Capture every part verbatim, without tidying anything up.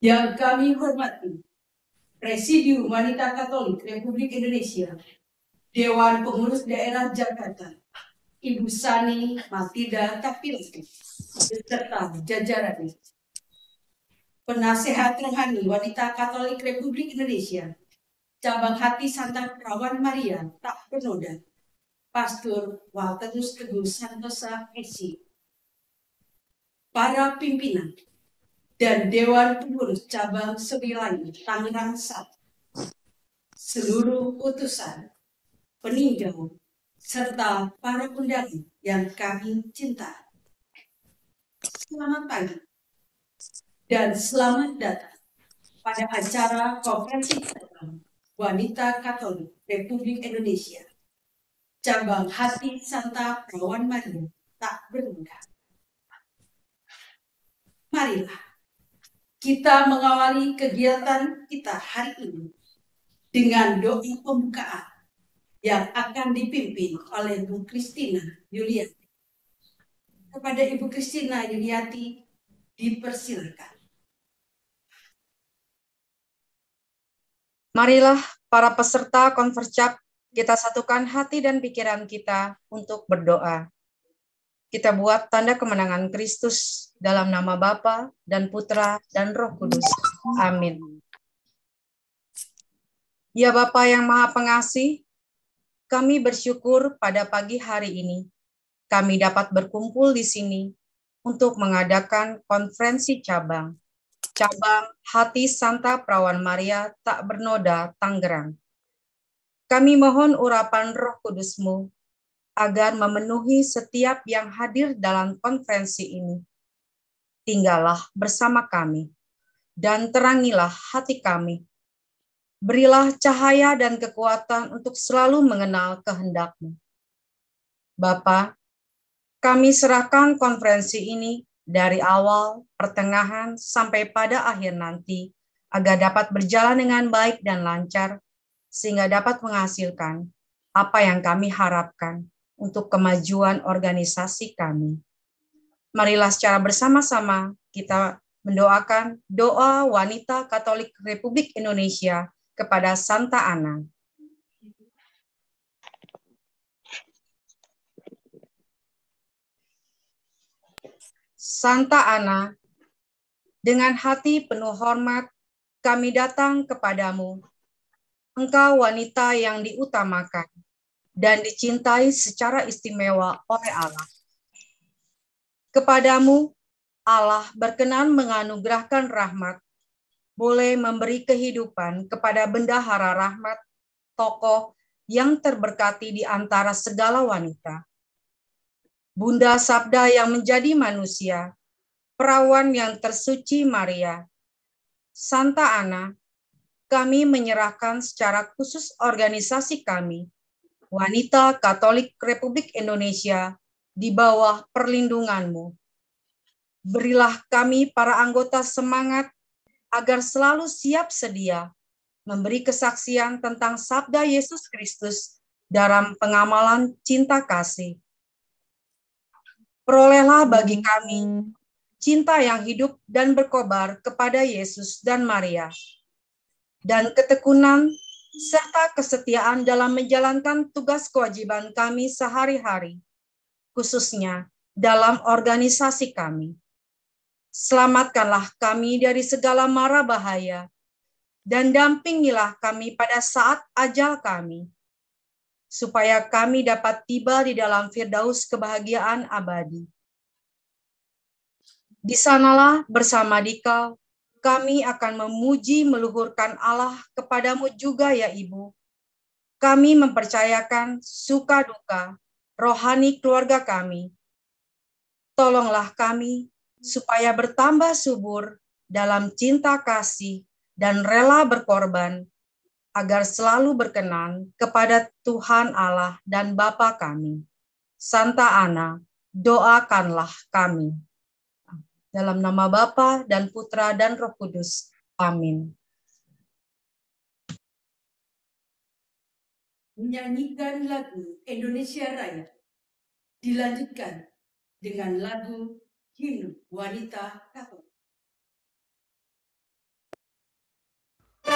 Yang kami hormati Presidium Wanita Katolik Republik Indonesia, Dewan Pengurus Daerah Jakarta, Ibu Sani Matilda Tapilati, beserta jajarannya. Penasehat rohani Wanita Katolik Republik Indonesia, Cabang Hati Santa Perawan Maria Tak Bernoda, Pastor Walterus Teguh Santosa S C, para pimpinan dan Dewan Pengurus Cabang Sembilan Tangerang satu, seluruh utusan, peninjau, serta para undangan yang kami cinta. Selamat pagi dan selamat datang pada acara Konferensi Cabang Wanita Katolik Republik Indonesia, Cabang Hati Santa Perawan Maria Tak Bernoda. Marilah kita mengawali kegiatan kita hari ini dengan doa pembukaan yang akan dipimpin oleh Bu Christina Yuliati. Kepada Ibu Christina Yuliati dipersilakan. Marilah para peserta Konfercap kita satukan hati dan pikiran kita untuk berdoa. Kita buat tanda kemenangan Kristus dalam nama Bapa dan Putra dan Roh Kudus. Amin. Ya Bapa yang Maha Pengasih, kami bersyukur pada pagi hari ini kami dapat berkumpul di sini untuk mengadakan konferensi cabang. Cabang Hati Santa Perawan Maria Tak Bernoda, Tangerang. Kami mohon urapan Roh Kudus-Mu agar memenuhi setiap yang hadir dalam konferensi ini. Tinggallah bersama kami, dan terangilah hati kami. Berilah cahaya dan kekuatan untuk selalu mengenal kehendak-Mu. Bapa, kami serahkan konferensi ini dari awal, pertengahan, sampai pada akhir nanti, agar dapat berjalan dengan baik dan lancar, sehingga dapat menghasilkan apa yang kami harapkan untuk kemajuan organisasi kami. Marilah secara bersama-sama kita mendoakan doa Wanita Katolik Republik Indonesia kepada Santa Ana. Santa Ana, dengan hati penuh hormat kami datang kepadamu. Engkau wanita yang diutamakan dan dicintai secara istimewa oleh Allah. Kepadamu, Allah berkenan menganugerahkan rahmat, boleh memberi kehidupan kepada bendahara rahmat, tokoh yang terberkati di antara segala wanita. Bunda Sabda yang menjadi manusia, perawan yang tersuci Maria, Santa Ana, kami menyerahkan secara khusus organisasi kami, Wanita Katolik Republik Indonesia, di bawah perlindungan-Mu. Berilah kami para anggota semangat agar selalu siap sedia memberi kesaksian tentang sabda Yesus Kristus dalam pengamalan cinta kasih. Perolehlah bagi kami cinta yang hidup dan berkobar kepada Yesus dan Maria, dan ketekunan serta kesetiaan dalam menjalankan tugas kewajiban kami sehari-hari, khususnya dalam organisasi kami. Selamatkanlah kami dari segala mara bahaya, dan dampingilah kami pada saat ajal kami, supaya kami dapat tiba di dalam firdaus kebahagiaan abadi. Di sanalah bersama Dikau, kami akan memuji meluhurkan Allah kepadamu juga ya Ibu. Kami mempercayakan suka duka rohani keluarga kami. Tolonglah kami supaya bertambah subur dalam cinta kasih dan rela berkorban, agar selalu berkenan kepada Tuhan Allah dan Bapa kami. Santa Ana, doakanlah kami. Dalam nama Bapa dan Putra dan Roh Kudus. Amin. Menyanyikan lagu Indonesia Raya dilanjutkan dengan lagu Himne Wanita Katolik.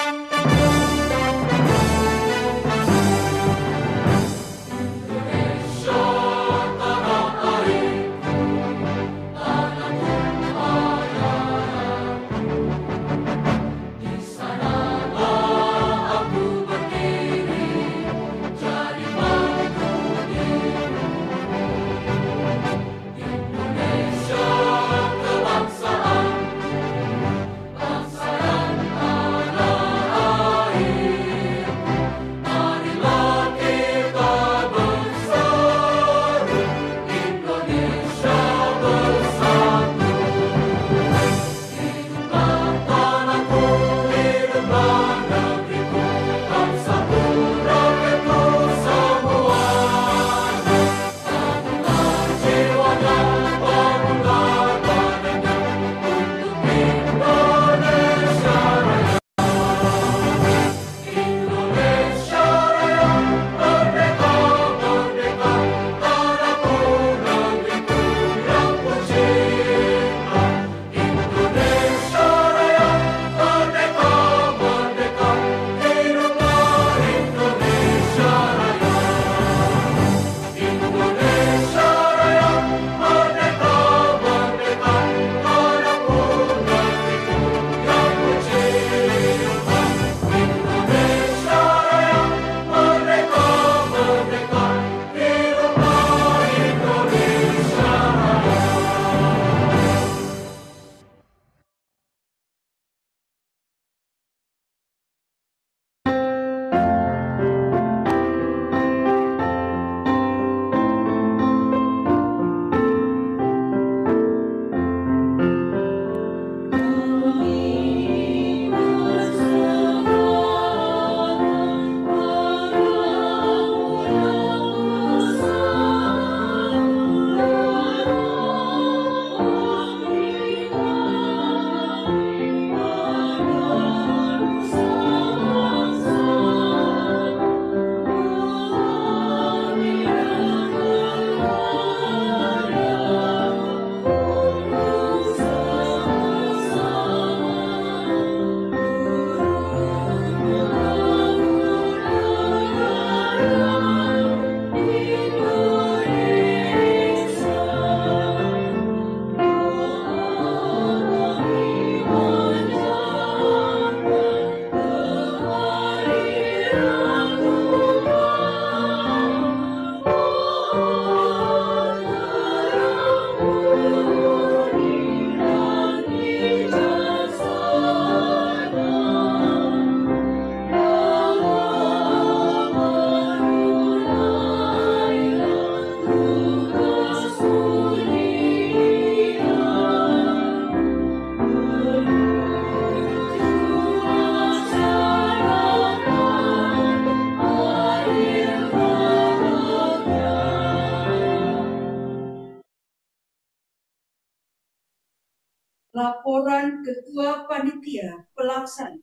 Laporan Ketua Panitia Pelaksana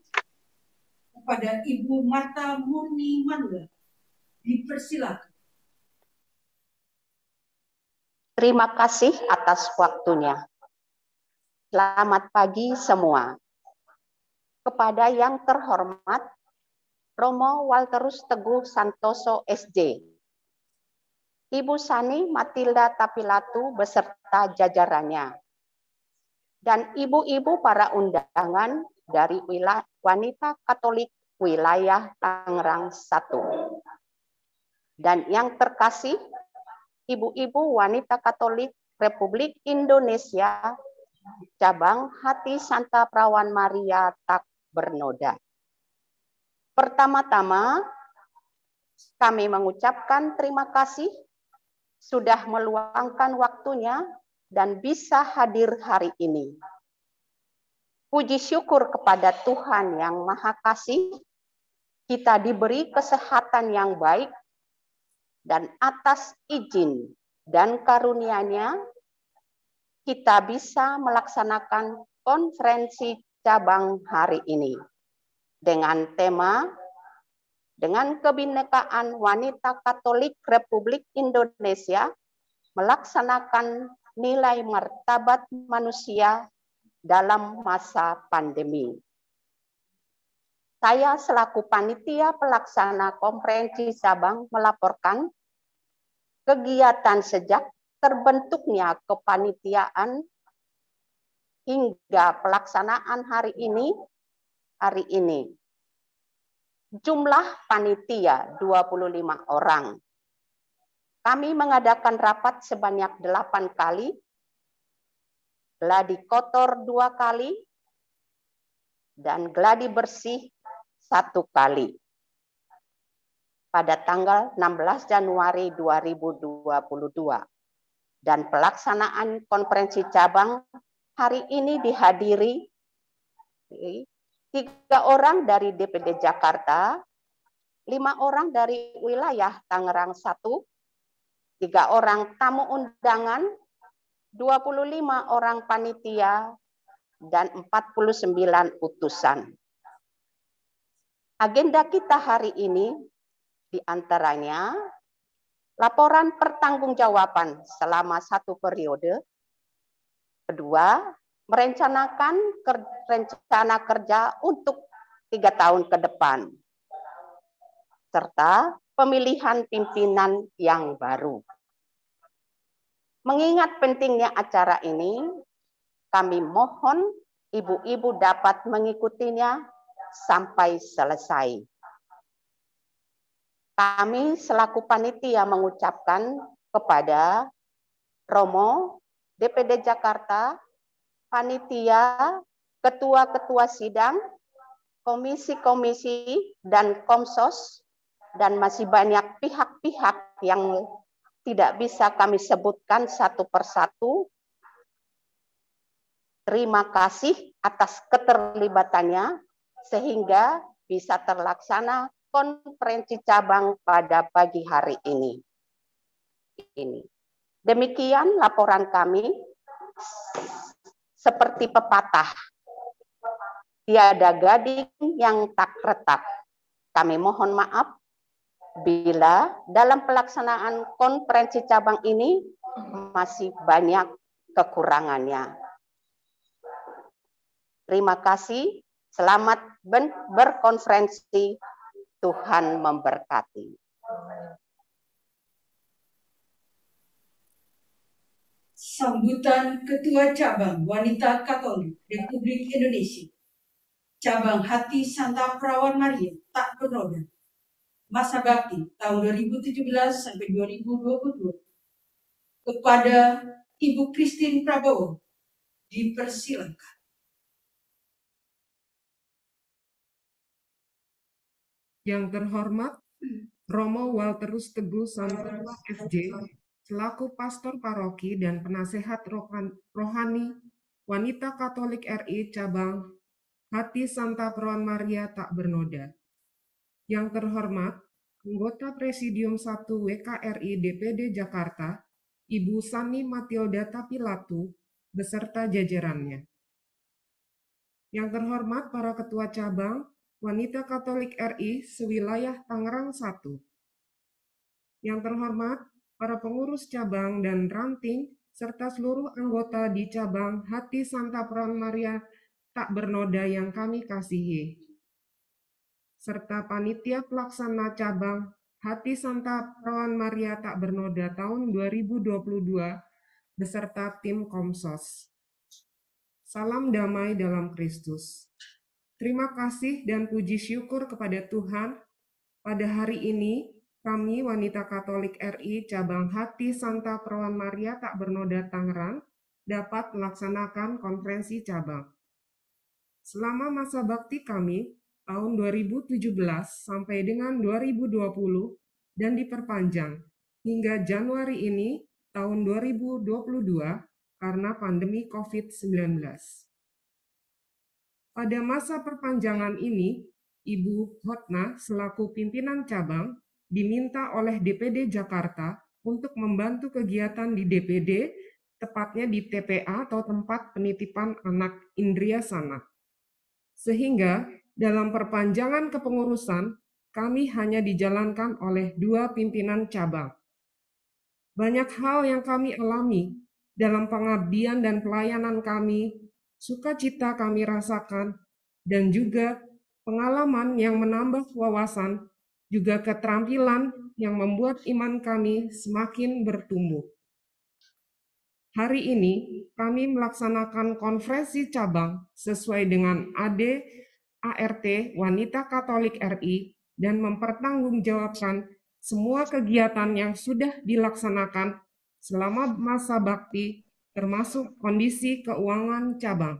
kepada Ibu Marta Murni Manula. Dipersilakan. Terima kasih atas waktunya. Selamat pagi semua. Kepada yang terhormat Romo Walterus Teguh Santoso S J, Ibu Sani Matilda Tapilatu beserta jajarannya, dan ibu-ibu para undangan dari wilayah Wanita Katolik wilayah Tangerang satu. Dan yang terkasih, ibu-ibu wanita Katolik Republik Indonesia, cabang Hati Santa Perawan Maria Tak Bernoda. Pertama-tama, kami mengucapkan terima kasih sudah meluangkan waktunya dan bisa hadir hari ini. Puji syukur kepada Tuhan yang Maha Kasih, kita diberi kesehatan yang baik, dan atas izin dan karunia-Nya, kita bisa melaksanakan konferensi cabang hari ini dengan tema dengan Kebinekaan Wanita Katolik Republik Indonesia melaksanakan nilai martabat manusia dalam masa pandemi. Saya selaku panitia pelaksana konferensi cabang melaporkan kegiatan sejak terbentuknya kepanitiaan hingga pelaksanaan hari ini, hari ini. Jumlah panitia dua puluh lima orang. Kami mengadakan rapat sebanyak delapan kali, gladi kotor dua kali, dan gladi bersih satu kali. Pada tanggal enam belas Januari dua ribu dua puluh dua. Dan pelaksanaan konferensi cabang hari ini dihadiri tiga orang dari D P D Jakarta, lima orang dari wilayah Tangerang satu, tiga orang tamu undangan, dua puluh lima orang panitia, dan empat puluh sembilan utusan. Agenda kita hari ini diantaranya laporan pertanggungjawaban selama satu periode, kedua, merencanakan rencana kerja untuk tiga tahun ke depan, serta pemilihan pimpinan yang baru. Mengingat pentingnya acara ini, kami mohon ibu-ibu dapat mengikutinya sampai selesai. Kami selaku panitia mengucapkan kepada Romo, D P D Jakarta, panitia, ketua-ketua sidang, komisi-komisi, dan komsos, dan masih banyak pihak-pihak yang tidak bisa kami sebutkan satu persatu. Terima kasih atas keterlibatannya sehingga bisa terlaksana konferensi cabang pada pagi hari ini. Ini. Demikian laporan kami. Seperti pepatah, tiada gading yang tak retak. Kami mohon maaf bila dalam pelaksanaan konferensi cabang ini masih banyak kekurangannya. Terima kasih, selamat berkonferensi, Tuhan memberkati. Sambutan Ketua Cabang Wanita Katolik Republik Indonesia, Cabang Hati Santa Perawan Maria Tak Bernoda, masa bakti tahun dua ribu tujuh belas sampai dua ribu dua puluh dua, kepada Ibu Christine Prabowo, dipersilakan. Yang terhormat Romo Walterus Teguh Santosa F J, selaku pastor paroki dan penasehat rohani Wanita Katolik R I Cabang Hati Santa Perawan Maria Tak Bernoda. Yang terhormat anggota Presidium satu W K R I D P D Jakarta, Ibu Sani Matilda Tapilatu, beserta jajarannya. Yang terhormat para ketua cabang Wanita Katolik R I sewilayah Tangerang satu. Yang terhormat para pengurus cabang dan ranting, serta seluruh anggota di cabang Hati Santa Perawan Maria Tak Bernoda yang kami kasihi. Serta panitia pelaksana cabang Hati Santa Perawan Maria Tak Bernoda tahun dua ribu dua puluh dua, beserta tim Komsos. Salam damai dalam Kristus. Terima kasih dan puji syukur kepada Tuhan, pada hari ini kami Wanita Katolik R I Cabang Hati Santa Perawan Maria Tak Bernoda Tangerang dapat melaksanakan konferensi cabang. Selama masa bakti kami tahun dua ribu tujuh belas sampai dengan dua ribu dua puluh dan diperpanjang hingga Januari ini tahun dua ribu dua puluh dua karena pandemi covid sembilan belas. Pada masa perpanjangan ini, Ibu Hotna selaku pimpinan cabang diminta oleh D P D Jakarta untuk membantu kegiatan di D P D, tepatnya di T P A atau tempat penitipan anak Indria Sana. Sehingga dalam perpanjangan kepengurusan, kami hanya dijalankan oleh dua pimpinan cabang. Banyak hal yang kami alami dalam pengabdian dan pelayanan kami, sukacita kami rasakan, dan juga pengalaman yang menambah wawasan, juga keterampilan yang membuat iman kami semakin bertumbuh. Hari ini kami melaksanakan konferensi cabang sesuai dengan A D A R T Wanita Katolik R I dan mempertanggungjawabkan semua kegiatan yang sudah dilaksanakan selama masa bakti, termasuk kondisi keuangan cabang.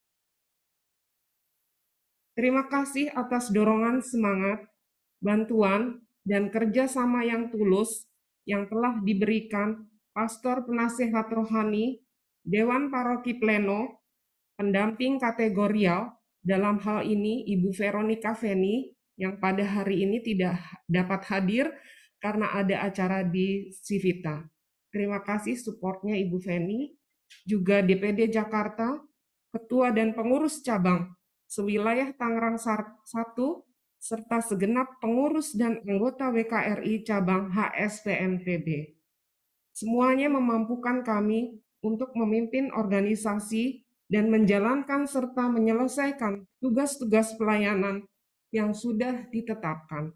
Terima kasih atas dorongan semangat, bantuan, dan kerjasama yang tulus yang telah diberikan Pastor Penasehat Rohani, Dewan Paroki Pleno, pendamping kategorial, dalam hal ini Ibu Veronica Feni, yang pada hari ini tidak dapat hadir karena ada acara di Civita. Terima kasih supportnya Ibu Feni, juga D P D Jakarta, Ketua dan Pengurus Cabang, sewilayah Tangerang satu, serta segenap pengurus dan anggota W K R I Cabang H S P M P B. Semuanya memampukan kami untuk memimpin organisasi dan menjalankan serta menyelesaikan tugas-tugas pelayanan yang sudah ditetapkan.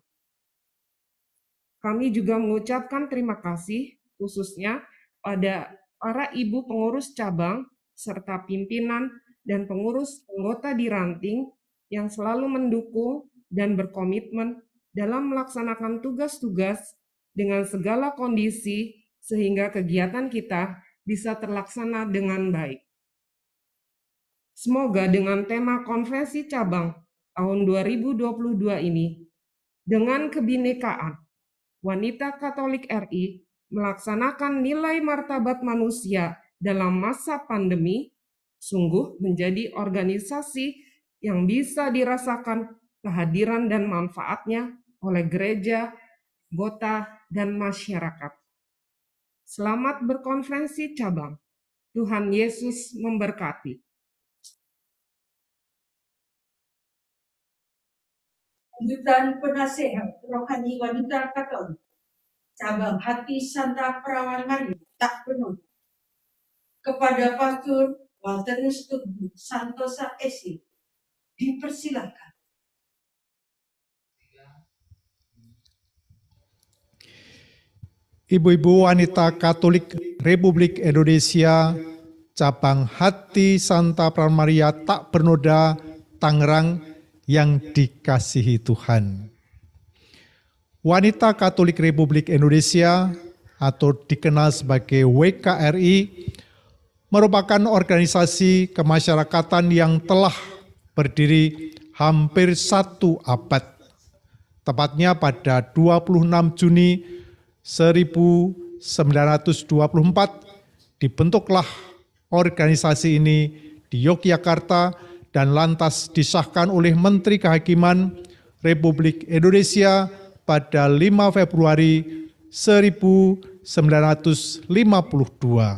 Kami juga mengucapkan terima kasih khususnya pada para ibu pengurus cabang serta pimpinan dan pengurus anggota di ranting yang selalu mendukung dan berkomitmen dalam melaksanakan tugas-tugas dengan segala kondisi sehingga kegiatan kita bisa terlaksana dengan baik. Semoga dengan tema konferensi cabang tahun dua ribu dua puluh dua ini, dengan kebinekaan, Wanita Katolik R I melaksanakan nilai martabat manusia dalam masa pandemi, sungguh menjadi organisasi yang bisa dirasakan kehadiran dan manfaatnya oleh gereja, anggota, dan masyarakat. Selamat berkonferensi cabang. Tuhan Yesus memberkati. Lanjutan Penasehat Rohani Wanita Katolik Cabang Hati Santa Perawan Maria tak penuh kepada Pastor Walterus Teguh Santosa S I dipersilakan. Ibu-ibu wanita Katolik Republik Indonesia, cabang Hati Santa Perawan Maria tak bernoda, Tangerang, yang dikasihi Tuhan. Wanita Katolik Republik Indonesia atau dikenal sebagai W K R I merupakan organisasi kemasyarakatan yang telah berdiri hampir satu abad. Tepatnya pada dua puluh enam Juni seribu sembilan ratus dua puluh empat dibentuklah organisasi ini di Yogyakarta dan lantas disahkan oleh Menteri Kehakiman Republik Indonesia pada lima Februari seribu sembilan ratus lima puluh dua.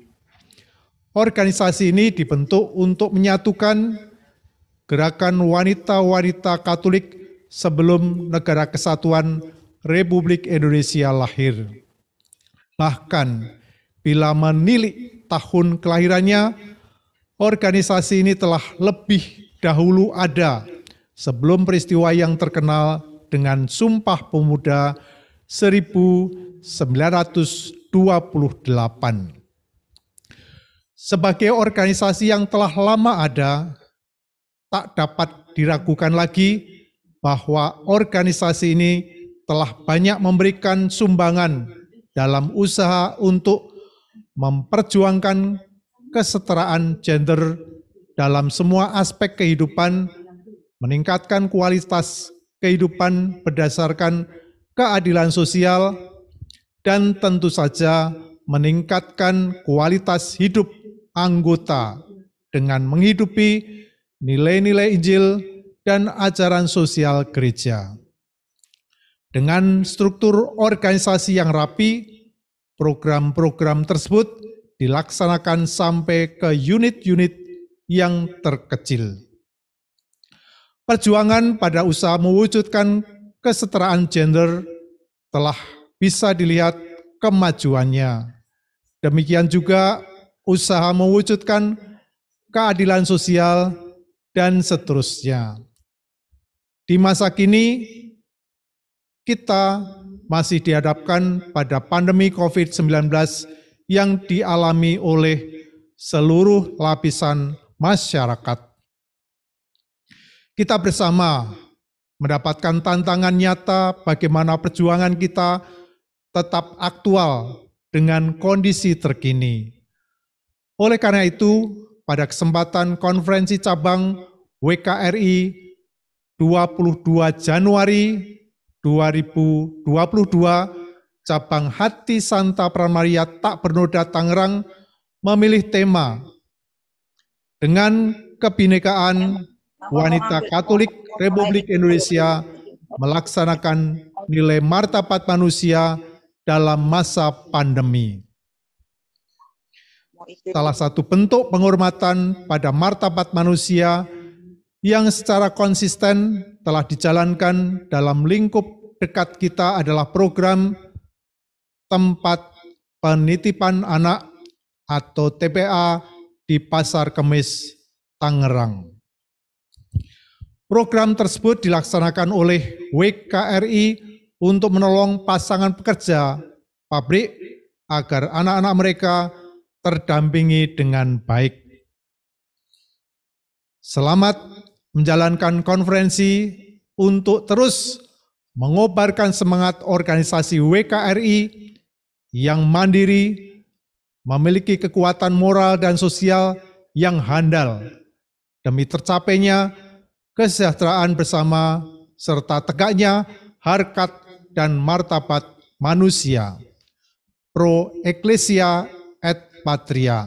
Organisasi ini dibentuk untuk menyatukan gerakan wanita-wanita Katolik sebelum Negara Kesatuan Republik Indonesia lahir. Bahkan bila menilik tahun kelahirannya, organisasi ini telah lebih dahulu ada sebelum peristiwa yang terkenal dengan Sumpah Pemuda seribu sembilan ratus dua puluh delapan. Sebagai organisasi yang telah lama ada, tak dapat diragukan lagi bahwa organisasi ini telah banyak memberikan sumbangan dalam usaha untuk memperjuangkan kesetaraan gender dalam semua aspek kehidupan, meningkatkan kualitas kehidupan berdasarkan keadilan sosial, dan tentu saja meningkatkan kualitas hidup anggota dengan menghidupi nilai-nilai Injil dan ajaran sosial gereja. Dengan struktur organisasi yang rapi, program-program tersebut dilaksanakan sampai ke unit-unit yang terkecil. Perjuangan pada usaha mewujudkan kesetaraan gender telah bisa dilihat kemajuannya. Demikian juga usaha mewujudkan keadilan sosial dan seterusnya. Di masa kini, kita masih dihadapkan pada pandemi covid sembilan belas yang dialami oleh seluruh lapisan masyarakat. Kita bersama mendapatkan tantangan nyata bagaimana perjuangan kita tetap aktual dengan kondisi terkini. Oleh karena itu, pada kesempatan konferensi cabang W K R I dua puluh dua Januari dua ribu dua puluh dua, cabang Hati Santa Prawan Maria Tak Bernoda Tangerang memilih tema dengan kebinekaan wanita Katolik Republik Indonesia melaksanakan nilai martabat manusia dalam masa pandemi. Salah satu bentuk penghormatan pada martabat manusia yang secara konsisten telah dijalankan dalam lingkup dekat kita adalah program tempat penitipan anak atau T P A di Pasar Kemis, Tangerang. Program tersebut dilaksanakan oleh W K R I untuk menolong pasangan pekerja pabrik agar anak-anak mereka terdampingi dengan baik. Selamat menjalankan konferensi untuk terus mengobarkan semangat organisasi W K R I yang mandiri, memiliki kekuatan moral dan sosial yang handal demi tercapainya kesejahteraan bersama serta tegaknya harkat dan martabat manusia. Pro Ecclesia et Patria.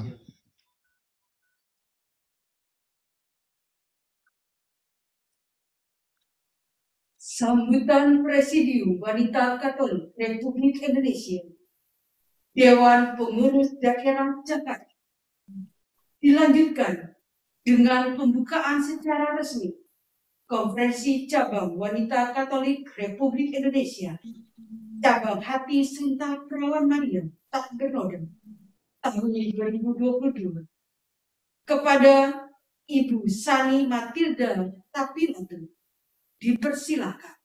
Sambutan Presidium Wanita Katolik Republik Indonesia, Dewan Pengurus Daerah Jakarta, dilanjutkan dengan pembukaan secara resmi Konferensi Cabang Wanita Katolik Republik Indonesia, Cabang Hati Santa Prawan Maria Tak Bernoda, tahun dua ribu dua puluh dua, kepada Ibu Sani Matilda Tapinoto. Dipersilakan.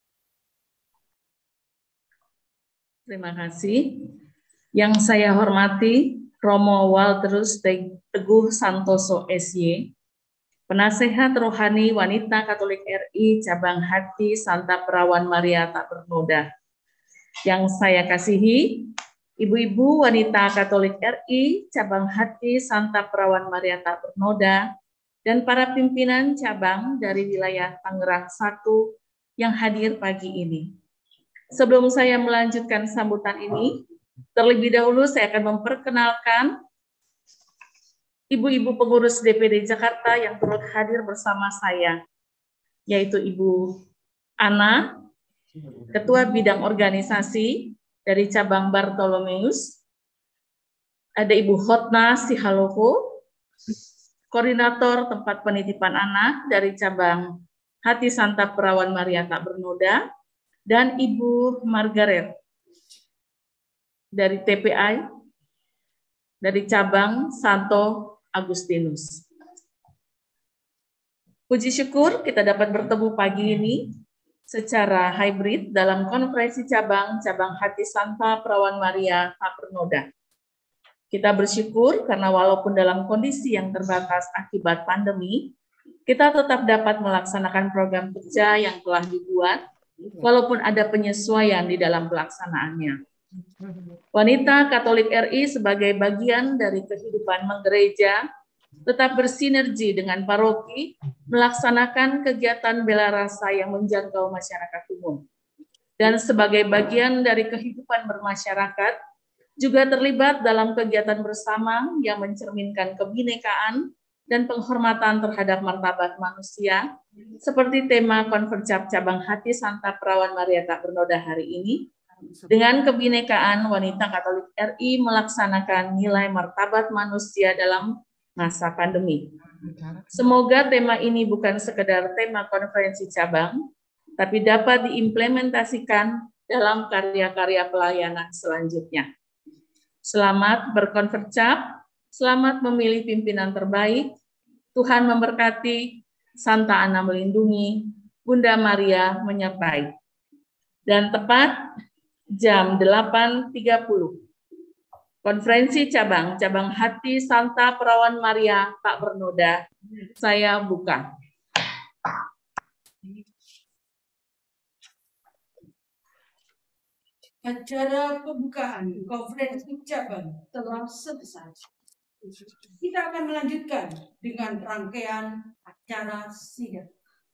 Terima kasih. Yang saya hormati Romo Walterus Teguh Santoso S Y, Penasehat Rohani Wanita Katolik R I Cabang Hati Santa Prawan Maria Tak Bernoda. Yang saya kasihi Ibu-ibu Wanita Katolik R I Cabang Hati Santa Prawan Maria Tak Bernoda, dan para pimpinan cabang dari wilayah Tangerang satu yang hadir pagi ini. Sebelum saya melanjutkan sambutan ini, terlebih dahulu saya akan memperkenalkan ibu-ibu pengurus D P D Jakarta yang turut hadir bersama saya, yaitu Ibu Ana, Ketua Bidang Organisasi dari cabang Bartolomeus, ada Ibu Hotna Sihaloko, Koordinator Tempat Penitipan Anak dari cabang Hati Santa Prawan Maria Tak Bernoda, dan Ibu Margaret dari T P I dari cabang Santo Agustinus. Puji syukur kita dapat bertemu pagi ini secara hybrid dalam konferensi cabang cabang Hati Santa Prawan Maria Tak Bernoda. Kita bersyukur karena walaupun dalam kondisi yang terbatas akibat pandemi, kita tetap dapat melaksanakan program kerja yang telah dibuat, walaupun ada penyesuaian di dalam pelaksanaannya. Wanita Katolik R I sebagai bagian dari kehidupan menggereja, tetap bersinergi dengan paroki, melaksanakan kegiatan bela rasa yang menjangkau masyarakat umum. Dan sebagai bagian dari kehidupan bermasyarakat, juga terlibat dalam kegiatan bersama yang mencerminkan kebinekaan dan penghormatan terhadap martabat manusia, seperti tema Konfercap Cabang Hati Santa Prawan Maria Tak Bernoda hari ini, dengan kebinekaan wanita Katolik R I melaksanakan nilai martabat manusia dalam masa pandemi. Semoga tema ini bukan sekedar tema konferensi cabang, tapi dapat diimplementasikan dalam karya-karya pelayanan selanjutnya. Selamat berkonfercap, selamat memilih pimpinan terbaik, Tuhan memberkati, Santa Ana melindungi, Bunda Maria menyertai. Dan tepat jam delapan tiga puluh, konferensi cabang, cabang Hati Santa Perawan Maria Tak Bernoda, saya buka. Acara pembukaan konferensi cabang telah selesai. Kita akan melanjutkan dengan rangkaian acara sidang.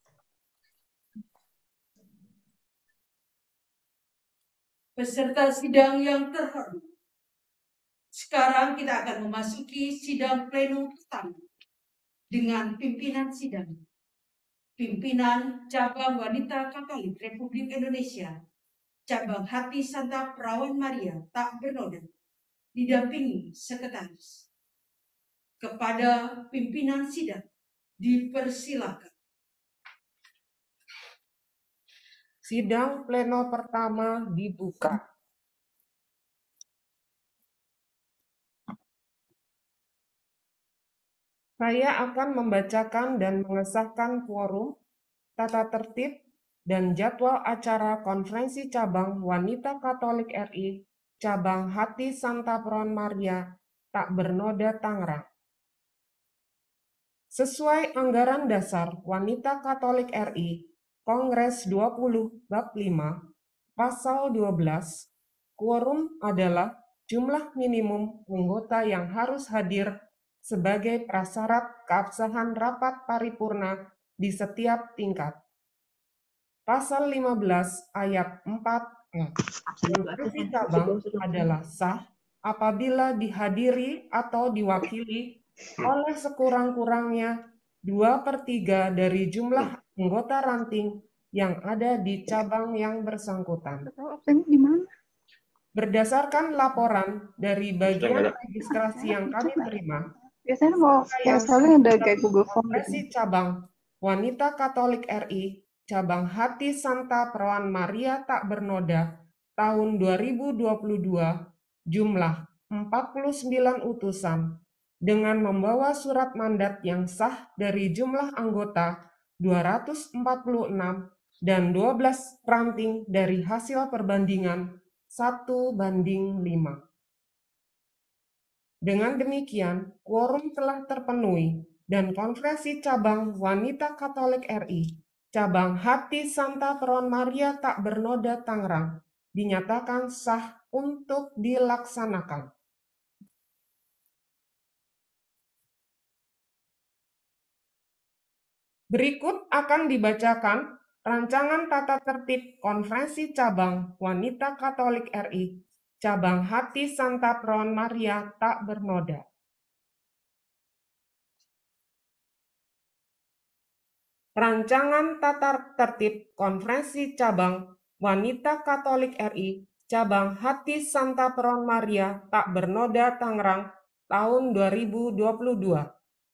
Peserta sidang yang terhormat, sekarang kita akan memasuki sidang pleno pertama dengan pimpinan sidang. Pimpinan Cabang Wanita Katolik Republik Indonesia, Cabang Hati Santa Perawan Maria Tak Bernoda, didampingi sekretaris. Kepada pimpinan sidang, dipersilakan. Sidang pleno pertama dibuka. Saya akan membacakan dan mengesahkan quorum, tata tertib, dan jadwal acara konferensi cabang Wanita Katolik R I, Cabang Hati Santa Perawan Maria Tak Bernoda Tangerang. Sesuai anggaran dasar Wanita Katolik R I, Kongres dua puluh bab lima, pasal dua belas, quorum adalah jumlah minimum anggota yang harus hadir sebagai prasyarat keabsahan rapat paripurna di setiap tingkat. Pasal lima belas ayat empat A. Konferensi cabang adalah sah apabila dihadiri atau diwakili oleh sekurang-kurangnya dua per tiga dari jumlah anggota ranting yang ada di cabang yang bersangkutan. Berdasarkan laporan dari bagian registrasi yang kami terima, biasanya mau kayak sekali ada kayak Google Form konferensi cabang Wanita Katolik R I, Cabang Hati Santa Perawan Maria Tak Bernoda tahun dua ribu dua puluh dua, jumlah empat puluh sembilan utusan, dengan membawa surat mandat yang sah dari jumlah anggota dua ratus empat puluh enam dan dua belas ranting dari hasil perbandingan satu banding lima. Dengan demikian, quorum telah terpenuhi dan konferensi cabang Wanita Katolik R I, Cabang Hati Santa Perawan Maria Tak Bernoda Tangerang dinyatakan sah untuk dilaksanakan. Berikut akan dibacakan rancangan tata tertib konferensi cabang Wanita Katolik R I, Cabang Hati Santa Perawan Maria Tak Bernoda. Rancangan tata tertib konferensi cabang Wanita Katolik R I, Cabang Hati Santa Perawan Maria Tak Bernoda Tangerang tahun dua ribu dua puluh dua.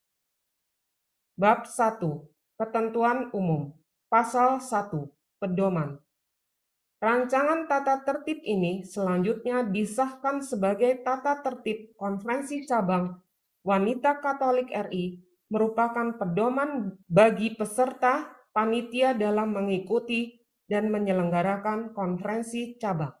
Bab satu. Ketentuan umum. Pasal satu. Pedoman. Rancangan tata tertib ini selanjutnya disahkan sebagai tata tertib konferensi cabang Wanita Katolik R I, merupakan pedoman bagi peserta panitia dalam mengikuti dan menyelenggarakan konferensi cabang.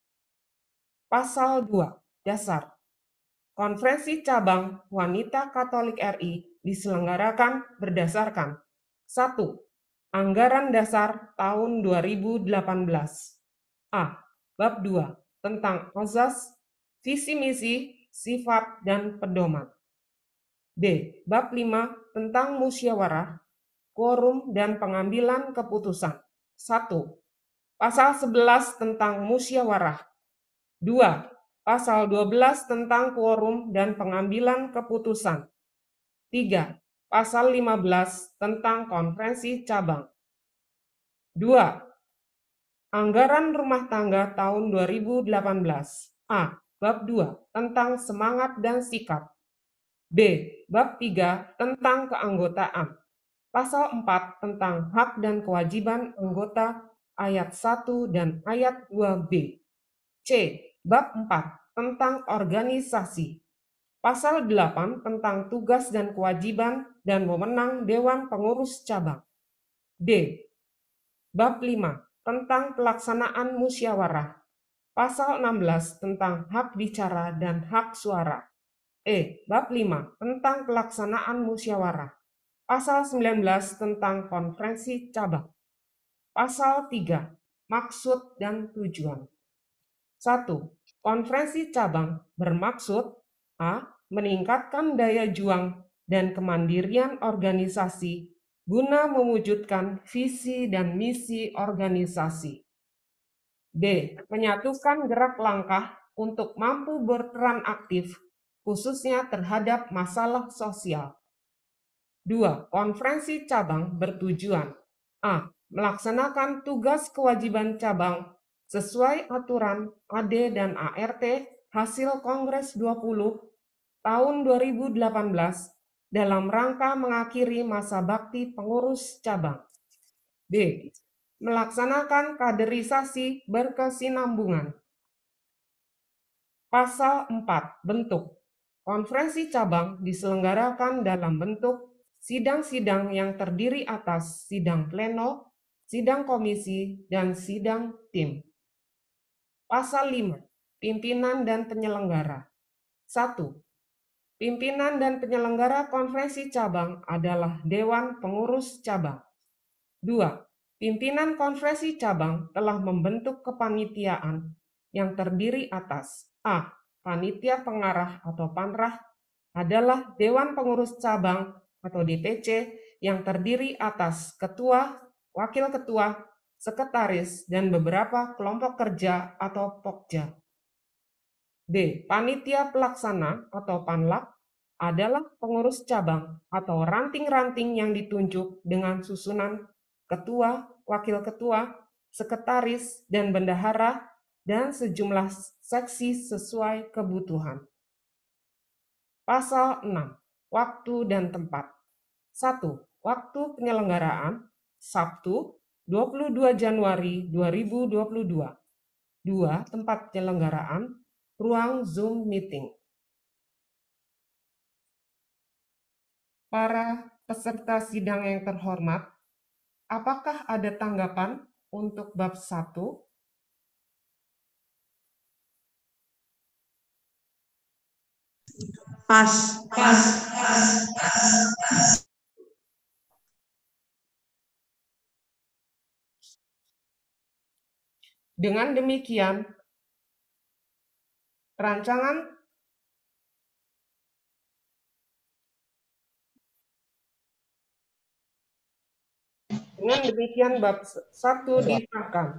Pasal dua. Dasar. Konferensi cabang Wanita Katolik R I diselenggarakan berdasarkan satu. Anggaran dasar tahun dua ribu delapan belas. A. Bab dua. Tentang azas, visi misi, sifat, dan pedoman. B. Bab lima. Tentang musyawarah, quorum, dan pengambilan keputusan. satu. Pasal sebelas tentang musyawarah. dua. Pasal dua belas tentang quorum dan pengambilan keputusan. tiga. Pasal lima belas tentang konferensi cabang. dua. Anggaran rumah tangga tahun dua ribu delapan belas. A. Bab dua tentang semangat dan sikap. B. Bab tiga tentang keanggotaan. Pasal empat tentang hak dan kewajiban anggota ayat satu dan ayat dua B. C. Bab empat tentang organisasi. Pasal delapan tentang tugas dan kewajiban dan wewenang Dewan Pengurus Cabang. D. Bab lima tentang pelaksanaan musyawarah. Pasal enam belas tentang hak bicara dan hak suara. E. Bab lima tentang pelaksanaan musyawarah. Pasal sembilan belas tentang konferensi cabang. Pasal tiga. Maksud dan tujuan. satu. Konferensi cabang bermaksud A. Meningkatkan daya juang dan kemandirian organisasi guna mewujudkan visi dan misi organisasi. B. Menyatukan gerak langkah untuk mampu berperan aktif, khususnya terhadap masalah sosial. Dua. Konferensi cabang bertujuan A. Melaksanakan tugas kewajiban cabang sesuai aturan A D dan A R T hasil Kongres dua puluh tahun dua ribu delapan belas dalam rangka mengakhiri masa bakti pengurus cabang. B. Melaksanakan kaderisasi berkesinambungan. Pasal empat. Bentuk. Konferensi cabang diselenggarakan dalam bentuk sidang-sidang yang terdiri atas sidang pleno, sidang komisi, dan sidang tim. Pasal lima. Pimpinan dan penyelenggara. satu. Pimpinan dan penyelenggara konferensi cabang adalah Dewan Pengurus Cabang. Dua. Pimpinan konferensi cabang telah membentuk kepanitiaan yang terdiri atas A. Panitia pengarah atau panrah adalah Dewan Pengurus Cabang atau D P C yang terdiri atas ketua, wakil ketua, sekretaris, dan beberapa kelompok kerja atau pokja. B. Panitia pelaksana atau panlak adalah pengurus cabang atau ranting-ranting yang ditunjuk dengan susunan ketua, wakil ketua, sekretaris, dan bendahara, dan sejumlah seksi sesuai kebutuhan. Pasal enam. Waktu dan tempat. satu. Waktu penyelenggaraan Sabtu dua puluh dua Januari dua ribu dua puluh dua. dua. Tempat penyelenggaraan ruang Zoom meeting. Para peserta sidang yang terhormat, apakah ada tanggapan untuk bab satu? Pas. Pas. Dengan demikian, rancangan Dengan demikian bab satu disahkan.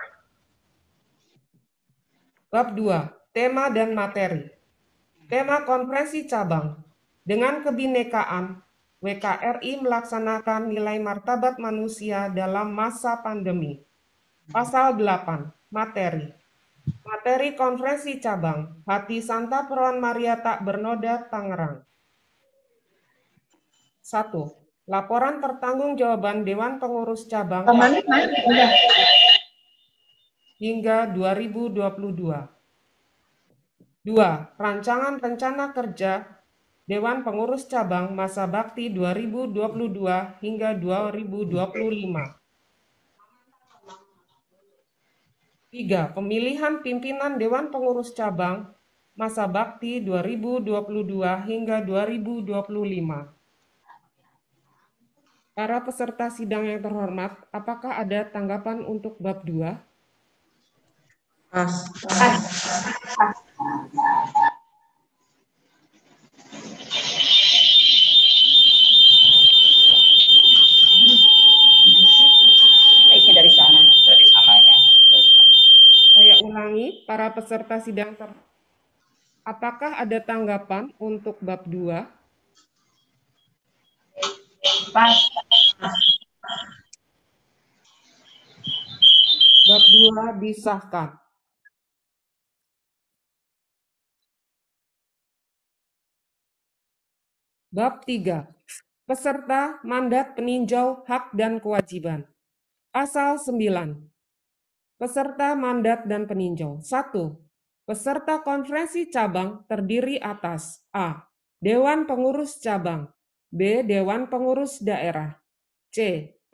Bab dua. Tema dan materi. Tema konferensi cabang. Dengan kebinekaan, W K R I melaksanakan nilai martabat manusia dalam masa pandemi. Pasal delapan. Materi. Materi konferensi cabang. Hati Santa Perawan Maria Tak Bernoda, Tangerang. satu. Laporan pertanggungjawaban Dewan Pengurus Cabang hingga dua ribu dua puluh dua. dua. Rancangan rencana kerja Dewan Pengurus Cabang masa bakti dua ribu dua puluh dua hingga dua ribu dua puluh lima. tiga. Pemilihan pimpinan Dewan Pengurus Cabang masa bakti dua ribu dua puluh dua hingga dua ribu dua puluh lima. Para peserta sidang yang terhormat, apakah ada tanggapan untuk bab dua? Pas. Baiknya dari sana. Dari sananya. Saya ulangi, para peserta sidang terhormat, apakah ada tanggapan untuk bab dua? Pas. Bab dua disahkan. Bab tiga. Peserta mandat peninjau hak dan kewajiban. Pasal sembilan. Peserta mandat dan peninjau. satu. Peserta konferensi cabang terdiri atas A. Dewan Pengurus Cabang. B. Dewan Pengurus Daerah. C.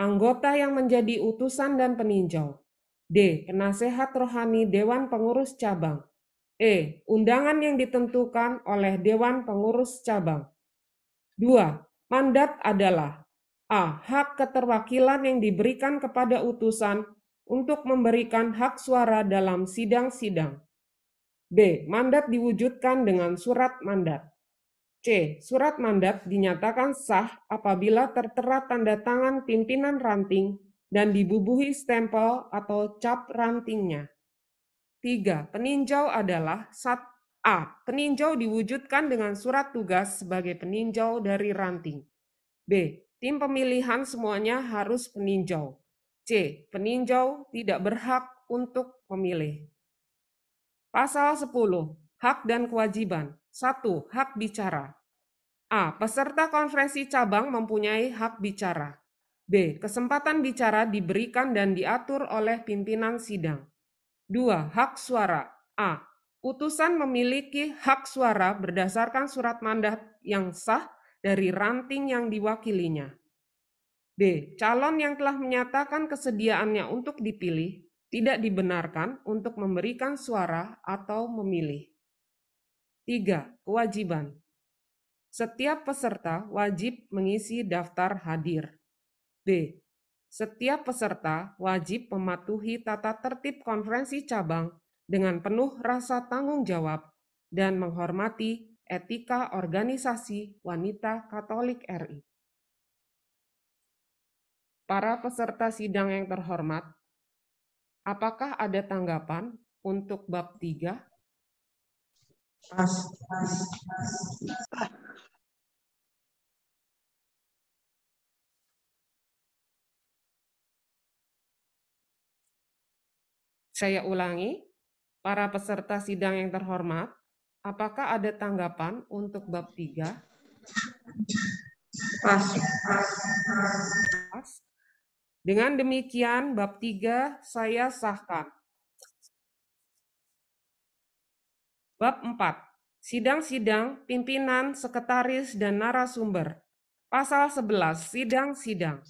Anggota yang menjadi utusan dan peninjau. D. Penasehat rohani Dewan Pengurus Cabang. E. Undangan yang ditentukan oleh Dewan Pengurus Cabang. Dua. Mandat adalah A. Hak keterwakilan yang diberikan kepada utusan untuk memberikan hak suara dalam sidang-sidang. B. Mandat diwujudkan dengan surat mandat. C. Surat mandat dinyatakan sah apabila tertera tanda tangan pimpinan ranting dan dibubuhi stempel atau cap rantingnya. Tiga. Peninjau adalah sat- A. Peninjau diwujudkan dengan surat tugas sebagai peninjau dari ranting. B. Tim pemilihan semuanya harus peninjau. C. Peninjau tidak berhak untuk memilih. Pasal sepuluh. Hak dan kewajiban. Satu. Hak bicara. A. Peserta konferensi cabang mempunyai hak bicara. B. Kesempatan bicara diberikan dan diatur oleh pimpinan sidang. Dua. Hak suara. A. Utusan memiliki hak suara berdasarkan surat mandat yang sah dari ranting yang diwakilinya. B. Calon yang telah menyatakan kesediaannya untuk dipilih tidak dibenarkan untuk memberikan suara atau memilih. Tiga. Kewajiban. Setiap peserta wajib mengisi daftar hadir. B. Setiap peserta wajib mematuhi tata tertib konferensi cabang dengan penuh rasa tanggung jawab dan menghormati etika organisasi wanita Katolik R I. Para peserta sidang yang terhormat, apakah ada tanggapan untuk bab tiga? Saya ulangi, para peserta sidang yang terhormat, apakah ada tanggapan untuk bab tiga? Pas. Pas. Dengan demikian, bab tiga saya sahkan. Bab empat. Sidang-sidang, pimpinan, sekretaris, dan narasumber. Pasal sebelas. Sidang-sidang.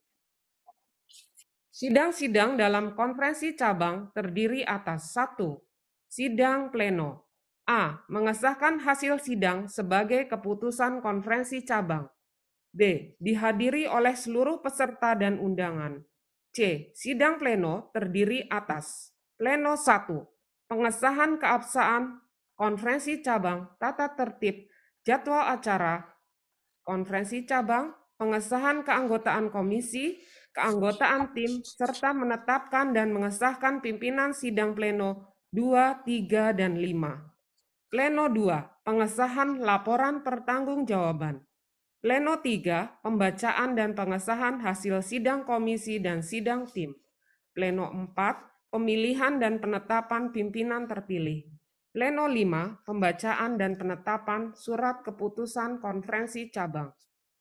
Sidang-sidang dalam konferensi cabang terdiri atas satu. Sidang pleno. A. Mengesahkan hasil sidang sebagai keputusan konferensi cabang. B. Dihadiri oleh seluruh peserta dan undangan. C. Sidang pleno terdiri atas pleno satu. Pengesahan keabsahan konferensi cabang, tata tertib, jadwal acara konferensi cabang, pengesahan keanggotaan komisi, keanggotaan tim, serta menetapkan dan mengesahkan pimpinan sidang pleno dua, tiga, dan lima. Pleno dua, pengesahan laporan pertanggungjawaban. Pleno tiga, pembacaan dan pengesahan hasil sidang komisi dan sidang tim. Pleno empat, pemilihan dan penetapan pimpinan terpilih. Pleno lima, pembacaan dan penetapan surat keputusan konferensi cabang.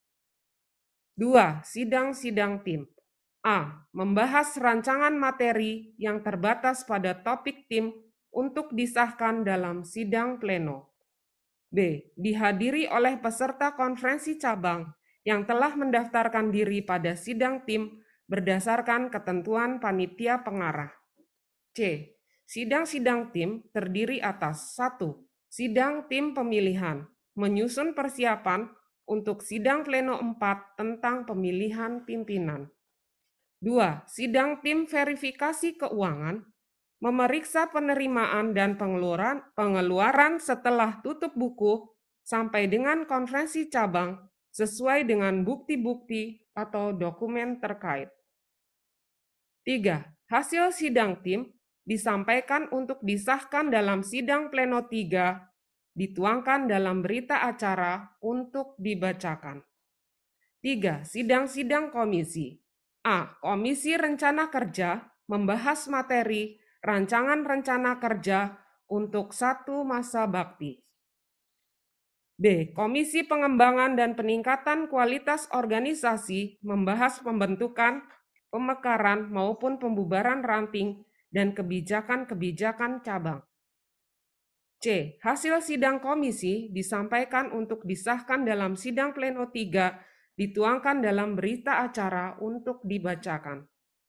Dua. Sidang-sidang tim. A. Membahas rancangan materi yang terbatas pada topik tim untuk disahkan dalam sidang pleno. B. Dihadiri oleh peserta konferensi cabang yang telah mendaftarkan diri pada sidang tim berdasarkan ketentuan panitia pengarah. C. Sidang-sidang tim terdiri atas satu. Sidang tim pemilihan, menyusun persiapan untuk sidang pleno empat tentang pemilihan pimpinan. Dua. Sidang tim verifikasi keuangan, memeriksa penerimaan dan pengeluaran, pengeluaran setelah tutup buku sampai dengan konferensi cabang sesuai dengan bukti-bukti atau dokumen terkait. Tiga. Hasil sidang tim disampaikan untuk disahkan dalam sidang pleno tiga, dituangkan dalam berita acara untuk dibacakan. Tiga. Sidang-sidang komisi. A. Komisi Rencana Kerja membahas materi rancangan rencana kerja untuk satu masa bakti. B. Komisi Pengembangan dan Peningkatan Kualitas Organisasi membahas pembentukan, pemekaran maupun pembubaran ranting dan kebijakan-kebijakan cabang. C. Hasil sidang komisi disampaikan untuk disahkan dalam sidang pleno tiga dituangkan dalam berita acara untuk dibacakan.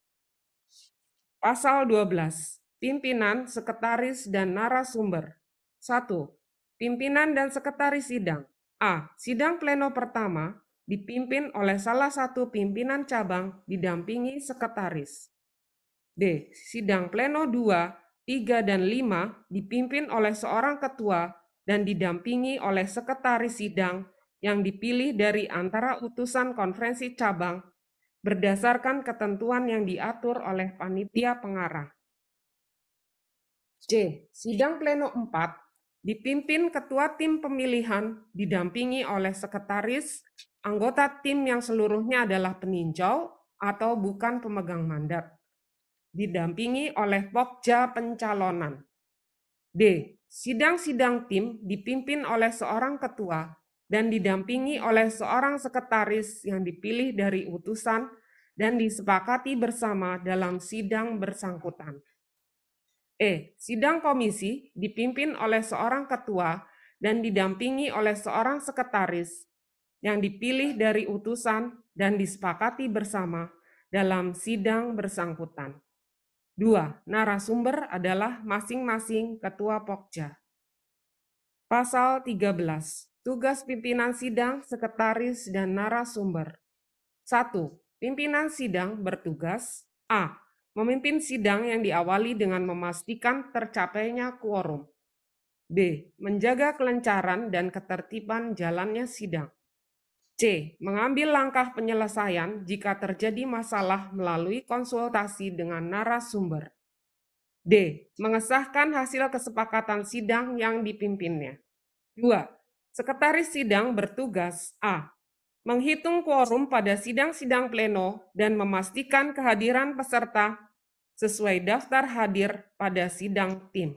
Pasal dua belas. Pimpinan, sekretaris, dan narasumber. satu. Pimpinan dan sekretaris sidang. A. Sidang pleno pertama dipimpin oleh salah satu pimpinan cabang didampingi sekretaris. D. Sidang pleno dua, tiga, dan lima dipimpin oleh seorang ketua dan didampingi oleh sekretaris sidang yang dipilih dari antara utusan konferensi cabang berdasarkan ketentuan yang diatur oleh panitia pengarah. C. Sidang pleno empat dipimpin ketua tim pemilihan didampingi oleh sekretaris, anggota tim yang seluruhnya adalah peninjau atau bukan pemegang mandat, didampingi oleh pokja pencalonan. D. Sidang-sidang tim dipimpin oleh seorang ketua dan didampingi oleh seorang sekretaris yang dipilih dari utusan dan disepakati bersama dalam sidang bersangkutan. E. Sidang komisi dipimpin oleh seorang ketua dan didampingi oleh seorang sekretaris yang dipilih dari utusan dan disepakati bersama dalam sidang bersangkutan. Dua. Narasumber adalah masing-masing ketua pokja. Pasal tiga belas. Tugas pimpinan sidang, sekretaris, dan narasumber. Satu. Pimpinan sidang bertugas A. Memimpin sidang yang diawali dengan memastikan tercapainya quorum. B. Menjaga kelancaran dan ketertiban jalannya sidang. C. Mengambil langkah penyelesaian jika terjadi masalah melalui konsultasi dengan narasumber. D. Mengesahkan hasil kesepakatan sidang yang dipimpinnya. Dua. Sekretaris sidang bertugas A. Menghitung quorum pada sidang-sidang pleno dan memastikan kehadiran peserta sesuai daftar hadir pada sidang tim.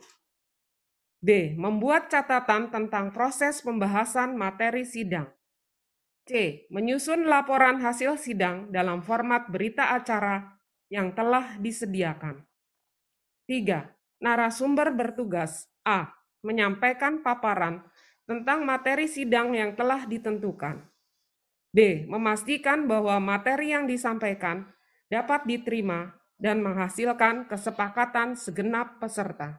B. Membuat catatan tentang proses pembahasan materi sidang. C. Menyusun laporan hasil sidang dalam format berita acara yang telah disediakan. Tiga. Narasumber bertugas A. Menyampaikan paparan tentang materi sidang yang telah ditentukan. B. Memastikan bahwa materi yang disampaikan dapat diterima dan menghasilkan kesepakatan segenap peserta.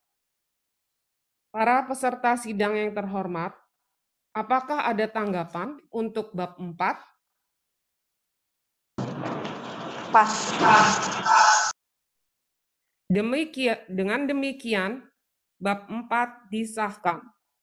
Para peserta sidang yang terhormat, apakah ada tanggapan untuk bab empat? Pas. Demikian, dengan demikian, bab empat disahkan.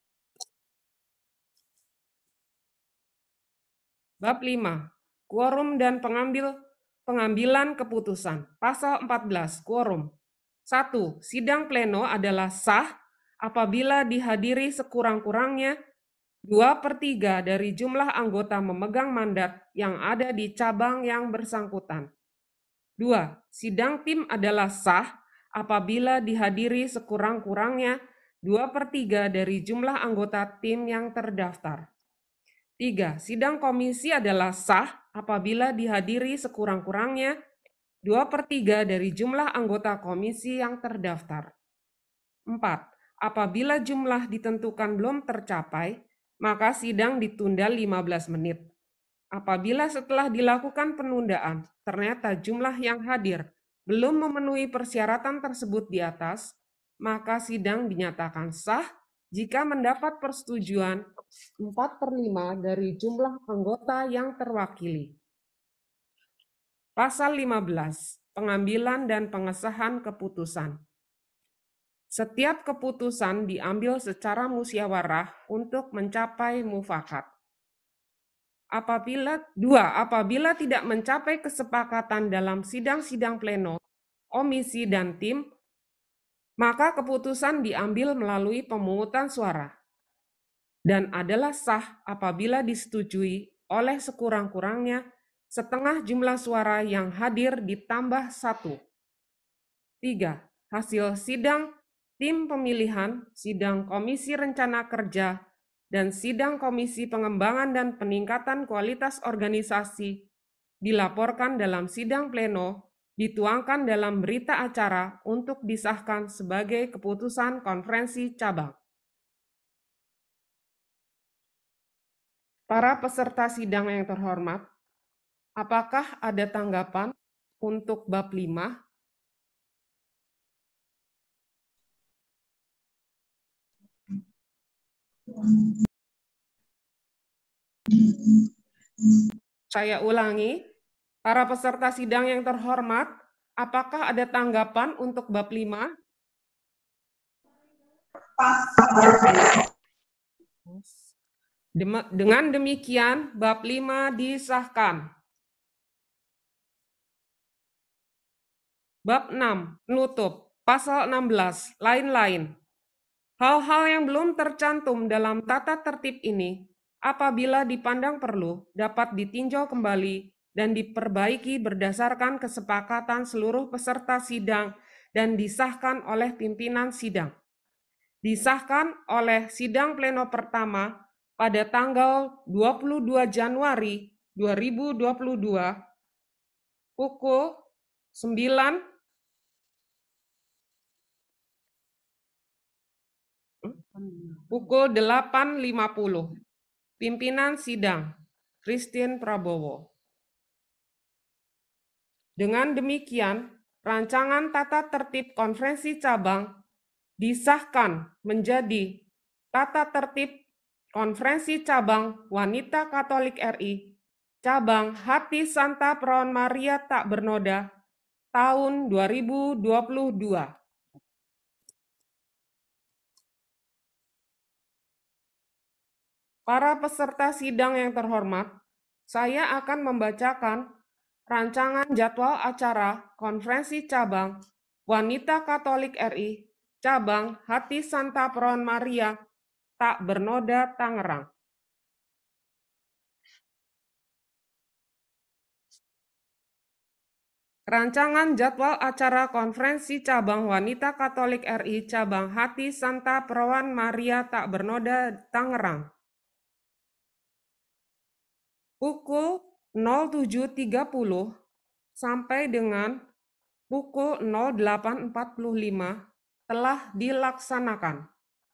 Bab lima. Quorum dan pengambil pengambilan keputusan. Pasal empat belas. Quorum. satu. Sidang pleno adalah sah apabila dihadiri sekurang-kurangnya dua per tiga dari jumlah anggota memegang mandat yang ada di cabang yang bersangkutan. Dua. Sidang tim adalah sah apabila dihadiri sekurang-kurangnya dua per tiga dari jumlah anggota tim yang terdaftar. Tiga. Sidang komisi adalah sah apabila dihadiri sekurang-kurangnya dua per tiga dari jumlah anggota komisi yang terdaftar. Empat. Apabila jumlah ditentukan belum tercapai, maka sidang ditunda lima belas menit. Apabila setelah dilakukan penundaan, ternyata jumlah yang hadir belum memenuhi persyaratan tersebut di atas, maka sidang dinyatakan sah jika mendapat persetujuan empat per lima dari jumlah anggota yang terwakili. Pasal lima belas. Pengambilan dan pengesahan keputusan. Setiap keputusan diambil secara musyawarah untuk mencapai mufakat. Apabila dua, apabila tidak mencapai kesepakatan dalam sidang-sidang pleno, komisi dan tim, maka keputusan diambil melalui pemungutan suara dan adalah sah apabila disetujui oleh sekurang-kurangnya setengah jumlah suara yang hadir ditambah satu. Tiga. Hasil sidang tim pemilihan, sidang komisi rencana kerja, dan sidang komisi pengembangan dan peningkatan kualitas organisasi dilaporkan dalam sidang pleno, dituangkan dalam berita acara untuk disahkan sebagai keputusan konferensi cabang. Para peserta sidang yang terhormat, apakah ada tanggapan untuk bab lima? Saya ulangi, para peserta sidang yang terhormat, apakah ada tanggapan untuk bab lima? Dengan demikian, bab lima disahkan. Bab enam, penutup, pasal enam belas, lain-lain. Hal-hal yang belum tercantum dalam tata tertib ini, apabila dipandang perlu, dapat ditinjau kembali dan diperbaiki berdasarkan kesepakatan seluruh peserta sidang dan disahkan oleh pimpinan sidang. Disahkan oleh sidang pleno pertama pada tanggal dua puluh dua Januari dua ribu dua puluh dua pukul sembilan pukul delapan lima puluh. Pimpinan sidang Christine Prabowo. Dengan demikian, rancangan tata tertib konferensi cabang disahkan menjadi tata tertib konferensi cabang Wanita Katolik R I cabang Hati Santa Perawan Maria Tak Bernoda tahun dua ribu dua puluh dua. Para peserta sidang yang terhormat, saya akan membacakan rancangan jadwal acara konferensi cabang Wanita Katolik R I cabang Hati Santa Perawan Maria Tak Bernoda Tangerang. Rancangan jadwal acara konferensi cabang Wanita Katolik R I cabang Hati Santa Perawan Maria Tak Bernoda Tangerang. Pukul nol tujuh tiga puluh sampai dengan pukul nol delapan empat puluh lima telah dilaksanakan.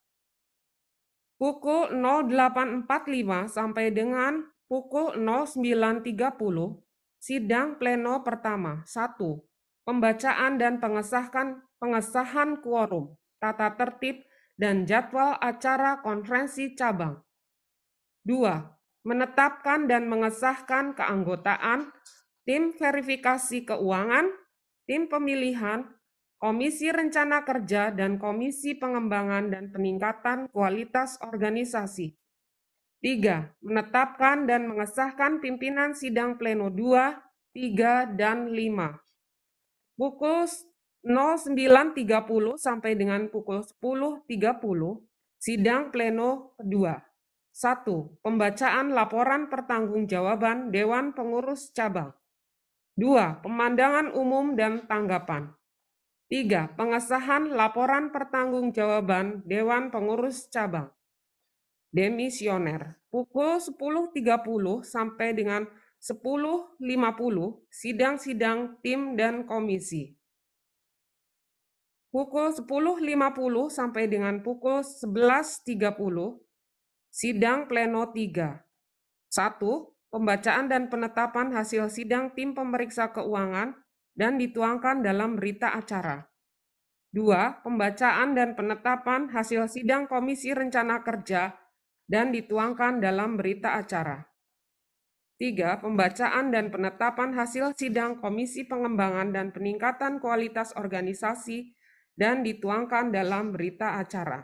Pukul nol delapan empat puluh lima sampai dengan pukul nol sembilan tiga puluh sidang pleno pertama. satu. Pembacaan dan pengesahan pengesahan quorum, tata tertib dan jadwal acara konferensi cabang. dua. Menetapkan dan mengesahkan keanggotaan tim verifikasi keuangan, tim pemilihan, komisi rencana kerja, dan komisi pengembangan dan peningkatan kualitas organisasi. tiga. Menetapkan dan mengesahkan pimpinan sidang pleno dua, tiga, dan lima. Pukul nol sembilan tiga puluh sampai dengan pukul sepuluh tiga puluh, sidang pleno kedua. satu. Pembacaan laporan pertanggungjawaban Dewan Pengurus Cabang. dua. Pemandangan umum dan tanggapan. tiga. Pengesahan laporan pertanggungjawaban Dewan Pengurus Cabang. Demisioner. Pukul sepuluh tiga puluh sampai dengan sepuluh lima puluh, sidang-sidang tim dan komisi. Pukul sepuluh lima puluh sampai dengan pukul sebelas tiga puluh, sidang pleno tiga. satu. Pembacaan dan penetapan hasil sidang tim pemeriksa keuangan dan dituangkan dalam berita acara. dua. Pembacaan dan penetapan hasil sidang Komisi Rencana Kerja dan dituangkan dalam berita acara. tiga. Pembacaan dan penetapan hasil sidang Komisi Pengembangan dan Peningkatan Kualitas Organisasi dan dituangkan dalam berita acara.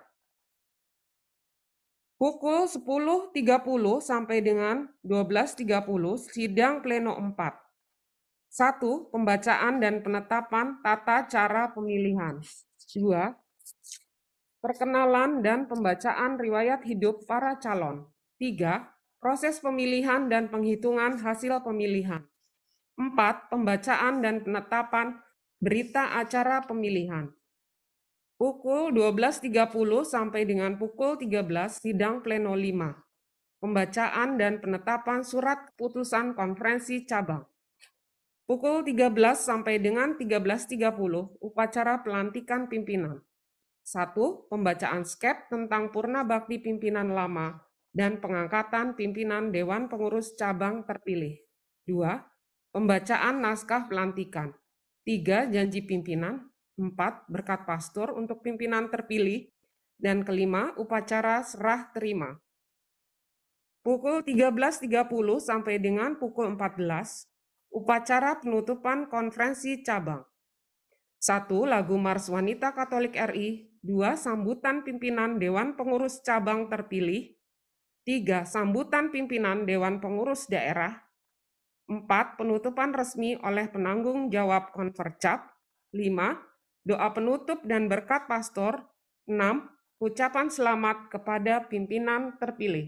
Pukul sepuluh tiga puluh sampai dengan dua belas tiga puluh, sidang pleno empat. satu. Pembacaan dan penetapan tata cara pemilihan. dua. Perkenalan dan pembacaan riwayat hidup para calon. tiga. Proses pemilihan dan penghitungan hasil pemilihan. empat. Pembacaan dan penetapan berita acara pemilihan. Pukul dua belas tiga puluh sampai dengan pukul tiga belas, sidang pleno lima. Pembacaan dan penetapan surat keputusan konferensi cabang. Pukul tiga belas sampai dengan tiga belas tiga puluh, upacara pelantikan pimpinan. satu. Pembacaan skep tentang purna bakti pimpinan lama dan pengangkatan pimpinan Dewan Pengurus Cabang terpilih. Dua, pembacaan naskah pelantikan. Tiga, janji pimpinan. Empat, berkat pastor untuk pimpinan terpilih. Dan kelima, upacara serah terima. Pukul tiga belas tiga puluh sampai dengan pukul empat belas, upacara penutupan konferensi cabang. Satu, lagu Mars Wanita Katolik R I. Dua, sambutan pimpinan Dewan Pengurus Cabang terpilih. Tiga, sambutan pimpinan Dewan Pengurus Daerah. Empat, penutupan resmi oleh penanggung jawab Konfercap. Lima, doa penutup dan berkat pastor. Enam, ucapan selamat kepada pimpinan terpilih.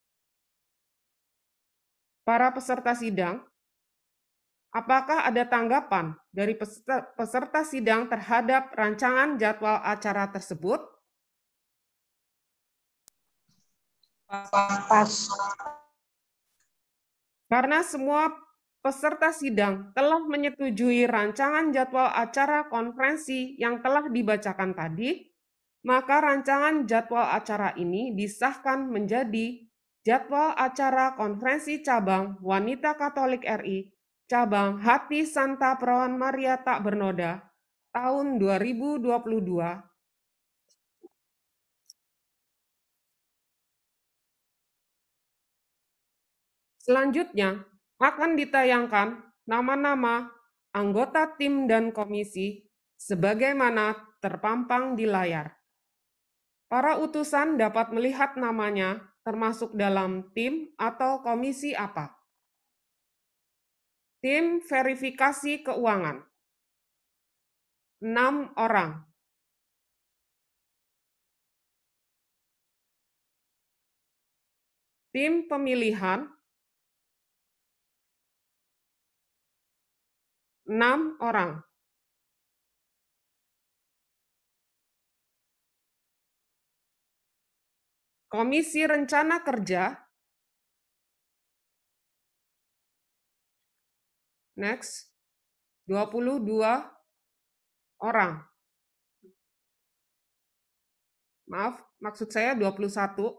Para peserta sidang, apakah ada tanggapan dari peserta, peserta sidang terhadap rancangan jadwal acara tersebut? Pas. Karena semua peserta sidang telah menyetujui rancangan jadwal acara konferensi yang telah dibacakan tadi, maka rancangan jadwal acara ini disahkan menjadi jadwal acara konferensi cabang Wanita Katolik R I cabang Hati Santa Perawan Maria Tak Bernoda tahun dua ribu dua puluh dua. Selanjutnya akan ditayangkan nama-nama anggota tim dan komisi sebagaimana terpampang di layar. Para utusan dapat melihat namanya termasuk dalam tim atau komisi apa. Tim verifikasi keuangan, enam orang. Tim pemilihan, enam orang. Komisi Rencana Kerja, next, dua puluh dua orang. Maaf, maksud saya dua puluh satu.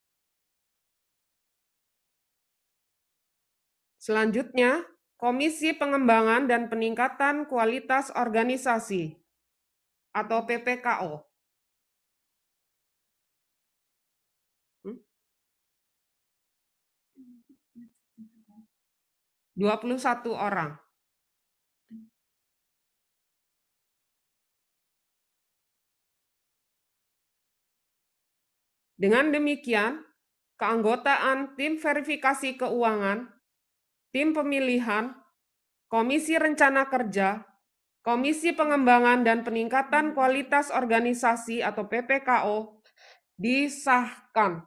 Selanjutnya, Komisi Pengembangan dan Peningkatan Kualitas Organisasi atau P P K O. dua puluh satu orang. Dengan demikian, keanggotaan tim verifikasi keuangan, tim pemilihan, Komisi Rencana Kerja, Komisi Pengembangan dan Peningkatan Kualitas Organisasi atau P P K O disahkan.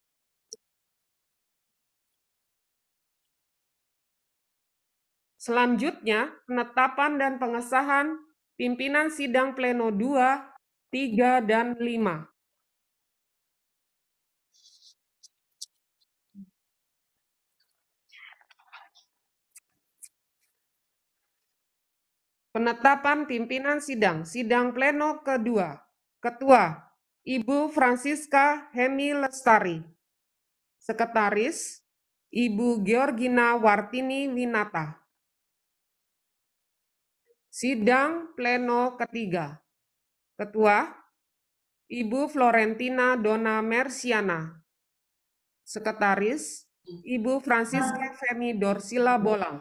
Selanjutnya, penetapan dan pengesahan pimpinan sidang pleno dua, tiga, dan lima. Penetapan pimpinan sidang, sidang pleno kedua. Ketua, Ibu Francisca Hemi Lestari. Sekretaris, Ibu Georgina Wartini Winata. Sidang pleno ketiga. Ketua, Ibu Florentina Dona Mersiana. Sekretaris, Ibu Francisca Femi Dorsila Bolang.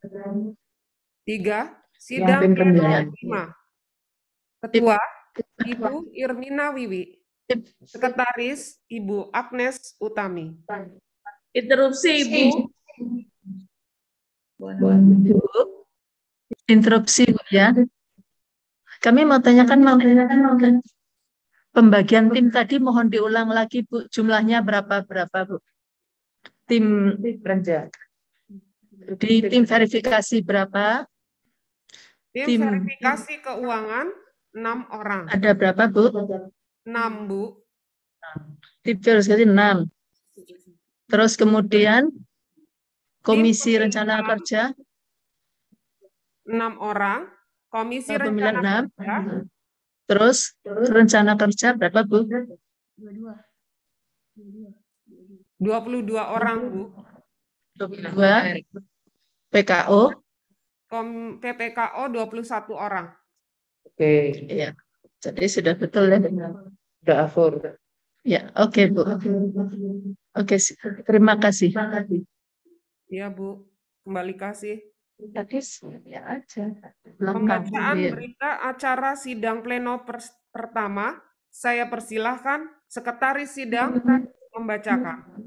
Tiga, sidang pleno lima. Ketua, Ibu Irmina Wiwi. Sekretaris, Ibu Agnes Utami. Interupsi, Ibu. Interupsi, Bu, ya. Kami mau tanyakan, mau tanyakan, pembagian tim tadi mohon diulang lagi, Bu. Jumlahnya berapa-berapa, Bu? Tim kerja. Di tim verifikasi berapa? Tim, tim verifikasi keuangan enam orang. Ada berapa, Bu? enam, Bu. Tim verifikasi enam. Terus kemudian Komisi Rencana Kerja enam orang. Komisi Rencana Rencana Kerja. Terus Rencana Kerja berapa, Bu? dua puluh dua orang, Bu. dua puluh dua. P K O? Kom P P K O dua puluh satu orang. Oke, ya. Jadi sudah betul ya. Sudah akur. Ya, oke, Bu. Oke, terima kasih. Iya, Bu. Kembali kasih. Tadi ya aja. Pembacaan Iya. berita acara sidang pleno pers- pertama, saya persilahkan Sekretaris Sidang membacakan.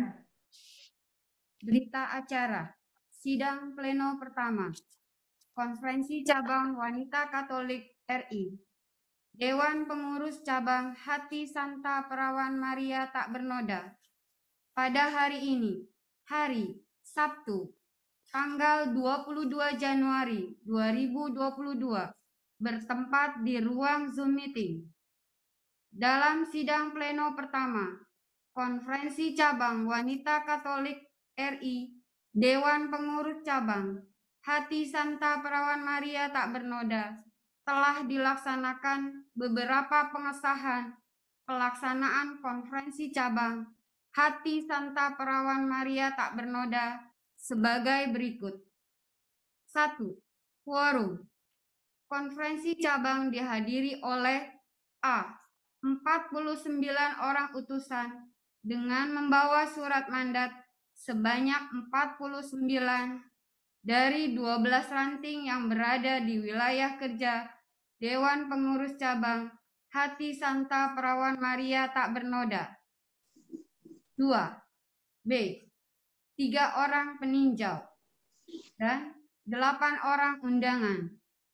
Berita acara sidang pleno pertama, Konferensi Cabang Wanita Katolik R I, Dewan Pengurus Cabang Hati Santa Perawan Maria Tak Bernoda, pada hari ini, hari Sabtu, tanggal dua puluh dua Januari dua ribu dua puluh dua, bertempat di ruang Zoom meeting. Dalam sidang pleno pertama, Konferensi Cabang Wanita Katolik R I, Dewan Pengurus Cabang Hati Santa Perawan Maria Tak Bernoda, telah dilaksanakan beberapa pengesahan pelaksanaan konferensi cabang Hati Santa Perawan Maria Tak Bernoda sebagai berikut. Satu. Quorum. Konferensi cabang dihadiri oleh A. empat puluh sembilan orang utusan dengan membawa surat mandat sebanyak empat puluh sembilan dari dua belas ranting yang berada di wilayah kerja Dewan Pengurus Cabang Hati Santa Perawan Maria Tak Bernoda. Dua. B. Tiga orang peninjau dan delapan orang undangan.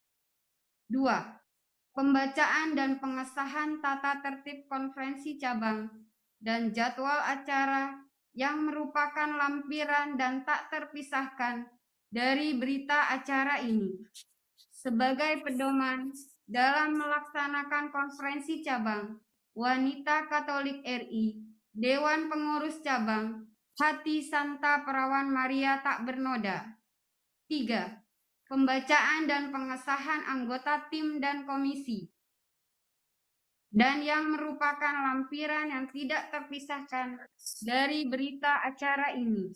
Dua. Pembacaan dan pengesahan tata tertib konferensi cabang dan jadwal acara yang merupakan lampiran dan tak terpisahkan dari berita acara ini. Sebagai pedoman dalam melaksanakan konferensi cabang Wanita Katolik R I, Dewan Pengurus Cabang Hati Santa Perawan Maria Tak Bernoda. Tiga. Pembacaan dan pengesahan anggota tim dan komisi, dan yang merupakan lampiran yang tidak terpisahkan dari berita acara ini.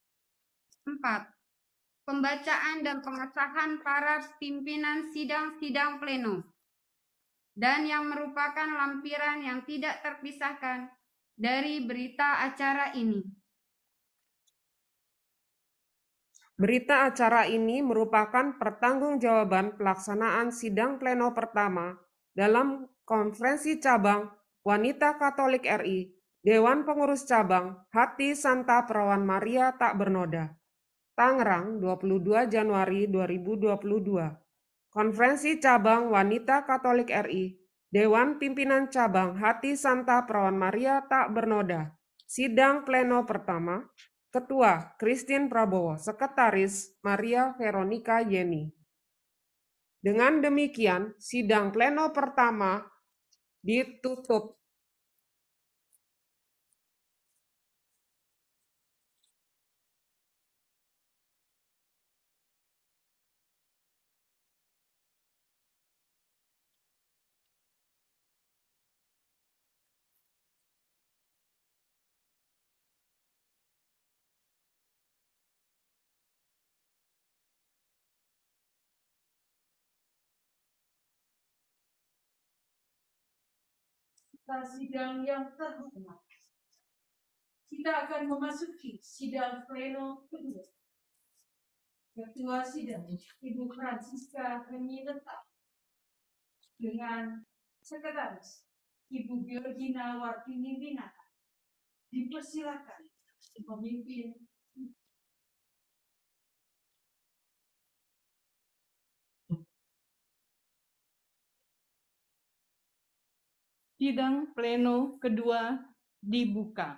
Empat. Pembacaan dan pengesahan para pimpinan sidang-sidang pleno, dan yang merupakan lampiran yang tidak terpisahkan dari berita acara ini. Berita acara ini merupakan pertanggungjawaban pelaksanaan sidang pleno pertama dalam Konferensi Cabang Wanita Katolik R I, Dewan Pengurus Cabang Hati Santa Perawan Maria Tak Bernoda, Tangerang, dua puluh dua Januari dua ribu dua puluh dua. Konferensi Cabang Wanita Katolik R I, Dewan Pimpinan Cabang Hati Santa Perawan Maria Tak Bernoda, sidang pleno pertama. Ketua Christine Prabowo, Sekretaris Maria Veronica Yeni. Dengan demikian, sidang pleno pertama ditutup. Sidang yang terhormat, kita akan memasuki sidang pleno kedua. Ketua sidang Ibu Francisca Renileta dengan Sekretaris Ibu Georgina Wartini Winata dipersilakan memimpin sidang pleno kedua dibuka.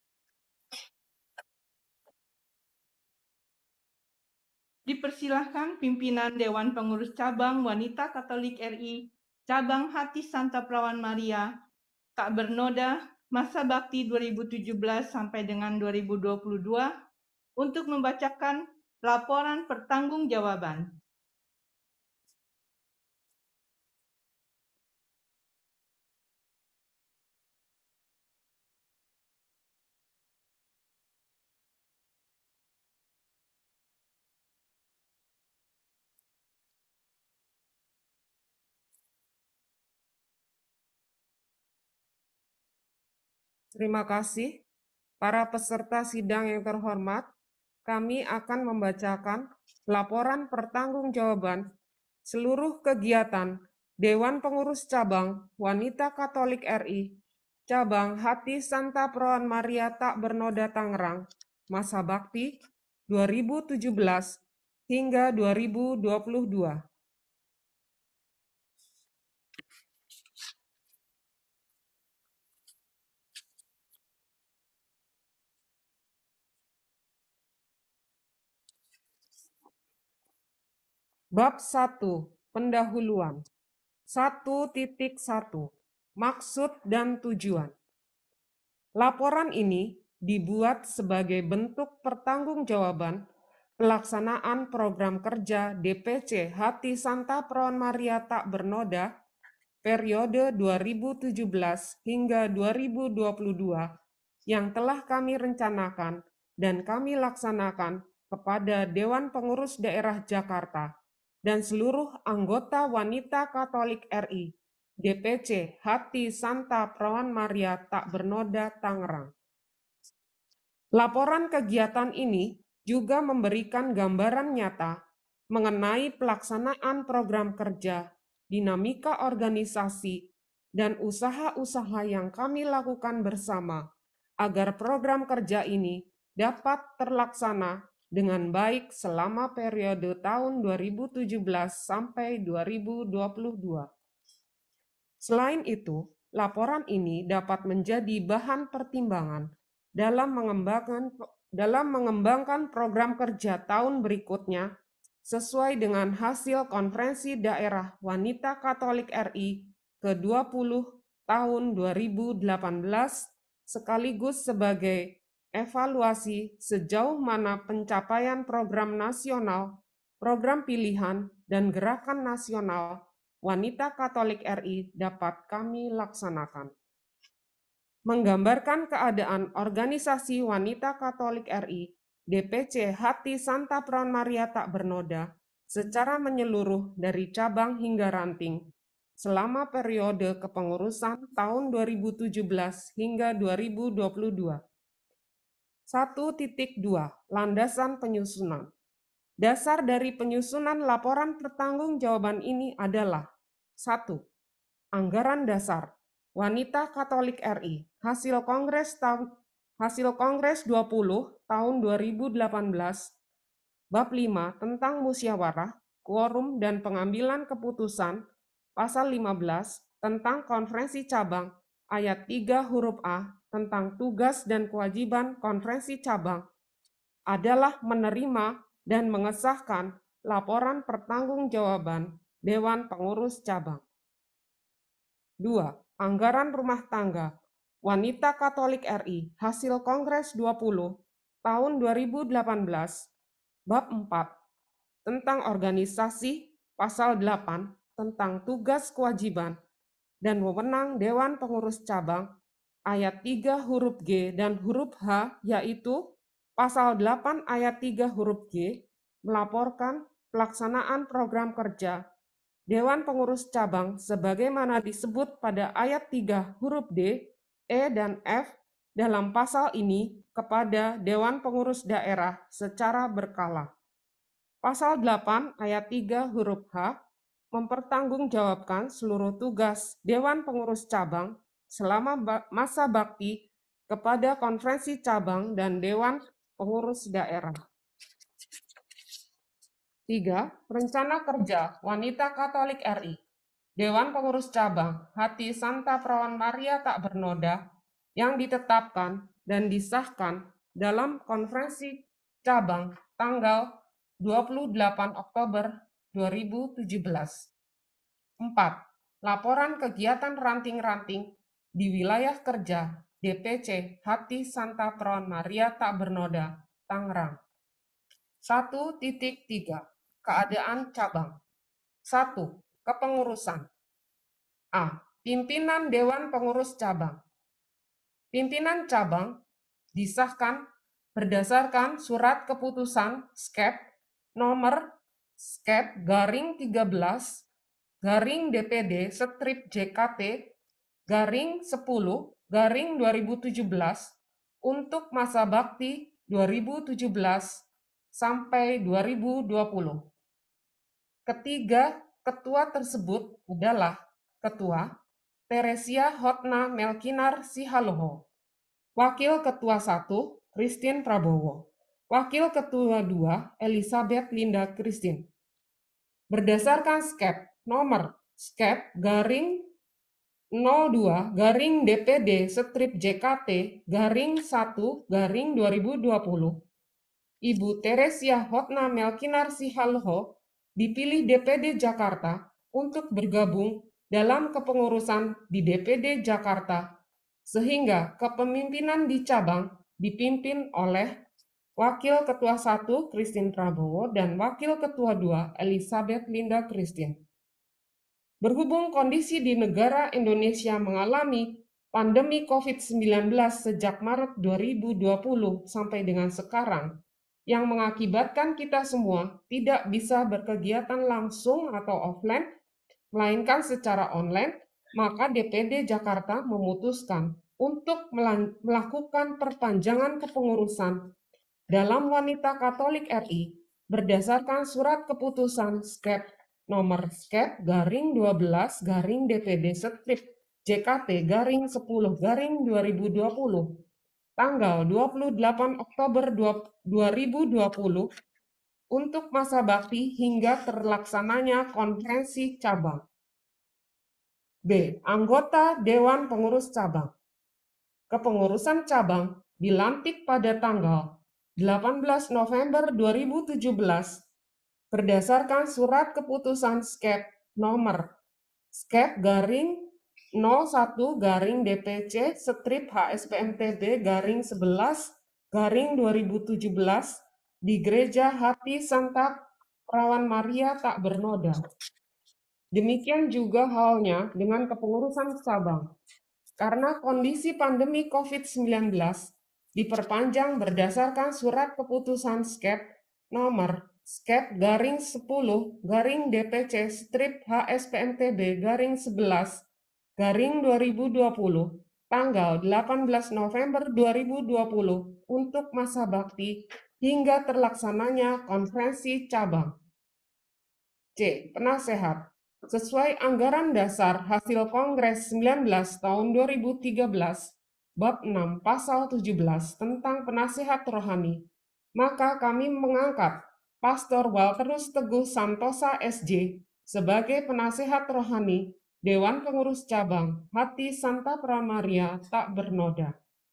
Dipersilahkan pimpinan Dewan Pengurus Cabang Wanita Katolik R I, Cabang Hati Santa Perawan Maria Tak Bernoda, masa bakti dua ribu tujuh belas sampai dengan dua ribu dua puluh dua, untuk membacakan laporan pertanggungjawaban. Terima kasih. Para peserta sidang yang terhormat, kami akan membacakan laporan pertanggungjawaban seluruh kegiatan Dewan Pengurus Cabang Wanita Katolik R I, Cabang Hati Santa Perawan Maria Tak Bernoda Tangerang, masa bakti dua ribu tujuh belas hingga dua ribu dua puluh dua. Bab satu. Pendahuluan. satu titik satu. Maksud dan tujuan. Laporan ini dibuat sebagai bentuk pertanggungjawaban pelaksanaan program kerja D P C Hati Santa Perawan Maria Tak Bernoda periode dua ribu tujuh belas hingga dua ribu dua puluh dua yang telah kami rencanakan dan kami laksanakan kepada Dewan Pengurus Daerah Jakarta dan seluruh anggota Wanita Katolik R I, D P C Hati Santa Perawan Maria Tak Bernoda Tangerang. Laporan kegiatan ini juga memberikan gambaran nyata mengenai pelaksanaan program kerja, dinamika organisasi, dan usaha-usaha yang kami lakukan bersama agar program kerja ini dapat terlaksana dengan baik selama periode tahun dua ribu tujuh belas sampai dua ribu dua puluh dua. Selain itu, laporan ini dapat menjadi bahan pertimbangan dalam mengembangkan dalam mengembangkan program kerja tahun berikutnya sesuai dengan hasil Konferensi Daerah Wanita Katolik R I ke dua puluh tahun dua ribu delapan belas sekaligus sebagai evaluasi sejauh mana pencapaian program nasional, program pilihan, dan gerakan nasional Wanita Katolik R I dapat kami laksanakan. Menggambarkan keadaan organisasi Wanita Katolik R I, D P C Hati Santa Perawan Maria Tak Bernoda, secara menyeluruh dari cabang hingga ranting, selama periode kepengurusan tahun dua ribu tujuh belas hingga dua ribu dua puluh dua. satu titik dua. Landasan penyusunan. Dasar dari penyusunan laporan pertanggungjawaban ini adalah satu. Anggaran dasar Wanita Katolik R I hasil Kongres tahun hasil Kongres dua puluh tahun dua ribu delapan belas bab lima tentang musyawarah, quorum dan pengambilan keputusan, pasal lima belas tentang konferensi cabang, ayat tiga huruf A tentang tugas dan kewajiban konferensi cabang adalah menerima dan mengesahkan laporan pertanggungjawaban Dewan Pengurus Cabang. Dua. Anggaran rumah tangga Wanita Katolik R I hasil Kongres dua puluh tahun dua ribu delapan belas bab empat tentang organisasi, pasal delapan tentang tugas kewajiban dan wewenang Dewan Pengurus Cabang, ayat tiga huruf G dan huruf H, yaitu pasal delapan ayat tiga huruf G melaporkan pelaksanaan program kerja Dewan Pengurus Cabang sebagaimana disebut pada ayat tiga huruf D, E, dan F dalam pasal ini kepada Dewan Pengurus Daerah secara berkala. Pasal delapan ayat tiga huruf H mempertanggungjawabkan seluruh tugas Dewan Pengurus Cabang selama masa bakti kepada konferensi cabang dan Dewan Pengurus Daerah. Tiga. Rencana kerja Wanita Katolik R I, Dewan Pengurus Cabang Hati Santa Perawan Maria Tak Bernoda yang ditetapkan dan disahkan dalam konferensi cabang tanggal dua puluh delapan Oktober dua ribu tujuh belas. Empat. Laporan kegiatan ranting-ranting di wilayah kerja D P C Hati Santa Perawan Maria Tak Bernoda, Tangerang. satu titik tiga. Keadaan cabang. satu. Kepengurusan. A. Pimpinan Dewan Pengurus Cabang. Pimpinan cabang disahkan berdasarkan surat keputusan S K E P nomor S K E P garing tiga belas garing D P D strip J K T garing sepuluh garing dua ribu tujuh belas untuk masa bakti dua ribu tujuh belas sampai dua ribu dua puluh. Ketiga ketua tersebut adalah Ketua Teresia Hotna Melkinar Sihaloho, Wakil Ketua satu Christine Prabowo, Wakil Ketua dua Elizabeth Linda Christine. Berdasarkan skep nomor skep garing nol dua garing D P D strip J K T garing satu garing dua ribu dua puluh, Ibu Teresia Hotna Melkinar Sihaloho dipilih D P D Jakarta untuk bergabung dalam kepengurusan di D P D Jakarta, sehingga kepemimpinan di cabang dipimpin oleh Wakil Ketua satu Christine Prabowo dan Wakil Ketua dua Elizabeth Linda Christine. Berhubung kondisi di negara Indonesia mengalami pandemi covid sembilan belas sejak Maret dua ribu dua puluh sampai dengan sekarang, yang mengakibatkan kita semua tidak bisa berkegiatan langsung atau offline, melainkan secara online, maka D P D Jakarta memutuskan untuk melakukan perpanjangan kepengurusan dalam Wanita Katolik R I berdasarkan surat keputusan skep nomor skep garing dua belas garing D P D strip J K T garing sepuluh garing dua ribu dua puluh tanggal dua puluh delapan Oktober dua ribu dua puluh untuk masa bakti hingga terlaksananya konferensi cabang. B. Anggota Dewan Pengurus Cabang. Kepengurusan cabang dilantik pada tanggal delapan belas November dua ribu tujuh belas berdasarkan surat keputusan skep nomor skep garing nol satu garing D P C strip H S P M T B garing sebelas garing dua ribu tujuh belas di Gereja Hati Santa Perawan Maria Tak Bernoda. Demikian juga halnya dengan kepengurusan cabang. Karena kondisi pandemi covid sembilan belas diperpanjang berdasarkan surat keputusan skep nomor skep garing sepuluh garing D P C strip H S P M T B garing sebelas garing dua ribu dua puluh tanggal delapan belas November dua ribu dua puluh untuk masa bakti hingga terlaksananya konferensi cabang. C. Penasehat. Sesuai anggaran dasar hasil Kongres sembilan belas tahun dua ribu tiga belas, bab enam pasal tujuh belas tentang penasehat rohani, maka kami mengangkat Pastor Walterus Teguh Santosa S J sebagai penasehat rohani Dewan Pengurus Cabang Hati Santa Pramaria Tak Bernoda.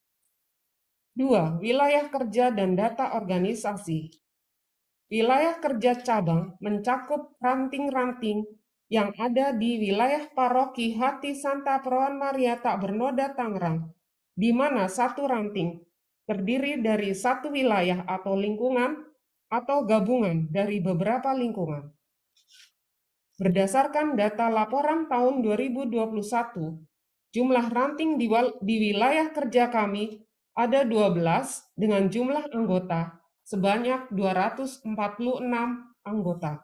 Dua. Wilayah kerja dan data organisasi. Wilayah kerja cabang mencakup ranting-ranting yang ada di wilayah paroki Hati Santa Perawan Maria Tak Bernoda Tangerang, di mana satu ranting terdiri dari satu wilayah atau lingkungan atau gabungan dari beberapa lingkungan. Berdasarkan data laporan tahun dua ribu dua puluh satu, jumlah ranting di, di wilayah kerja kami ada dua belas dengan jumlah anggota sebanyak dua ratus empat puluh enam anggota.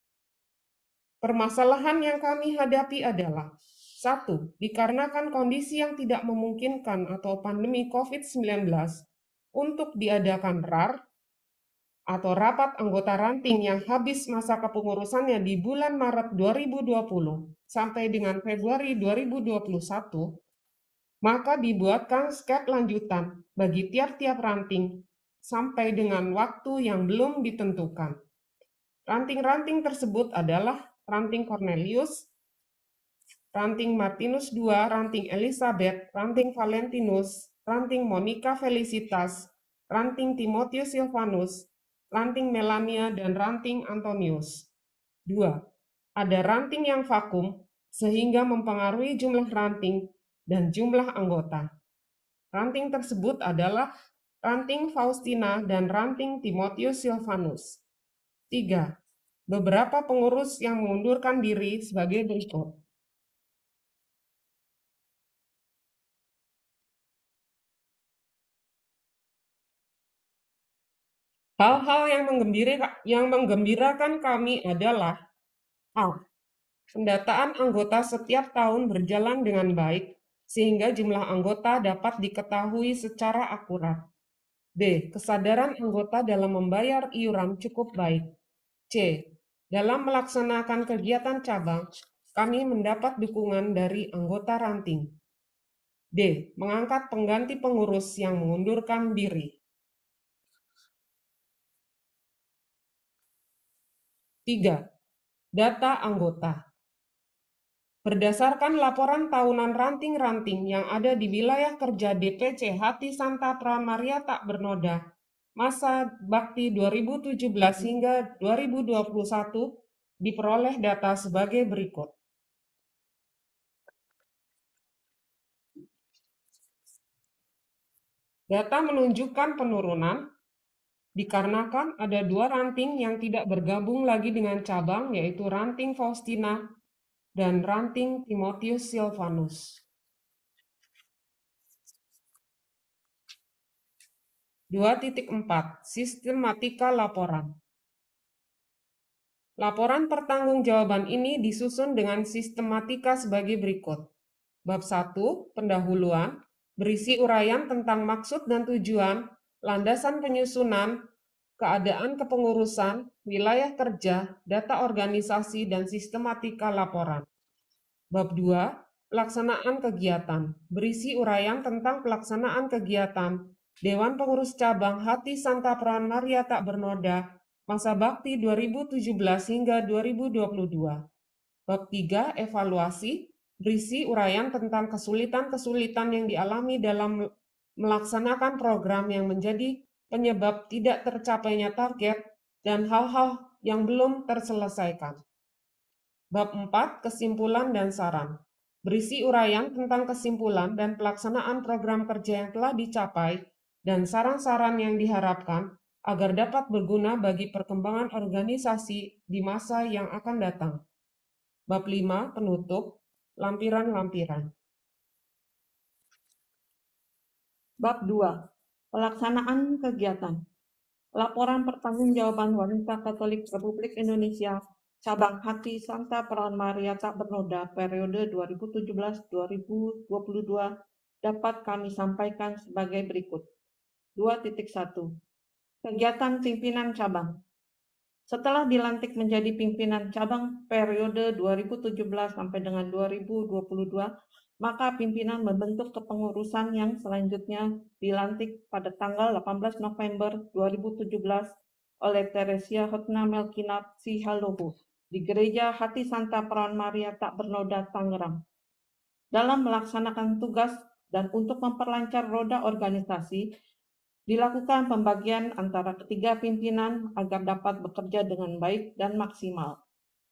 Permasalahan yang kami hadapi adalah satu. Dikarenakan kondisi yang tidak memungkinkan atau pandemi covid sembilan belas untuk diadakan R A R atau rapat anggota ranting yang habis masa kepengurusannya di bulan Maret dua ribu dua puluh sampai dengan Februari dua ribu dua puluh satu, maka dibuatkan skep lanjutan bagi tiap-tiap ranting sampai dengan waktu yang belum ditentukan. Ranting-ranting tersebut adalah ranting Cornelius, ranting Martinus dua, ranting Elizabeth, ranting Valentinus, ranting Monica Felicitas, ranting Timotius Silvanus, ranting Melania, dan ranting Antonius. Dua. Ada ranting yang vakum sehingga mempengaruhi jumlah ranting dan jumlah anggota. Ranting tersebut adalah ranting Faustina dan ranting Timotius Silvanus. Tiga. Beberapa pengurus yang mengundurkan diri sebagai berikut. Hal-hal yang menggembirakan, yang menggembirakan kami adalah A. Pendataan anggota setiap tahun berjalan dengan baik, sehingga jumlah anggota dapat diketahui secara akurat. B. Kesadaran anggota dalam membayar iuran cukup baik. C. Dalam melaksanakan kegiatan cabang, kami mendapat dukungan dari anggota ranting. D. Mengangkat pengganti pengurus yang mengundurkan diri. Tiga. Data anggota. Berdasarkan laporan tahunan ranting-ranting yang ada di wilayah kerja D P C Hati Santa Perawan Maria Tak Bernoda, masa bakti dua ribu tujuh belas hingga dua ribu dua puluh satu, diperoleh data sebagai berikut. Data menunjukkan penurunan dikarenakan ada dua ranting yang tidak bergabung lagi dengan cabang, yaitu ranting Faustina dan ranting Timotius Silvanus. dua titik empat. Sistematika laporan. Laporan pertanggungjawaban ini disusun dengan sistematika sebagai berikut. Bab satu, pendahuluan, berisi uraian tentang maksud dan tujuan, landasan penyusunan, keadaan kepengurusan, wilayah kerja, data organisasi, dan sistematika laporan. Bab dua, pelaksanaan kegiatan, berisi uraian tentang pelaksanaan kegiatan Dewan Pengurus Cabang Hati Santa Perawan Maria Tak Bernoda, masa bakti dua ribu tujuh belas hingga dua ribu dua puluh dua. Bab tiga, evaluasi, berisi uraian tentang kesulitan-kesulitan yang dialami dalam melaksanakan program yang menjadi penyebab tidak tercapainya target dan hal-hal yang belum terselesaikan. Bab empat, kesimpulan dan saran, berisi uraian tentang kesimpulan dan pelaksanaan program kerja yang telah dicapai dan saran-saran yang diharapkan agar dapat berguna bagi perkembangan organisasi di masa yang akan datang. Bab lima, penutup, lampiran-lampiran. Bab dua. Pelaksanaan kegiatan. Laporan pertanggungjawaban Wanita Katolik Republik Indonesia Cabang Hati Santa Perawan Maria Tak Bernoda periode dua ribu tujuh belas sampai dua ribu dua puluh dua dapat kami sampaikan sebagai berikut. dua titik satu. Kegiatan pimpinan cabang. Setelah dilantik menjadi pimpinan cabang periode dua ribu tujuh belas sampai dengan dua ribu dua puluh dua, maka pimpinan membentuk kepengurusan yang selanjutnya dilantik pada tanggal delapan belas November dua ribu tujuh belas oleh Teresia Hotna Melkinat Sihalobo di Gereja Hati Santa Perawan Maria Tak Bernoda, Tangerang. Dalam melaksanakan tugas dan untuk memperlancar roda organisasi, dilakukan pembagian antara ketiga pimpinan agar dapat bekerja dengan baik dan maksimal.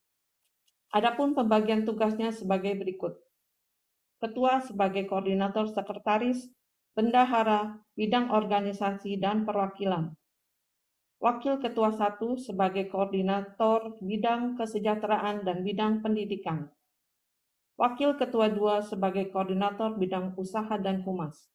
Adapun pembagian tugasnya sebagai berikut. Ketua sebagai koordinator sekretaris, bendahara, bidang organisasi dan perwakilan. Wakil Ketua satu sebagai koordinator bidang kesejahteraan dan bidang pendidikan. Wakil Ketua dua sebagai koordinator bidang usaha dan humas.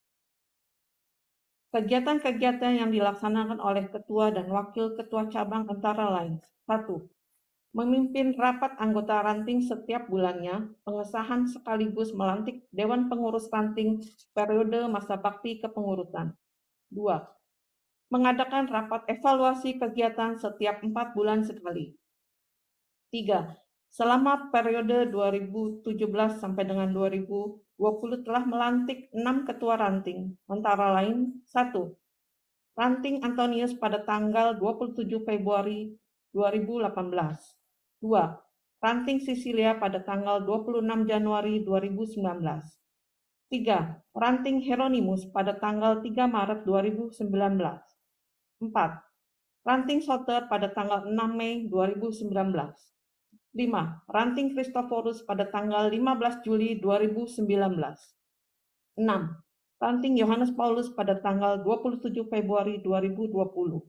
Kegiatan-kegiatan yang dilaksanakan oleh Ketua dan Wakil Ketua Cabang antara lain. satu. Memimpin rapat anggota ranting setiap bulannya, pengesahan sekaligus melantik Dewan Pengurus Ranting periode masa bakti kepengurusan. dua. Mengadakan rapat evaluasi kegiatan setiap empat bulan sekali. tiga. Selama periode dua ribu tujuh belas sampai dengan dua ribu dua puluh telah melantik enam ketua ranting, antara lain satu. Ranting Antonius pada tanggal dua puluh tujuh Februari dua ribu delapan belas. dua. Ranting Sisilia pada tanggal dua puluh enam Januari dua ribu sembilan belas. tiga. Ranting Hieronymus pada tanggal tiga Maret dua ribu sembilan belas. empat. Ranting Soter pada tanggal enam Mei dua ribu sembilan belas. lima. Ranting Christophorus pada tanggal lima belas Juli dua ribu sembilan belas. enam. Ranting Yohanes Paulus pada tanggal dua puluh tujuh Februari dua ribu dua puluh.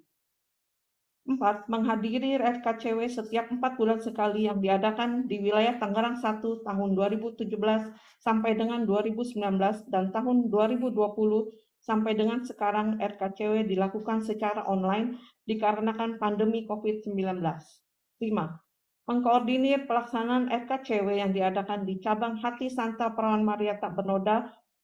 empat. Menghadiri R K C W setiap empat bulan sekali yang diadakan di wilayah Tangerang satu tahun dua ribu tujuh belas sampai dengan dua ribu sembilan belas dan tahun dua ribu dua puluh sampai dengan sekarang R K C W dilakukan secara online dikarenakan pandemi covid sembilan belas. lima. Mengkoordinir pelaksanaan R K C W yang diadakan di cabang Hati Santa Perawan Maria Tak Bernoda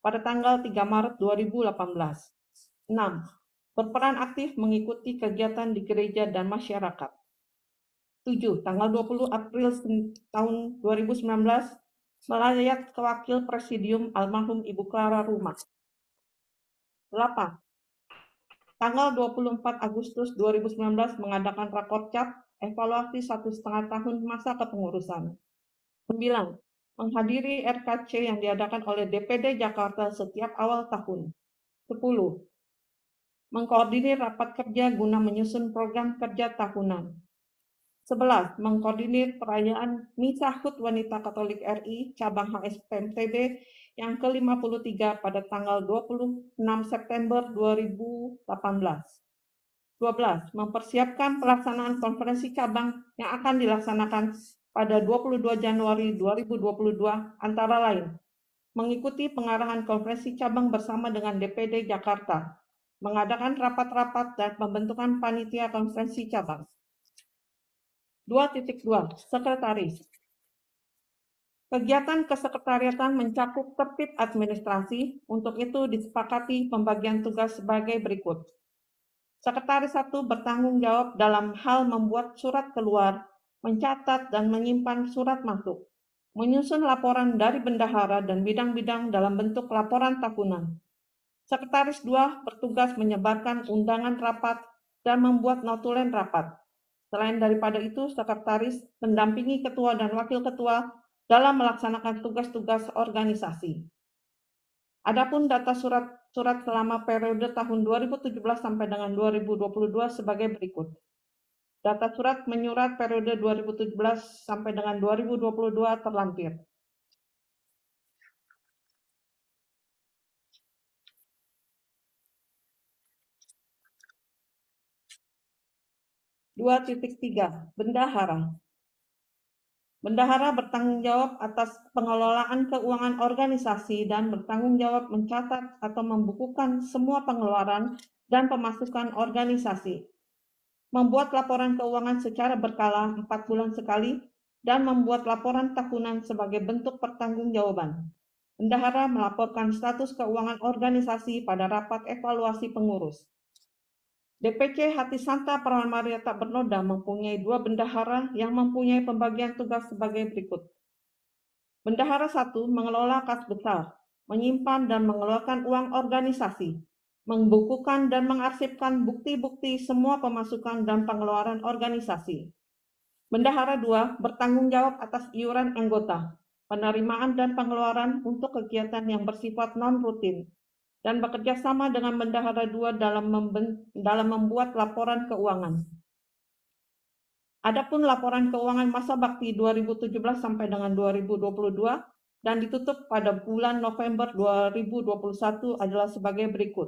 pada tanggal tiga Maret dua ribu delapan belas. enam. Berperan aktif mengikuti kegiatan di gereja dan masyarakat. tujuh. Tanggal dua puluh April tahun dua ribu sembilan belas, melayat ke Wakil Presidium almarhum Ibu Clara Rumah. delapan. Tanggal dua puluh empat Agustus dua ribu sembilan belas mengadakan rakor cap evaluasi satu setengah tahun masa kepengurusan. sembilan. Menghadiri R K C yang diadakan oleh D P D Jakarta setiap awal tahun. sepuluh. Mengkoordinir rapat kerja guna menyusun program kerja tahunan. sebelas. Mengkoordinir perayaan Misa Hut Wanita Katolik R I cabang H S P M T B yang ke lima puluh tiga pada tanggal dua puluh enam September dua ribu delapan belas. dua belas. Mempersiapkan pelaksanaan konferensi cabang yang akan dilaksanakan pada dua puluh dua Januari dua ribu dua puluh dua, antara lain mengikuti pengarahan konferensi cabang bersama dengan D P D Jakarta, mengadakan rapat-rapat dan pembentukan panitia konferensi cabang. dua titik dua. Sekretaris. Kegiatan kesekretariatan mencakup tertib administrasi, untuk itu disepakati pembagian tugas sebagai berikut. Sekretaris satu bertanggung jawab dalam hal membuat surat keluar, mencatat dan menyimpan surat masuk, menyusun laporan dari bendahara dan bidang-bidang dalam bentuk laporan tahunan. Sekretaris dua bertugas menyebarkan undangan rapat dan membuat notulen rapat. Selain daripada itu, sekretaris mendampingi ketua dan wakil ketua dalam melaksanakan tugas-tugas organisasi. Adapun data surat-surat selama periode tahun dua ribu tujuh belas sampai dengan dua ribu dua puluh dua sebagai berikut. Data surat menyurat periode dua ribu tujuh belas sampai dengan dua ribu dua puluh dua terlampir. dua titik tiga. Bendahara. Bendahara bertanggung jawab atas pengelolaan keuangan organisasi dan bertanggung jawab mencatat atau membukukan semua pengeluaran dan pemasukan organisasi, membuat laporan keuangan secara berkala empat bulan sekali, dan membuat laporan tahunan sebagai bentuk pertanggungjawaban. Bendahara melaporkan status keuangan organisasi pada rapat evaluasi pengurus. D P C Hati Santa Perawan Maria Tak Bernoda mempunyai dua bendahara yang mempunyai pembagian tugas sebagai berikut. Bendahara satu mengelola kas besar, menyimpan dan mengeluarkan uang organisasi, membukukan dan mengarsipkan bukti-bukti semua pemasukan dan pengeluaran organisasi. Bendahara dua bertanggung jawab atas iuran anggota, penerimaan dan pengeluaran untuk kegiatan yang bersifat non-rutin, dan bekerja sama dengan Bendahara dua dalam, dalam membuat laporan keuangan. Adapun laporan keuangan masa bakti dua ribu tujuh belas sampai dengan dua ribu dua puluh dua dan ditutup pada bulan November dua ribu dua puluh satu adalah sebagai berikut.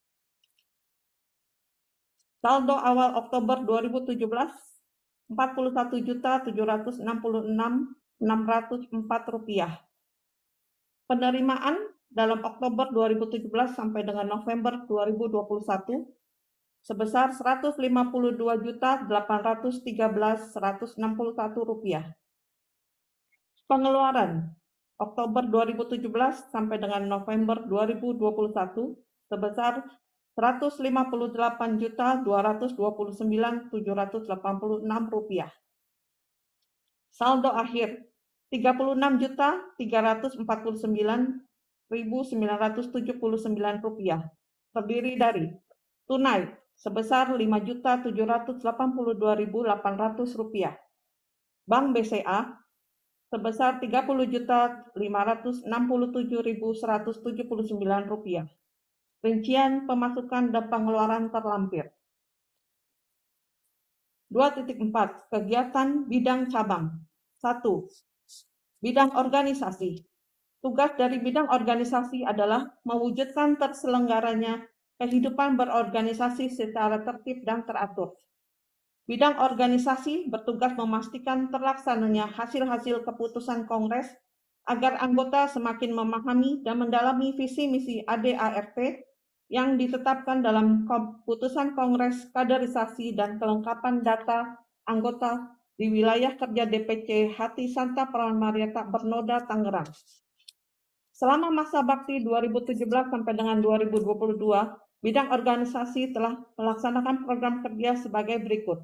Saldo awal Oktober dua ribu tujuh belas, empat puluh satu juta tujuh ratus enam puluh enam ribu enam ratus empat rupiah. Penerimaan dalam Oktober dua ribu tujuh belas sampai dengan November dua ribu dua puluh satu sebesar seratus lima puluh dua juta delapan ratus tiga belas ribu seratus enam puluh satu rupiah. Pengeluaran Oktober dua ribu tujuh belas sampai dengan November dua ribu dua puluh satu sebesar seratus lima puluh delapan juta dua ratus dua puluh sembilan ribu tujuh ratus delapan puluh enam rupiah. Saldo akhir tiga puluh enam juta tiga ratus empat puluh sembilan ribu sembilan ratus tujuh puluh sembilan rupiah, terdiri dari tunai sebesar lima juta tujuh ratus delapan puluh dua ribu delapan ratus rupiah, Bank B C A sebesar tiga puluh juta lima ratus enam puluh tujuh ribu seratus tujuh puluh sembilan rupiah. Rincian pemasukan dan pengeluaran terlampir. dua titik empat. Kegiatan bidang cabang. satu. Bidang organisasi. Tugas dari bidang organisasi adalah mewujudkan terselenggaranya kehidupan berorganisasi secara tertib dan teratur. Bidang organisasi bertugas memastikan terlaksananya hasil-hasil keputusan Kongres agar anggota semakin memahami dan mendalami visi misi A D A R T yang ditetapkan dalam keputusan Kongres kaderisasi dan kelengkapan data anggota di wilayah kerja D P C Hati Santa Perawan Maria Tak Bernoda, Tangerang. Selama masa bakti dua ribu tujuh belas sampai dengan dua ribu dua puluh dua, bidang organisasi telah melaksanakan program kerja sebagai berikut.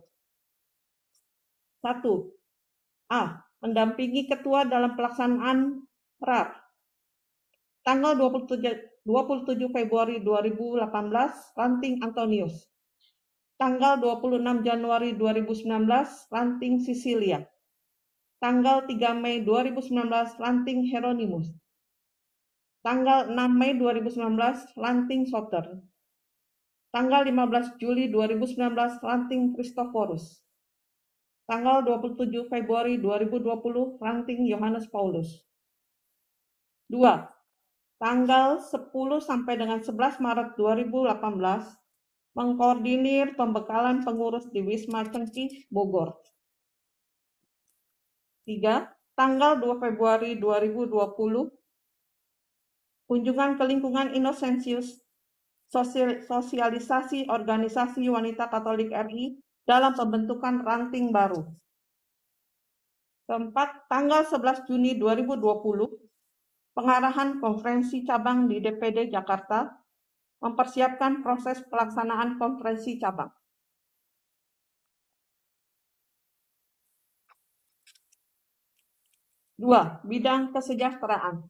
Satu. A. Mendampingi ketua dalam pelaksanaan R A P. Tanggal dua puluh tujuh Februari dua ribu delapan belas, Ranting Antonius. Tanggal dua puluh enam Januari dua ribu sembilan belas, Ranting Sisilia. Tanggal tiga Mei dua ribu sembilan belas, Ranting Hieronymus. Tanggal enam Mei dua ribu sembilan belas, Ranting Soter. Tanggal lima belas Juli dua ribu sembilan belas, Ranting Christophorus. Tanggal dua puluh tujuh Februari dua ribu dua puluh, Ranting Yohanes Paulus. Dua. Tanggal sepuluh sampai dengan sebelas Maret dua ribu delapan belas, mengkoordinir pembekalan pengurus di Wisma Cengkih, Bogor. Tiga. Tanggal dua Februari dua ribu dua puluh, kunjungan ke lingkungan Innocentius, sosialisasi organisasi wanita Katolik R I dalam pembentukan ranting baru. Keempat, tanggal sebelas Juni dua ribu dua puluh, pengarahan konferensi cabang di D P D Jakarta, mempersiapkan proses pelaksanaan konferensi cabang. Dua, bidang kesejahteraan.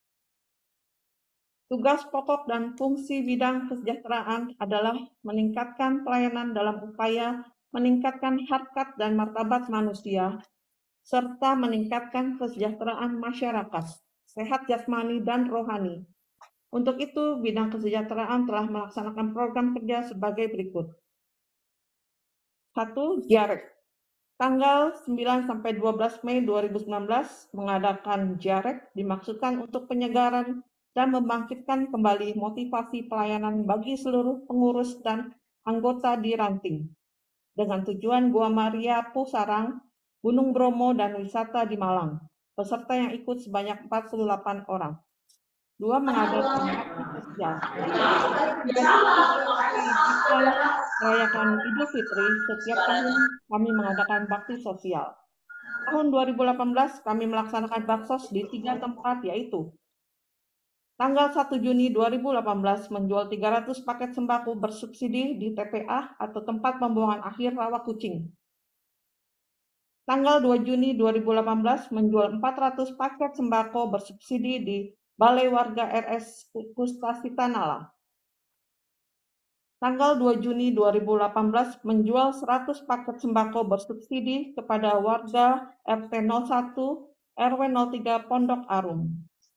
Tugas pokok dan fungsi bidang kesejahteraan adalah meningkatkan pelayanan dalam upaya meningkatkan harkat dan martabat manusia, serta meningkatkan kesejahteraan masyarakat, sehat jasmani dan rohani. Untuk itu, bidang kesejahteraan telah melaksanakan program kerja sebagai berikut. Satu, Jarek. Tanggal sembilan sampai dua belas Mei dua ribu sembilan belas mengadakan Jarek dimaksudkan untuk penyegaran dan membangkitkan kembali motivasi pelayanan bagi seluruh pengurus dan anggota di Ranting, dengan tujuan Gua Maria Pusarang, Gunung Bromo, dan wisata di Malang. Peserta yang ikut sebanyak empat puluh delapan orang. Dua, mengadakan bakti sosial. Merayakan Idul Fitri, setiap tahun kami mengadakan bakti sosial. Tahun dua ribu delapan belas kami melaksanakan baksos di tiga tempat, yaitu tanggal satu Juni dua ribu delapan belas menjual tiga ratus paket sembako bersubsidi di T P A atau tempat pembuangan akhir rawa kucing. Tanggal dua Juni dua ribu delapan belas menjual empat ratus paket sembako bersubsidi di Balai Warga R S Kustasi Tanala. Tanggal dua Juni dua ribu delapan belas menjual seratus paket sembako bersubsidi kepada warga R T nol satu R W nol tiga Pondok Arum.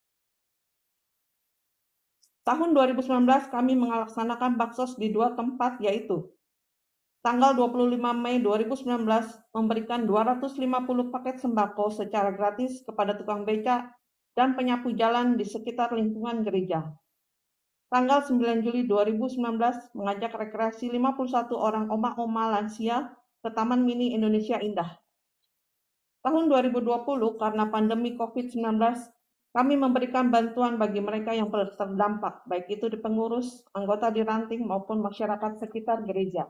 Tahun dua ribu sembilan belas kami melaksanakan baksos di dua tempat, yaitu tanggal dua puluh lima Mei dua ribu sembilan belas memberikan dua ratus lima puluh paket sembako secara gratis kepada tukang becak dan penyapu jalan di sekitar lingkungan gereja. Tanggal sembilan Juli dua ribu sembilan belas mengajak rekreasi lima puluh satu orang oma-oma lansia ke Taman Mini Indonesia Indah. Tahun dua ribu dua puluh karena pandemi COVID sembilan belas, kami memberikan bantuan bagi mereka yang terdampak, baik itu di pengurus, anggota di Ranting, maupun masyarakat sekitar gereja.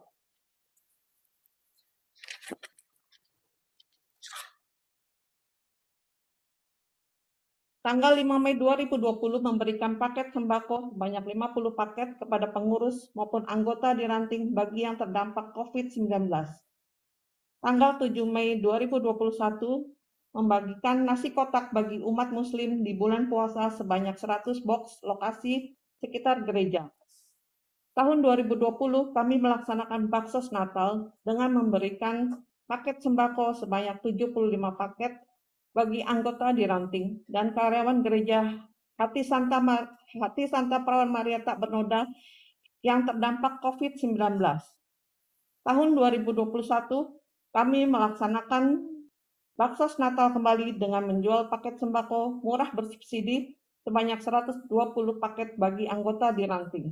Tanggal lima Mei dua ribu dua puluh memberikan paket sembako sebanyak lima puluh paket kepada pengurus maupun anggota di Ranting bagi yang terdampak COVID sembilan belas. Tanggal tujuh Mei dua ribu dua puluh satu membagikan nasi kotak bagi umat muslim di bulan puasa sebanyak seratus box lokasi sekitar gereja. Tahun dua ribu dua puluh kami melaksanakan baksos Natal dengan memberikan paket sembako sebanyak tujuh puluh lima paket bagi anggota di Ranting dan karyawan gereja Hati Santa, Mar Hati Santa Perawan Maria Tak Bernoda yang terdampak COVID sembilan belas. Tahun dua ribu dua puluh satu kami melaksanakan baksos Natal kembali dengan menjual paket sembako murah bersubsidi sebanyak seratus dua puluh paket bagi anggota di Ranting.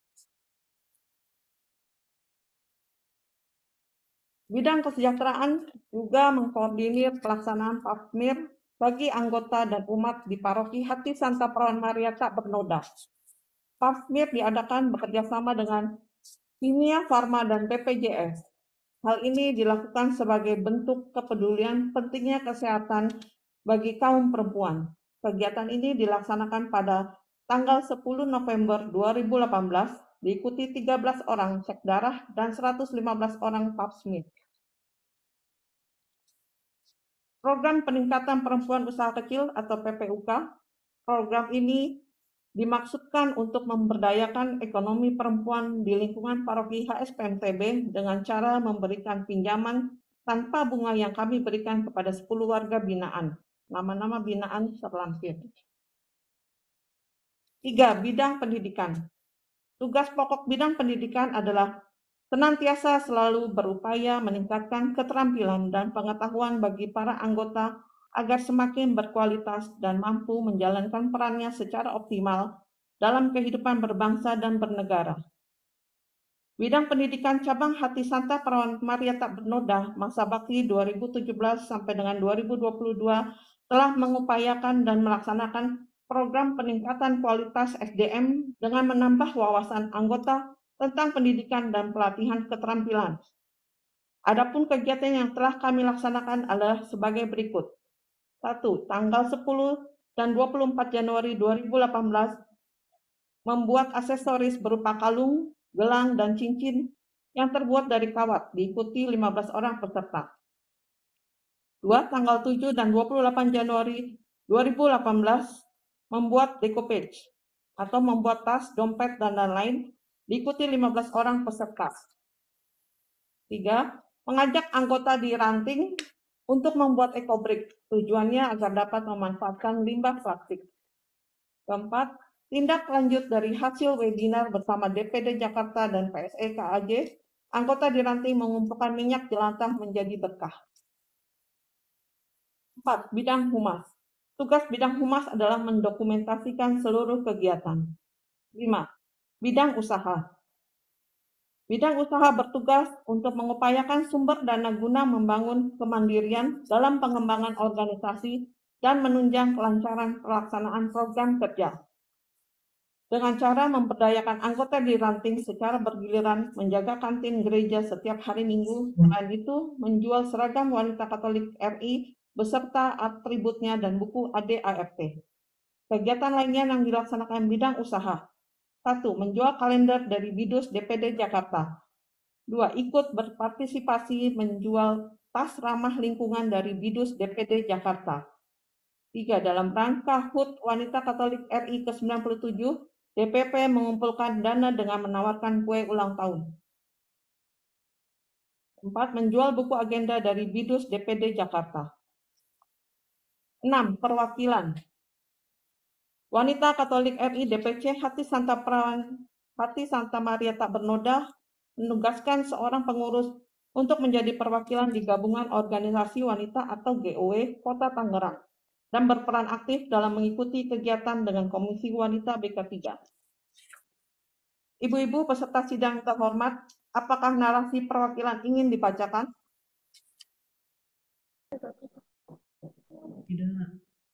Bidang kesejahteraan juga mengkoordinir pelaksanaan Pafmir bagi anggota dan umat di Paroki Hati Santa Perawan Maria Tak Bernoda. Pafmir diadakan bekerjasama dengan Kimia Farma dan B P J S. Hal ini dilakukan sebagai bentuk kepedulian pentingnya kesehatan bagi kaum perempuan. Kegiatan ini dilaksanakan pada tanggal sepuluh November dua ribu delapan belas, diikuti tiga belas orang cek darah dan seratus lima belas orang pap smear. Program Peningkatan Perempuan Usaha Kecil atau P P U K, program ini dimaksudkan untuk memberdayakan ekonomi perempuan di lingkungan paroki H S P M T B dengan cara memberikan pinjaman tanpa bunga yang kami berikan kepada sepuluh warga binaan. Nama-nama binaan terlampir. Tiga, bidang pendidikan. Tugas pokok bidang pendidikan adalah senantiasa selalu berupaya meningkatkan keterampilan dan pengetahuan bagi para anggota agar semakin berkualitas dan mampu menjalankan perannya secara optimal dalam kehidupan berbangsa dan bernegara. Bidang pendidikan cabang Hati Santa Perawan Maria Tak Bernoda masa bakti dua ribu tujuh belas sampai dengan dua ribu dua puluh dua telah mengupayakan dan melaksanakan program peningkatan kualitas S D M dengan menambah wawasan anggota tentang pendidikan dan pelatihan keterampilan. Adapun kegiatan yang telah kami laksanakan adalah sebagai berikut. Satu, tanggal sepuluh dan dua puluh empat Januari dua ribu delapan belas membuat aksesoris berupa kalung, gelang, dan cincin yang terbuat dari kawat, diikuti lima belas orang peserta. Dua, tanggal tujuh dan dua puluh delapan Januari dua ribu delapan belas membuat decoupage atau membuat tas, dompet, dan lain-lain, diikuti lima belas orang peserta. Tiga, mengajak anggota di ranting untuk membuat eco-brick, tujuannya agar dapat memanfaatkan limbah plastik. Keempat, tindak lanjut dari hasil webinar bersama D P D Jakarta dan P S E K A J, anggota di ranting mengumpulkan minyak jelantah menjadi berkah. Empat, bidang humas. Tugas bidang humas adalah mendokumentasikan seluruh kegiatan. Lima, bidang usaha. Bidang usaha bertugas untuk mengupayakan sumber dana guna membangun kemandirian dalam pengembangan organisasi dan menunjang kelancaran pelaksanaan program kerja. Dengan cara memberdayakan anggota di ranting secara bergiliran menjaga kantin gereja setiap hari Minggu, selain itu menjual seragam wanita Katolik R I beserta atributnya dan buku A D A R T. Kegiatan lainnya yang dilaksanakan bidang usaha. Satu, menjual kalender dari Bidus D P D Jakarta. Dua, ikut berpartisipasi menjual tas ramah lingkungan dari Bidus D P D Jakarta. Tiga, dalam rangka H U T Wanita Katolik R I ke sembilan puluh tujuh, D P P mengumpulkan dana dengan menawarkan kue ulang tahun. Empat, menjual buku agenda dari Bidus D P D Jakarta. Enam, perwakilan. Wanita Katolik R I D P C Hati Santa Perawan Hati Santa Maria Tak Bernoda menugaskan seorang pengurus untuk menjadi perwakilan di Gabungan Organisasi Wanita atau G O W Kota Tangerang dan berperan aktif dalam mengikuti kegiatan dengan Komisi Wanita B K tiga. Ibu-ibu peserta sidang terhormat, apakah narasi perwakilan ingin dibacakan? Tidak.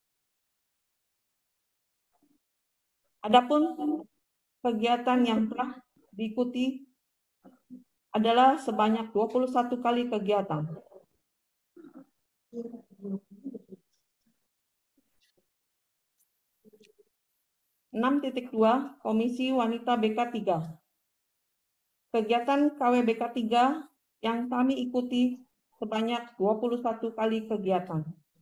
Adapun kegiatan yang telah diikuti adalah sebanyak dua puluh satu kali kegiatan. enam titik dua Komisi Wanita B K tiga. Kegiatan K W B K tiga yang kami ikuti sebanyak dua puluh satu kali kegiatan.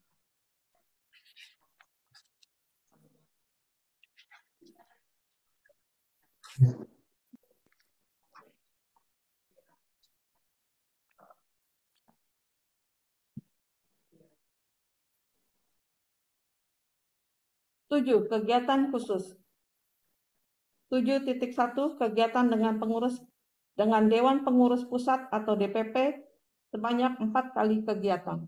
Tujuh, kegiatan khusus. Tujuh titik satu kegiatan dengan pengurus dengan Dewan Pengurus Pusat atau D P P sebanyak empat kali kegiatan.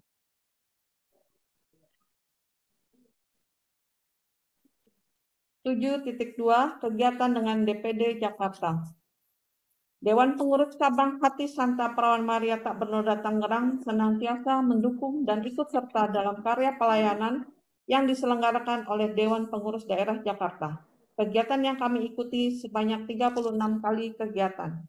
Tujuh titik dua kegiatan dengan D P D Jakarta. Dewan Pengurus Cabang Hati Santa Perawan Maria Tak Bernoda Tangerang senantiasa mendukung dan ikut serta dalam karya pelayanan yang diselenggarakan oleh Dewan Pengurus Daerah Jakarta. Kegiatan yang kami ikuti sebanyak tiga puluh enam kali kegiatan.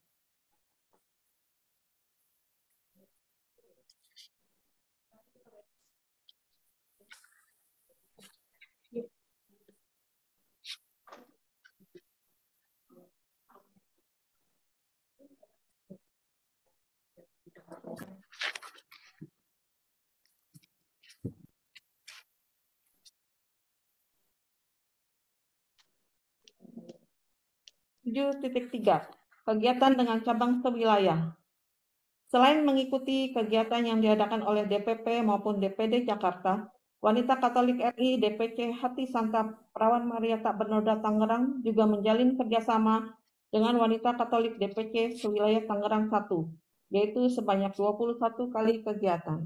tujuh titik tiga. Kegiatan dengan cabang sewilayah. Selain mengikuti kegiatan yang diadakan oleh D P P maupun D P D Jakarta, Wanita Katolik R I D P C Hati Santa Perawan Maria Tak Bernoda Tangerang juga menjalin kerjasama dengan Wanita Katolik D P C sewilayah Tangerang satu, yaitu sebanyak dua puluh satu kali kegiatan.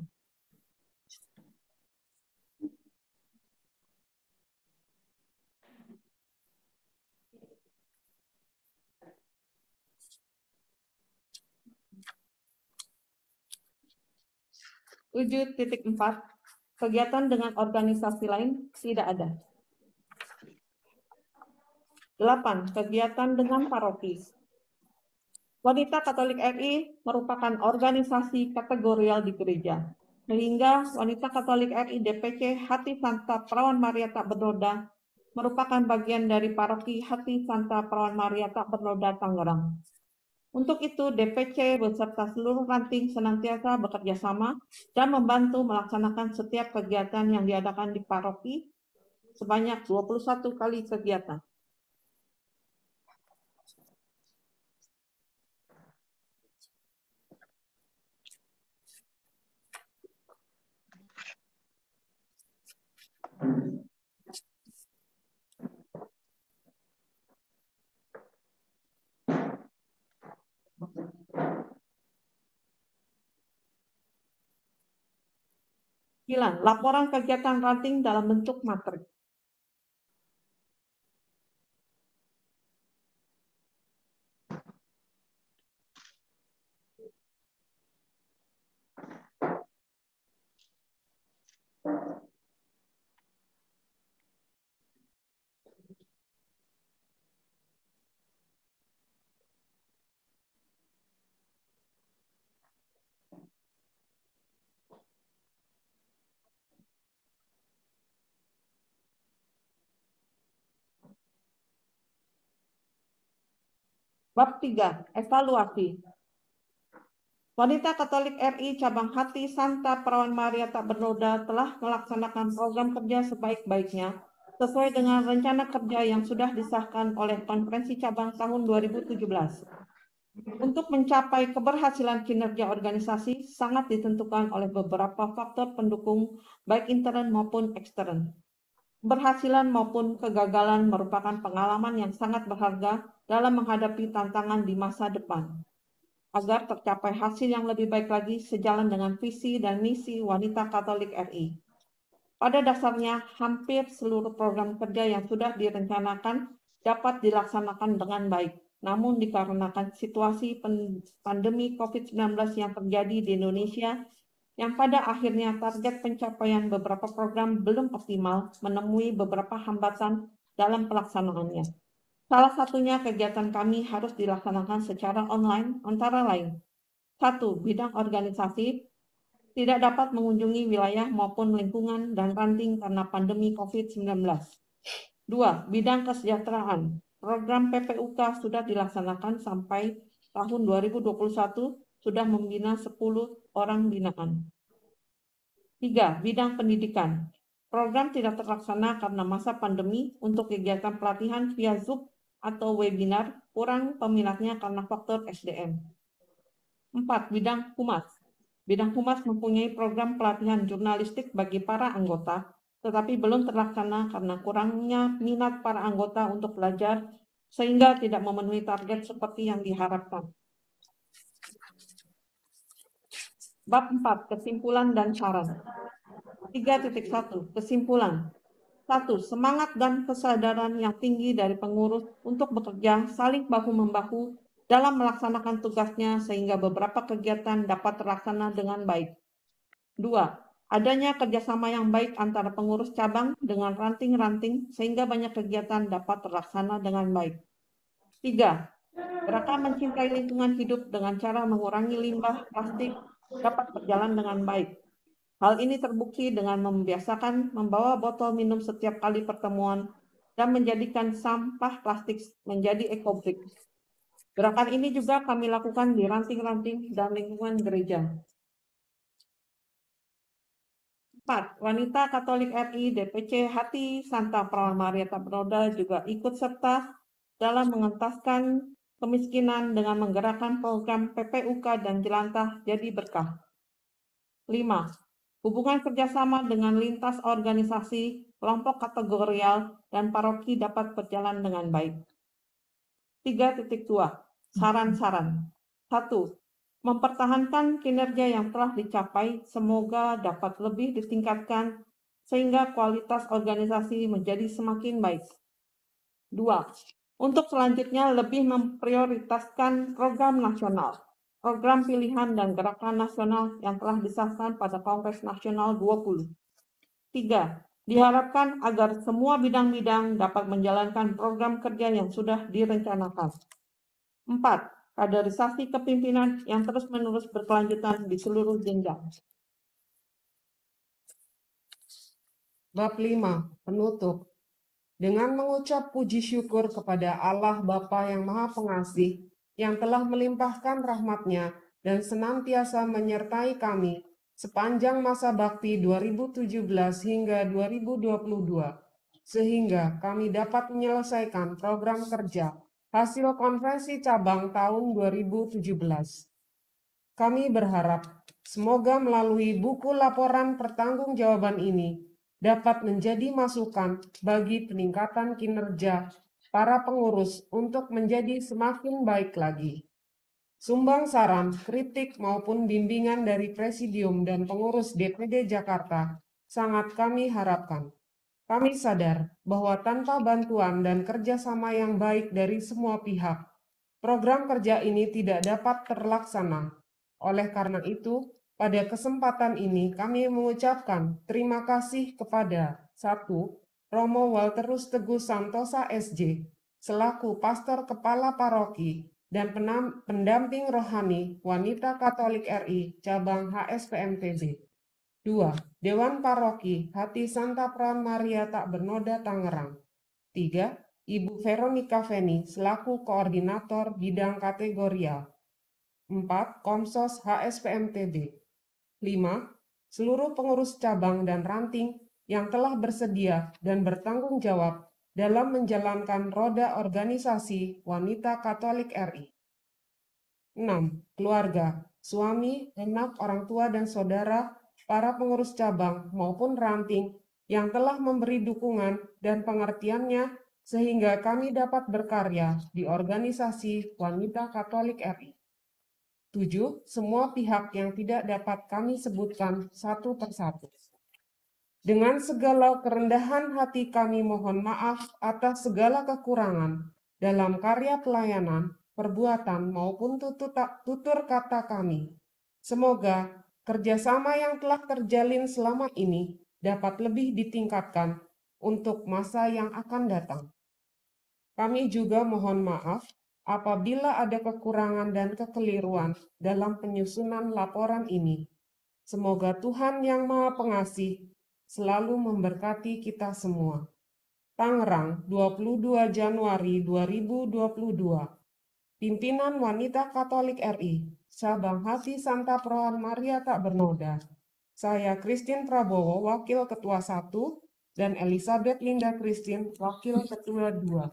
tujuh titik empat. Kegiatan dengan organisasi lain tidak ada. delapan. Kegiatan dengan paroki. Wanita Katolik R I merupakan organisasi kategorial di gereja, sehingga Wanita Katolik R I D P C Hati Santa Perawan Maria Tak Bernoda merupakan bagian dari paroki Hati Santa Perawan Maria Tak Bernoda Tangerang. Untuk itu, D P C beserta seluruh ranting senantiasa bekerja sama dan membantu melaksanakan setiap kegiatan yang diadakan di paroki sebanyak dua puluh satu kali kegiatan. sembilan. Laporan kegiatan ranting dalam bentuk materi. Bab tiga. Evaluasi. Wanita Katolik R I Cabang Hati Santa Perawan Maria Tak Bernoda telah melaksanakan program kerja sebaik-baiknya sesuai dengan rencana kerja yang sudah disahkan oleh Konferensi Cabang tahun dua ribu tujuh belas. Untuk mencapai keberhasilan kinerja organisasi sangat ditentukan oleh beberapa faktor pendukung baik intern maupun ekstern. Keberhasilan maupun kegagalan merupakan pengalaman yang sangat berharga dalam menghadapi tantangan di masa depan, agar tercapai hasil yang lebih baik lagi sejalan dengan visi dan misi Wanita Katolik R I. Pada dasarnya, hampir seluruh program kerja yang sudah direncanakan dapat dilaksanakan dengan baik. Namun dikarenakan situasi pandemi COVID sembilan belas yang terjadi di Indonesia, yang pada akhirnya target pencapaian beberapa program belum optimal, menemui beberapa hambatan dalam pelaksanaannya. Salah satunya kegiatan kami harus dilaksanakan secara online, antara lain. Satu, bidang organisasi tidak dapat mengunjungi wilayah maupun lingkungan dan ranting karena pandemi COVID sembilan belas. Dua, bidang kesejahteraan. Program P P U K sudah dilaksanakan sampai tahun dua ribu dua puluh satu, sudah membina sepuluh orang binaan. Tiga, bidang pendidikan. Program tidak terlaksana karena masa pandemi untuk kegiatan pelatihan via Zoom atau webinar, kurang peminatnya karena faktor S D M. Empat, bidang humas. Bidang humas mempunyai program pelatihan jurnalistik bagi para anggota, tetapi belum terlaksana karena kurangnya minat para anggota untuk belajar, sehingga tidak memenuhi target seperti yang diharapkan. Bab empat, kesimpulan dan saran. tiga titik satu, kesimpulan. Satu, semangat dan kesadaran yang tinggi dari pengurus untuk bekerja saling bahu-membahu dalam melaksanakan tugasnya sehingga beberapa kegiatan dapat terlaksana dengan baik. Dua, adanya kerjasama yang baik antara pengurus cabang dengan ranting-ranting sehingga banyak kegiatan dapat terlaksana dengan baik. Tiga, gerakan mencintai lingkungan hidup dengan cara mengurangi limbah plastik dapat berjalan dengan baik. Hal ini terbukti dengan membiasakan membawa botol minum setiap kali pertemuan dan menjadikan sampah plastik menjadi ekobrik. Gerakan ini juga kami lakukan di ranting-ranting dan lingkungan gereja. Empat, Wanita Katolik R I D P C Hati Santa Perawan Maria Tak Bernoda juga ikut serta dalam mengentaskan kemiskinan dengan menggerakkan program P P U K dan Jelantah Jadi Berkah. lima. Hubungan kerjasama dengan lintas organisasi, kelompok kategorial, dan paroki dapat berjalan dengan baik. tiga titik dua. Saran-saran. satu. Mempertahankan kinerja yang telah dicapai semoga dapat lebih ditingkatkan sehingga kualitas organisasi menjadi semakin baik. dua. Untuk selanjutnya lebih memprioritaskan program nasional, program pilihan dan gerakan nasional yang telah disahkan pada Kongres Nasional dua puluh. tiga. Diharapkan agar semua bidang-bidang dapat menjalankan program kerja yang sudah direncanakan. empat. Kaderisasi kepimpinan yang terus-menerus berkelanjutan di seluruh jenjang. Bab lima. Penutup. Dengan mengucap puji syukur kepada Allah Bapa yang Maha Pengasih, yang telah melimpahkan rahmat-Nya dan senantiasa menyertai kami sepanjang masa bakti dua ribu tujuh belas hingga dua ribu dua puluh dua, sehingga kami dapat menyelesaikan program kerja hasil konferensi cabang tahun dua ribu tujuh belas. Kami berharap semoga melalui buku laporan pertanggungjawaban ini dapat menjadi masukan bagi peningkatan kinerja para pengurus untuk menjadi semakin baik lagi. Sumbang saran, kritik maupun bimbingan dari Presidium dan pengurus D P D Jakarta sangat kami harapkan. Kami sadar bahwa tanpa bantuan dan kerjasama yang baik dari semua pihak, program kerja ini tidak dapat terlaksana. Oleh karena itu, pada kesempatan ini kami mengucapkan terima kasih kepada satu. Romo Walterus Teguh Santosa S J selaku Pastor Kepala Paroki dan pendamping rohani Wanita Katolik R I Cabang H S P M T B. dua. Dewan Paroki Hati Santa Perawan Maria Tak Bernoda Tangerang. tiga. Ibu Veronica Feni selaku Koordinator Bidang Kategorial. empat. Komsos H S P M T B. lima. Seluruh pengurus cabang dan ranting yang telah bersedia dan bertanggung jawab dalam menjalankan roda organisasi Wanita Katolik R I. enam. Keluarga, suami, anak, orang tua, dan saudara, para pengurus cabang maupun ranting yang telah memberi dukungan dan pengertiannya sehingga kami dapat berkarya di organisasi Wanita Katolik R I. tujuh. Semua pihak yang tidak dapat kami sebutkan satu persatu. Dengan segala kerendahan hati kami mohon maaf atas segala kekurangan dalam karya pelayanan, perbuatan, maupun tutur, tutur kata kami. Semoga kerjasama yang telah terjalin selama ini dapat lebih ditingkatkan untuk masa yang akan datang. Kami juga mohon maaf apabila ada kekurangan dan kekeliruan dalam penyusunan laporan ini. Semoga Tuhan yang Maha Pengasih selalu memberkati kita semua. Tangerang, dua puluh dua Januari dua ribu dua puluh dua. Pimpinan Wanita Katolik R I, Cabang Hati Santa Perawan Maria Tak Bernoda. Saya Christine Prabowo, Wakil Ketua satu, dan Elizabeth Linda Christine, Wakil Ketua dua.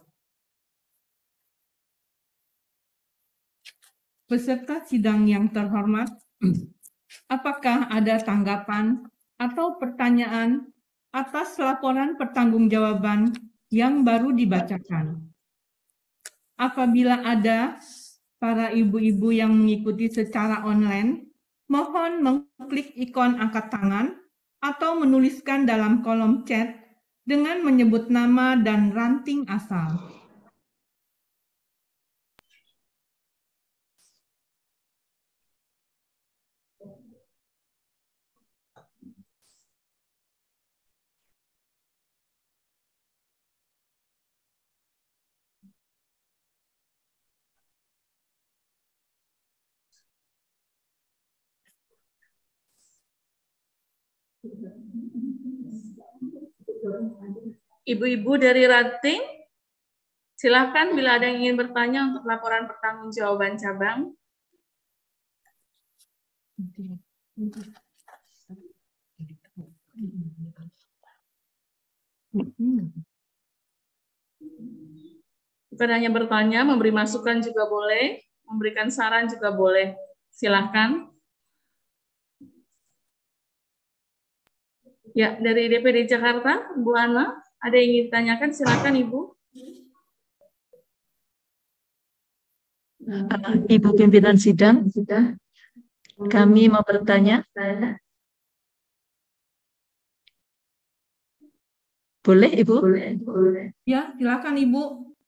Peserta sidang yang terhormat, apakah ada tanggapan atau pertanyaan atas laporan pertanggungjawaban yang baru dibacakan? Apabila ada, para ibu-ibu yang mengikuti secara online, mohon mengklik ikon angkat tangan atau menuliskan dalam kolom chat dengan menyebut nama dan ranting asal. Ibu-ibu dari ranting, silakan bila ada yang ingin bertanya untuk laporan pertanggungjawaban cabang. Bukan hanya bertanya, memberi masukan juga boleh, memberikan saran juga boleh. Silahkan. Ya, dari D P D Jakarta, Bu Ana, ada yang ingin ditanyakan? Silakan, Ibu. Ibu pimpinan sidang, kami mau bertanya. Boleh, Ibu? Ya, silakan Ibu.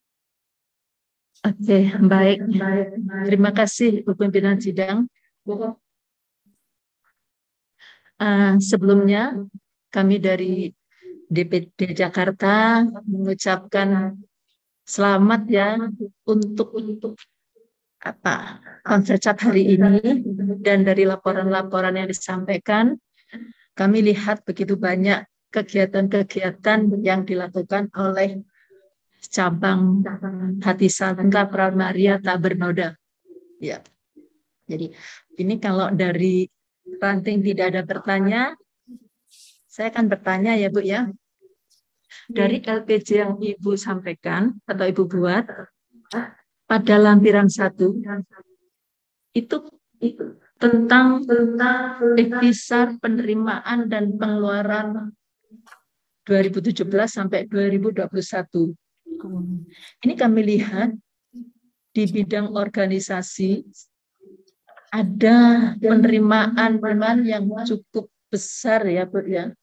Oke, baik. Terima kasih, Ibu pimpinan sidang. Uh, sebelumnya, kami dari D P D Jakarta mengucapkan selamat ya untuk untuk apa konser cap hari ini, dan dari laporan-laporan yang disampaikan kami lihat begitu banyak kegiatan-kegiatan yang dilakukan oleh cabang Hati Santa Perawan Maria Tak Bernoda. Ya. Jadi ini kalau dari ranting tidak ada bertanya, saya akan bertanya ya Bu ya. Dari L P J yang Ibu sampaikan atau Ibu buat pada lampiran satu itu, itu tentang tentang ikhtisar penerimaan dan pengeluaran dua ribu tujuh belas sampai dua ribu dua puluh satu. Ini kami lihat di bidang organisasi ada penerimaan penerimaan yang cukup besar ya Bu ya.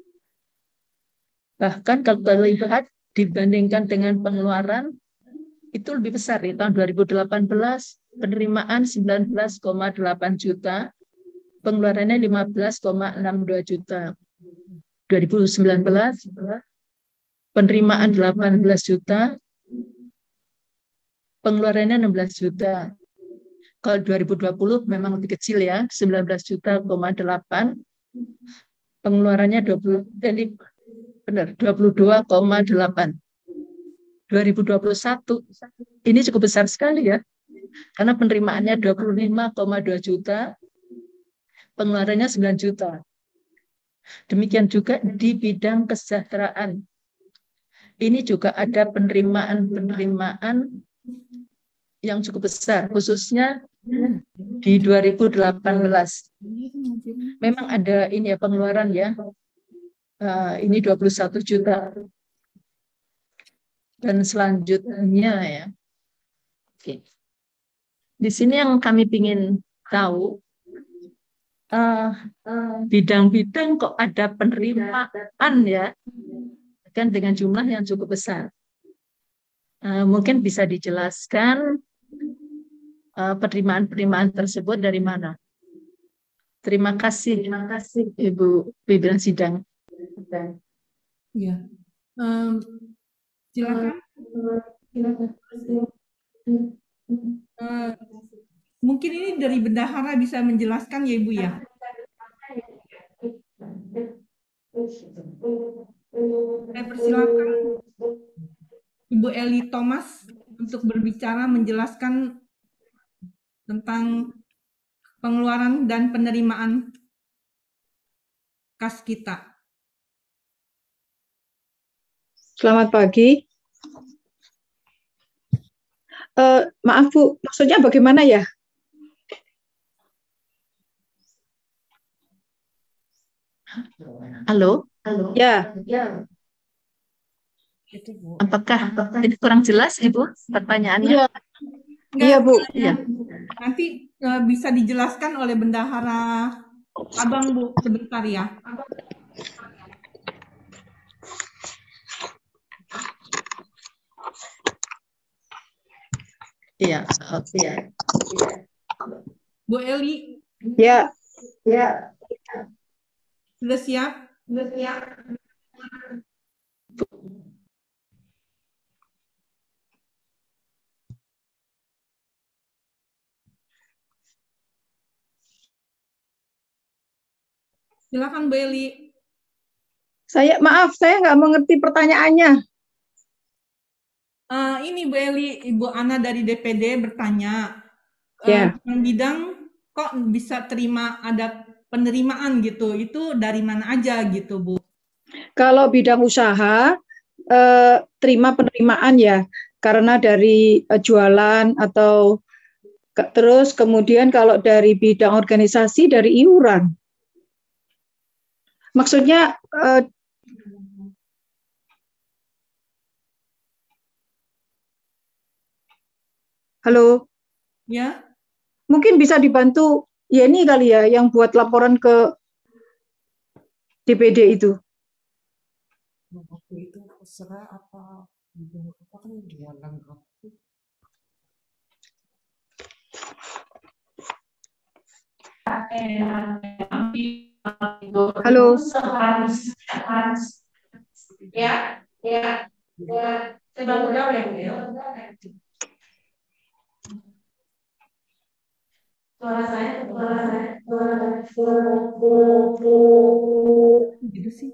Bahkan kalau kita lihat dibandingkan dengan pengeluaran itu lebih besar di tahun dua ribu delapan belas penerimaan sembilan belas koma delapan juta, pengeluarannya lima belas koma enam dua juta. dua ribu sembilan belas penerimaan delapan belas juta, pengeluarannya enam belas juta. Kalau dua ribu dua puluh memang lebih kecil ya, sembilan belas juta koma delapan, pengeluarannya dua puluh jadi benar dua puluh dua koma delapan. dua ribu dua puluh satu ini cukup besar sekali ya, karena penerimaannya dua puluh lima koma dua juta, pengeluarannya sembilan juta. Demikian juga di bidang kesejahteraan. Ini juga ada penerimaan-penerimaan yang cukup besar, khususnya di dua ribu delapan belas. Memang ada ini ya pengeluaran ya, uh, ini dua puluh satu juta. Dan selanjutnya ya, oke. Di sini yang kami ingin tahu, bidang-bidang uh, uh, kok ada penerimaan ya, kan dengan jumlah yang cukup besar. Uh, mungkin bisa dijelaskan uh, penerimaan-penerimaan tersebut dari mana? Terima kasih, terima kasih Ibu pimpinan sidang. Ya. Um, Silakan. Uh, mungkin ini dari bendahara bisa menjelaskan ya Ibu ya. Saya persilakan Ibu Eli Thomas untuk berbicara menjelaskan tentang pengeluaran dan penerimaan kas kita. Selamat pagi. Uh, maaf Bu, maksudnya bagaimana ya? Halo, halo. Ya. Apakah ini kurang jelas Ibu pertanyaannya? Iya Bu. Iya. Nanti uh, bisa dijelaskan oleh bendahara Abang Bu sebentar ya. Iya, iya. Bu Eli. Ya. Ya. Sudah siap? Sudah siap. Silakan Bu Eli. Saya maaf, saya nggak mengerti pertanyaannya. Uh, ini Bu Eli, Ibu Ana dari D P D bertanya, ya. uh, bidang kok bisa terima ada penerimaan gitu, itu dari mana aja gitu Bu? Kalau bidang usaha, eh, terima penerimaan ya, karena dari uh, jualan atau ke- terus kemudian kalau dari bidang organisasi dari iuran. Maksudnya uh, halo, Ya, mungkin bisa dibantu Yeni kali ya yang buat laporan ke D P D itu. Waktu itu terserah apa apa kan jualan apa sih? Halo. Ya, ya, ya. Saya bangun jauh ya, Bu, ya. Suara saya, suara saya, suara saya. Gitu sih.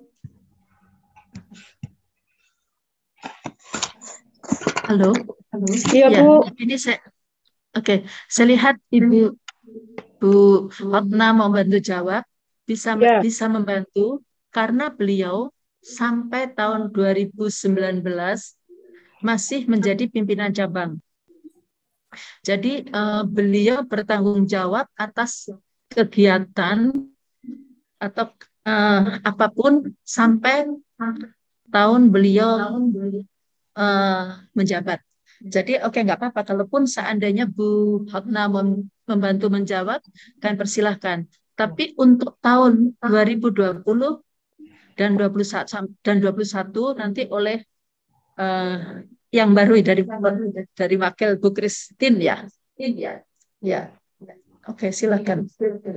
Halo, halo. Iya, Ya, Bu. ini saya, oke, saya lihat Ibu Bu Hotna mau bantu jawab, bisa Ya. bisa membantu karena beliau sampai tahun dua ribu sembilan belas masih menjadi pimpinan cabang. Jadi eh, beliau bertanggung jawab atas kegiatan atau eh, apapun sampai tahun beliau eh, menjabat. Jadi oke nggak apa-apa. Kalaupun seandainya Bu Hotna mem- membantu menjawab, kan persilahkan. Tapi untuk tahun dua ribu dua puluh dan dua puluh satu sam- dan dua puluh satu nanti oleh eh, yang baru dari dari wakil Bu Christine ya. Iya. Ya. Oke, silakan.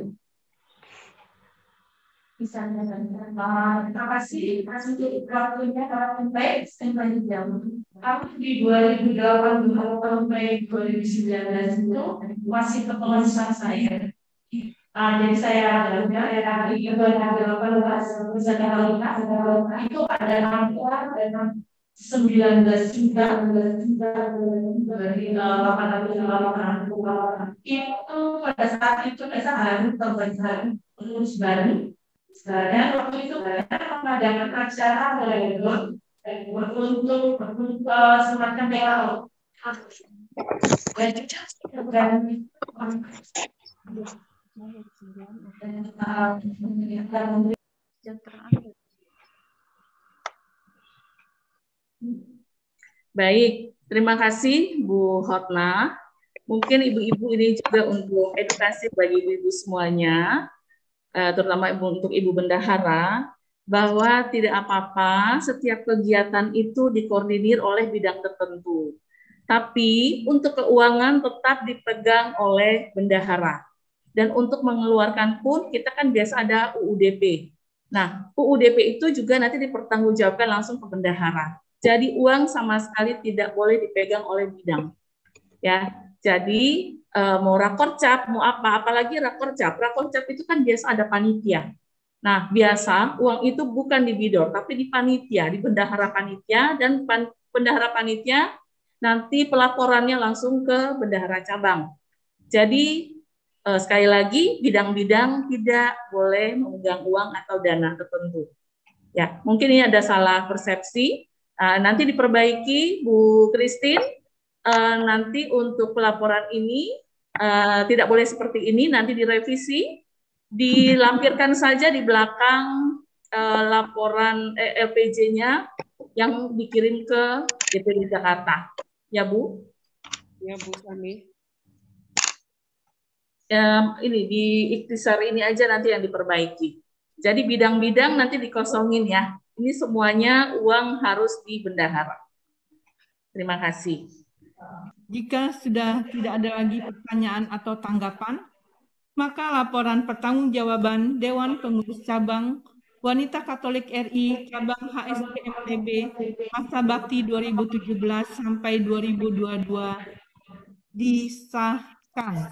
Bisa terima kasih untuk waktunya para baik sampai jam. Aku di dua ribu delapan belas sampai dua ribu sembilan belas itu masih kepengurusan saya. Ah, jadi saya ada di dua ribu delapan belas misalnya itu ada angka dan sembilan belas juta dari delapan ratus delapan itu pada saat itu saya harus terbentuk pengurus baru. Dan waktu itu kita mengadakan acara untuk untuk uh, semacam P K O. Baik, terima kasih Bu Hotna. Mungkin ibu-ibu ini juga untuk edukasi bagi ibu-ibu semuanya, terutama ibu untuk ibu bendahara, bahwa tidak apa-apa setiap kegiatan itu dikoordinir oleh bidang tertentu. Tapi untuk keuangan tetap dipegang oleh bendahara. Dan untuk mengeluarkan pun kita kan biasa ada U U D P. Nah, U U D P itu juga nanti dipertanggungjawabkan langsung ke bendahara. Jadi uang sama sekali tidak boleh dipegang oleh bidang. Ya, jadi Uh, mau rakorcap, mau apa, apalagi rakorcap. Rakorcap itu kan biasa ada panitia. Nah, biasa uang itu bukan di bidor, tapi di panitia, di bendahara panitia, dan pan, bendahara panitia nanti pelaporannya langsung ke bendahara cabang. Jadi, uh, sekali lagi, bidang-bidang tidak boleh memegang uang atau dana tertentu. Ya, mungkin ini ada salah persepsi. Uh, nanti diperbaiki, Bu Christine. Uh, nanti untuk pelaporan ini Uh, tidak boleh seperti ini, nanti direvisi, dilampirkan saja di belakang uh, laporan eh, L P J-nya yang dikirim ke D P D Jakarta. Ya, Bu? Ya, Bu Sami. Um, ini di ikhtisar ini aja nanti yang diperbaiki. Jadi bidang-bidang nanti dikosongin ya. Ini semuanya uang harus di bendahara. Terima kasih. Jika sudah tidak ada lagi pertanyaan atau tanggapan, maka laporan pertanggungjawaban Dewan Pengurus Cabang Wanita Katolik R I Cabang H S D M T B masa bakti dua ribu tujuh belas sampai dua ribu dua puluh dua disahkan.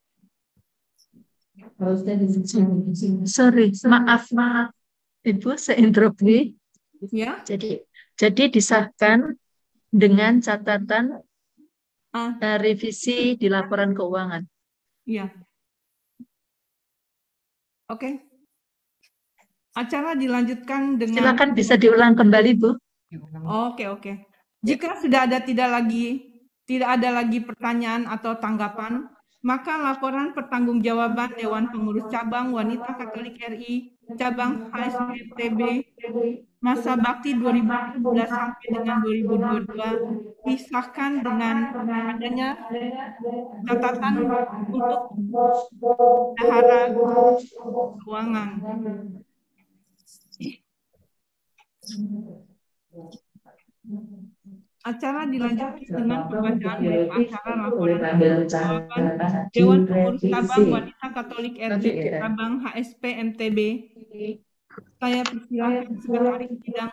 Sorry, maaf, maaf. Ibu, saya interupsi. Ya. Jadi, jadi disahkan dengan catatan Ah. revisi di laporan keuangan. Iya. Oke. Acara dilanjutkan dengan. Silakan bisa diulang kembali, Bu. Oke, oke. Jika sudah ada tidak lagi tidak ada lagi pertanyaan atau tanggapan, maka laporan pertanggungjawaban Dewan Pengurus Cabang Wanita Katolik R I Cabang H S P T B masa bakti dua ribu tujuh belas sampai dengan dua ribu dua puluh dua disahkan dengan adanya catatan untuk bendahara keuangan. Acara dilanjutkan dengan pembacaan berita acara laporan jawaban Dewan Pengurus Cabang Wanita Katolik R I Cabang H S P M T B. Saya persilahkan Sekretaris Sidang.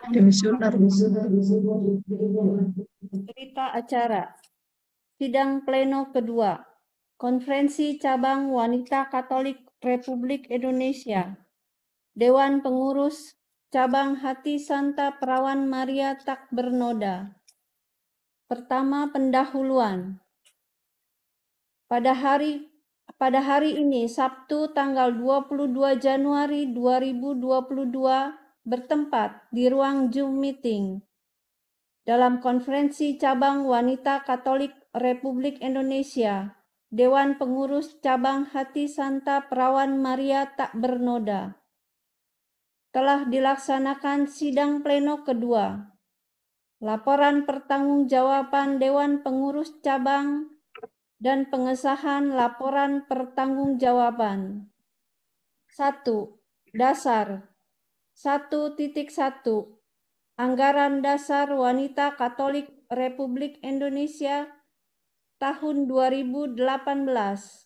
Berita acara Sidang Pleno Kedua Konferensi Cabang Wanita Katolik Republik Indonesia Dewan Pengurus Cabang Hati Santa Perawan Maria Tak Bernoda. Pertama, pendahuluan. Pada hari pada hari ini Sabtu tanggal dua puluh dua Januari dua ribu dua puluh dua bertempat di ruang Zoom meeting dalam Konferensi Cabang Wanita Katolik Republik Indonesia Dewan Pengurus Cabang Hati Santa Perawan Maria Tak Bernoda. Telah dilaksanakan sidang pleno kedua. Laporan pertanggungjawaban Dewan Pengurus Cabang dan pengesahan laporan pertanggungjawaban. satu. Dasar satu titik satu Anggaran Dasar Wanita Katolik Republik Indonesia tahun dua ribu delapan belas.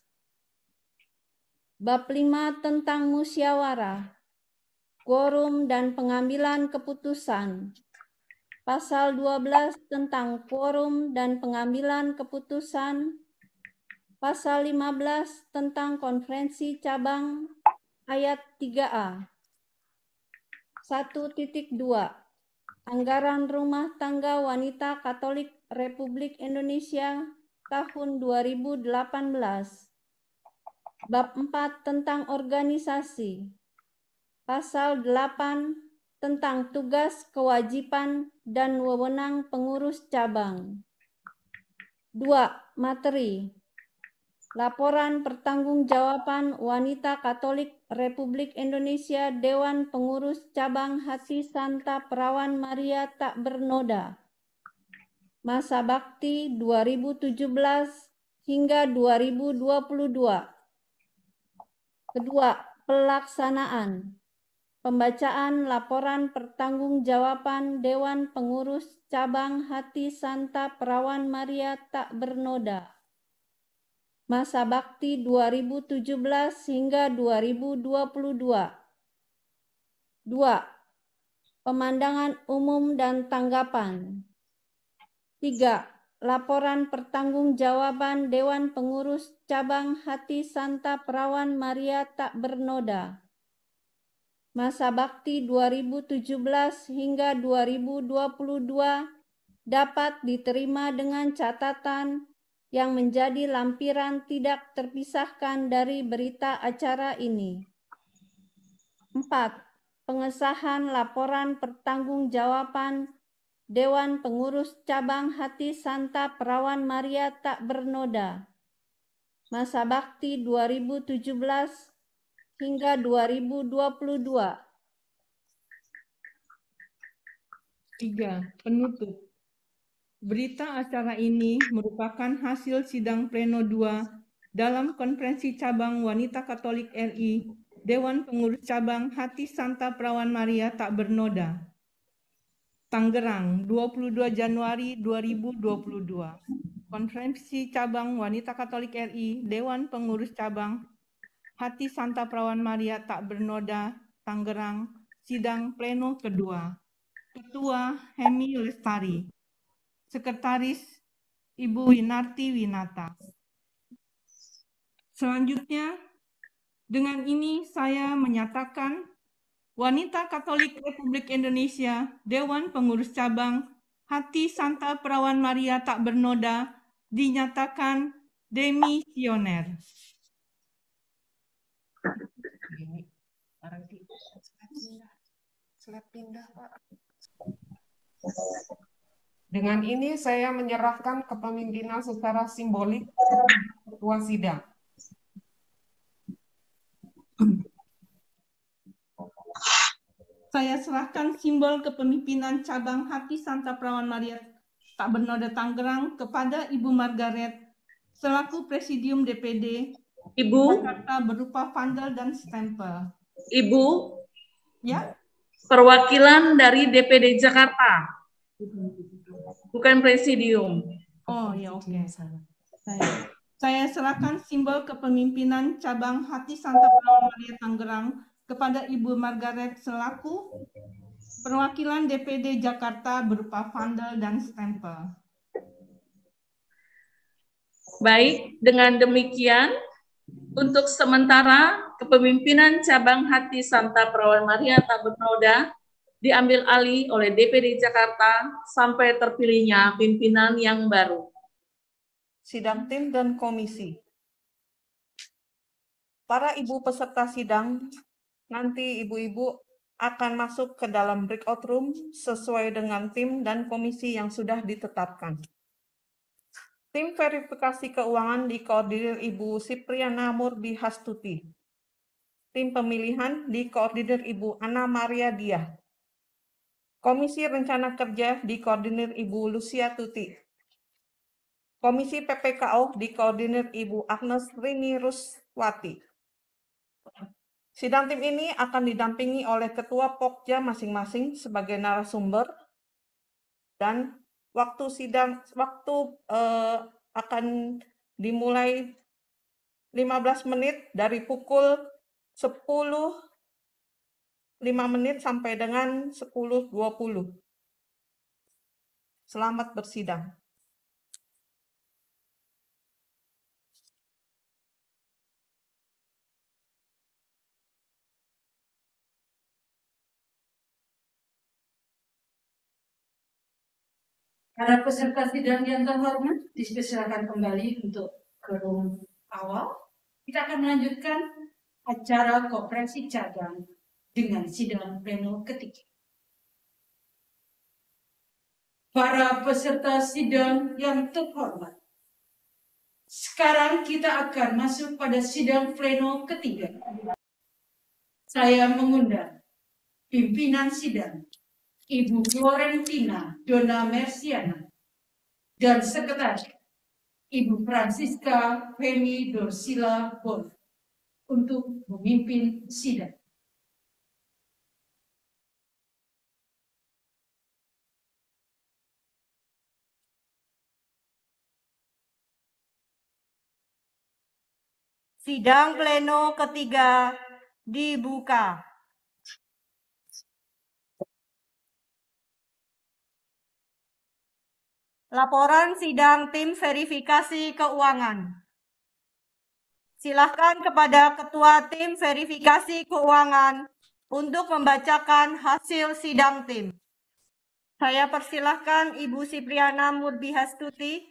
Bab lima tentang musyawarah, quorum dan pengambilan keputusan. Pasal dua belas tentang quorum dan pengambilan keputusan. Pasal lima belas tentang konferensi cabang ayat tiga A. satu titik dua Anggaran Rumah Tangga Wanita Katolik Republik Indonesia tahun dua ribu delapan belas. Bab empat tentang organisasi. Pasal delapan tentang tugas, kewajiban, dan wewenang pengurus cabang. dua. Materi. Laporan pertanggungjawaban Wanita Katolik Republik Indonesia Dewan Pengurus Cabang Hati Santa Perawan Maria Tak Bernoda. Masa bakti dua ribu tujuh belas hingga dua ribu dua puluh dua. Kedua, pelaksanaan. Pembacaan laporan pertanggungjawaban Dewan Pengurus Cabang Hati Santa Perawan Maria Tak Bernoda. Masa bakti dua ribu tujuh belas hingga dua ribu dua puluh dua. dua. Pemandangan umum dan tanggapan. tiga. Laporan pertanggungjawaban Dewan Pengurus Cabang Hati Santa Perawan Maria Tak Bernoda. Masa bakti dua ribu tujuh belas hingga dua ribu dua puluh dua dapat diterima dengan catatan yang menjadi lampiran tidak terpisahkan dari berita acara ini. empat. Pengesahan laporan pertanggungjawaban Dewan Pengurus Cabang Hati Santa Perawan Maria Tak Bernoda. Masa bakti dua ribu tujuh belas hingga dua ribu dua puluh dua. tiga. Penutup. Berita acara ini merupakan hasil sidang pleno dua dalam Konferensi Cabang Wanita Katolik R I Dewan Pengurus Cabang Hati Santa Perawan Maria Tak Bernoda, Tangerang, dua puluh dua Januari dua ribu dua puluh dua. Konferensi Cabang Wanita Katolik R I Dewan Pengurus Cabang Hati Santa Perawan Maria Tak Bernoda, Tangerang, sidang pleno kedua. Ketua Hemi Lestari. Sekretaris Ibu Winarti Winata. Selanjutnya, dengan ini saya menyatakan Wanita Katolik Republik Indonesia Dewan Pengurus Cabang Hati Santa Perawan Maria Tak Bernoda dinyatakan demisioner. Dengan ini saya menyerahkan kepemimpinan secara simbolik kepada Ketua Sidang. Saya serahkan simbol kepemimpinan cabang Hati Santa Perawan Maria Tak Bernoda Tangerang kepada Ibu Margaret selaku Presidium D P D Ibu, Jakarta berupa vandal dan stempel. Ibu, Ya, perwakilan dari D P D Jakarta, bukan presidium. oh ya oke. Saya, saya serahkan simbol kepemimpinan cabang Hati Santa Perawan Maria Tangerang kepada Ibu Margaret selaku perwakilan D P D Jakarta berupa vandal dan stempel. Baik, dengan demikian untuk sementara kepemimpinan cabang Hati Santa Perawan Maria Tak Bernoda diambil alih oleh D P D Jakarta sampai terpilihnya pimpinan yang baru. Sidang tim dan komisi. Para ibu peserta sidang, nanti ibu-ibu akan masuk ke dalam breakout room sesuai dengan tim dan komisi yang sudah ditetapkan. Tim verifikasi keuangan dikoordinir Ibu Sipriana Murbi Hastuti. Tim pemilihan dikoordinir Ibu Ana Maria Diah. Komisi Rencana Kerja dikoordinir Ibu Lucia Tuti. Komisi P P K O dikoordinir Ibu Agnes Rini Ruswati. Sidang tim ini akan didampingi oleh Ketua Pokja masing-masing sebagai narasumber dan waktu sidang waktu eh, akan dimulai lima belas menit dari pukul sepuluh lima menit sampai dengan sepuluh dua puluh. Selamat bersidang. Para peserta sidang yang terhormat, dipersilakan kembali untuk ke room awal. Kita akan melanjutkan acara konferensi cabang dengan sidang pleno ketiga. Para peserta sidang yang terhormat, sekarang kita akan masuk pada sidang pleno ketiga. Saya mengundang pimpinan sidang, Ibu Florentina Dona Mersiana, dan Sekretaris, Ibu Francisca Femi Dorsila Bon, untuk memimpin sidang. Sidang pleno ketiga dibuka. Laporan sidang tim verifikasi keuangan. Silakan kepada Ketua Tim Verifikasi Keuangan untuk membacakan hasil sidang tim. Saya persilahkan Ibu Sipriana Murbi Hastuti.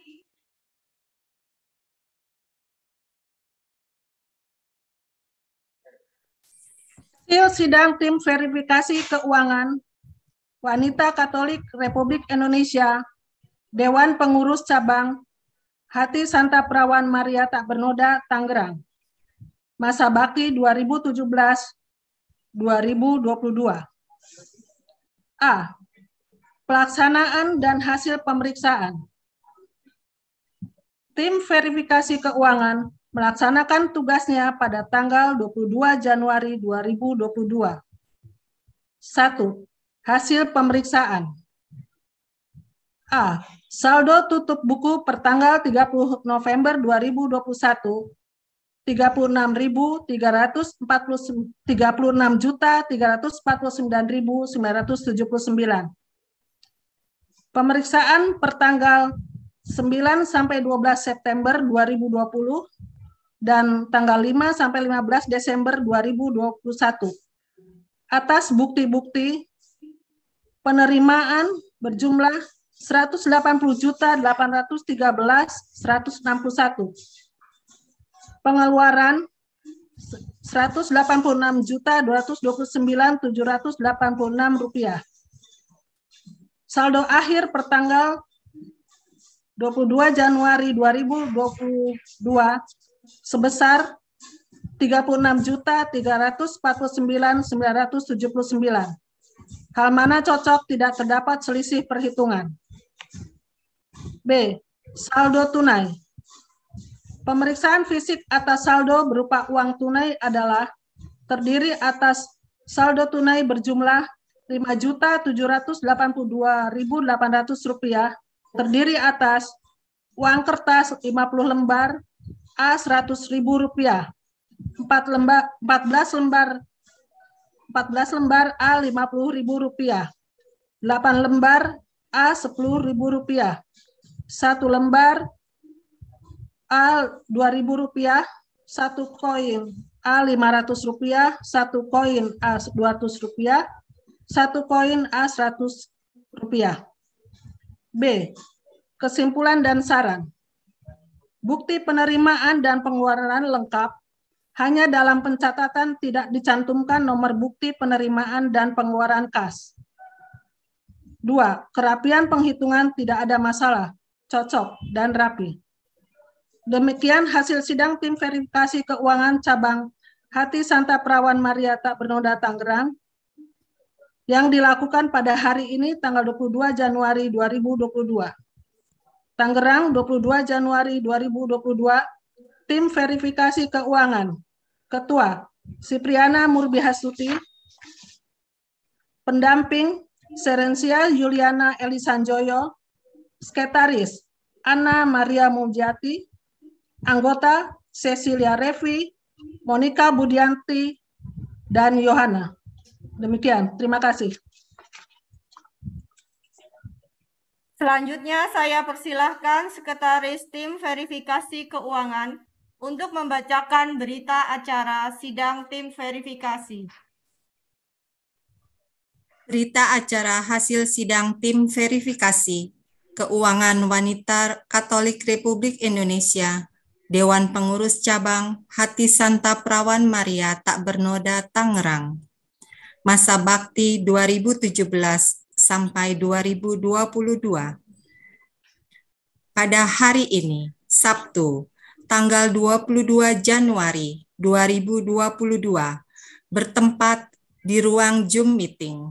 Hasil sidang tim verifikasi keuangan Wanita Katolik Republik Indonesia, Dewan Pengurus Cabang Hati Santa Perawan Maria Tak Bernoda, Tangerang. Masa bakti dua ribu tujuh belas sampai dua ribu dua puluh dua. A. Pelaksanaan dan hasil pemeriksaan. Tim verifikasi keuangan melaksanakan tugasnya pada tanggal dua puluh dua Januari dua ribu dua puluh dua. satu. Hasil pemeriksaan. A. Saldo tutup buku per tanggal tiga puluh November dua ribu dua puluh satu, tiga puluh enam tiga ratus empat puluh tiga puluh enam juta tiga ratus empat puluh sembilan ribu sembilan ratus tujuh puluh sembilan. Pemeriksaan per tanggal sembilan sampai dua belas September dua ribu dua puluh dan tanggal lima sampai lima belas Desember dua ribu dua puluh satu. Atas bukti-bukti penerimaan berjumlah seratus delapan puluh juta delapan ratus tiga belas ribu seratus enam puluh satu. Pengeluaran seratus delapan puluh enam juta dua ratus dua puluh sembilan ribu tujuh ratus delapan puluh enam rupiah. Saldo akhir per tanggal dua puluh dua Januari dua ribu dua puluh dua sebesar tiga puluh enam juta tiga ratus empat puluh sembilan ribu sembilan ratus tujuh puluh sembilan. Hal mana cocok tidak terdapat selisih perhitungan. B. Saldo tunai. Pemeriksaan fisik atas saldo berupa uang tunai adalah terdiri atas saldo tunai berjumlah lima juta tujuh ratus delapan puluh dua ribu delapan ratus rupiah, terdiri atas uang kertas lima puluh lembar A seratus ribu rupiah, empat lembar, empat belas lembar, empat belas lembar A lima puluh ribu rupiah, delapan lembar A sepuluh ribu rupiah, satu lembar A dua ribu rupiah, satu koin A lima ratus rupiah, satu koin A dua ratus rupiah, satu koin A seratus rupiah. B. Kesimpulan dan saran. Bukti penerimaan dan pengeluaran lengkap, hanya dalam pencatatan tidak dicantumkan nomor bukti penerimaan dan pengeluaran kas. Dua. Kerapian penghitungan tidak ada masalah, cocok, dan rapi. Demikian hasil sidang tim verifikasi keuangan cabang Hati Santa Perawan Maria Tak Bernoda Tangerang yang dilakukan pada hari ini tanggal dua puluh dua Januari dua ribu dua puluh dua. Tangerang, dua puluh dua Januari dua ribu dua puluh dua, tim verifikasi keuangan. Ketua, Sipriana Murbihastuti. Pendamping, Serensia Yuliana Elisanjoyo. Sekretaris, Ana Maria Mujati. Anggota, Cecilia Revi, Monica Budianti, dan Yohana. Demikian, terima kasih. Selanjutnya saya persilahkan Sekretaris Tim Verifikasi Keuangan untuk membacakan berita acara sidang tim verifikasi. Berita acara hasil sidang tim verifikasi Keuangan Wanita Katolik Republik Indonesia, Dewan Pengurus Cabang Hati Santa Perawan Maria Tak Bernoda Tangerang. Masa bakti dua ribu tujuh belas sampai dua ribu dua puluh dua. Pada hari ini, Sabtu, tanggal dua puluh dua Januari dua ribu dua puluh dua, bertempat di ruang Zoom meeting.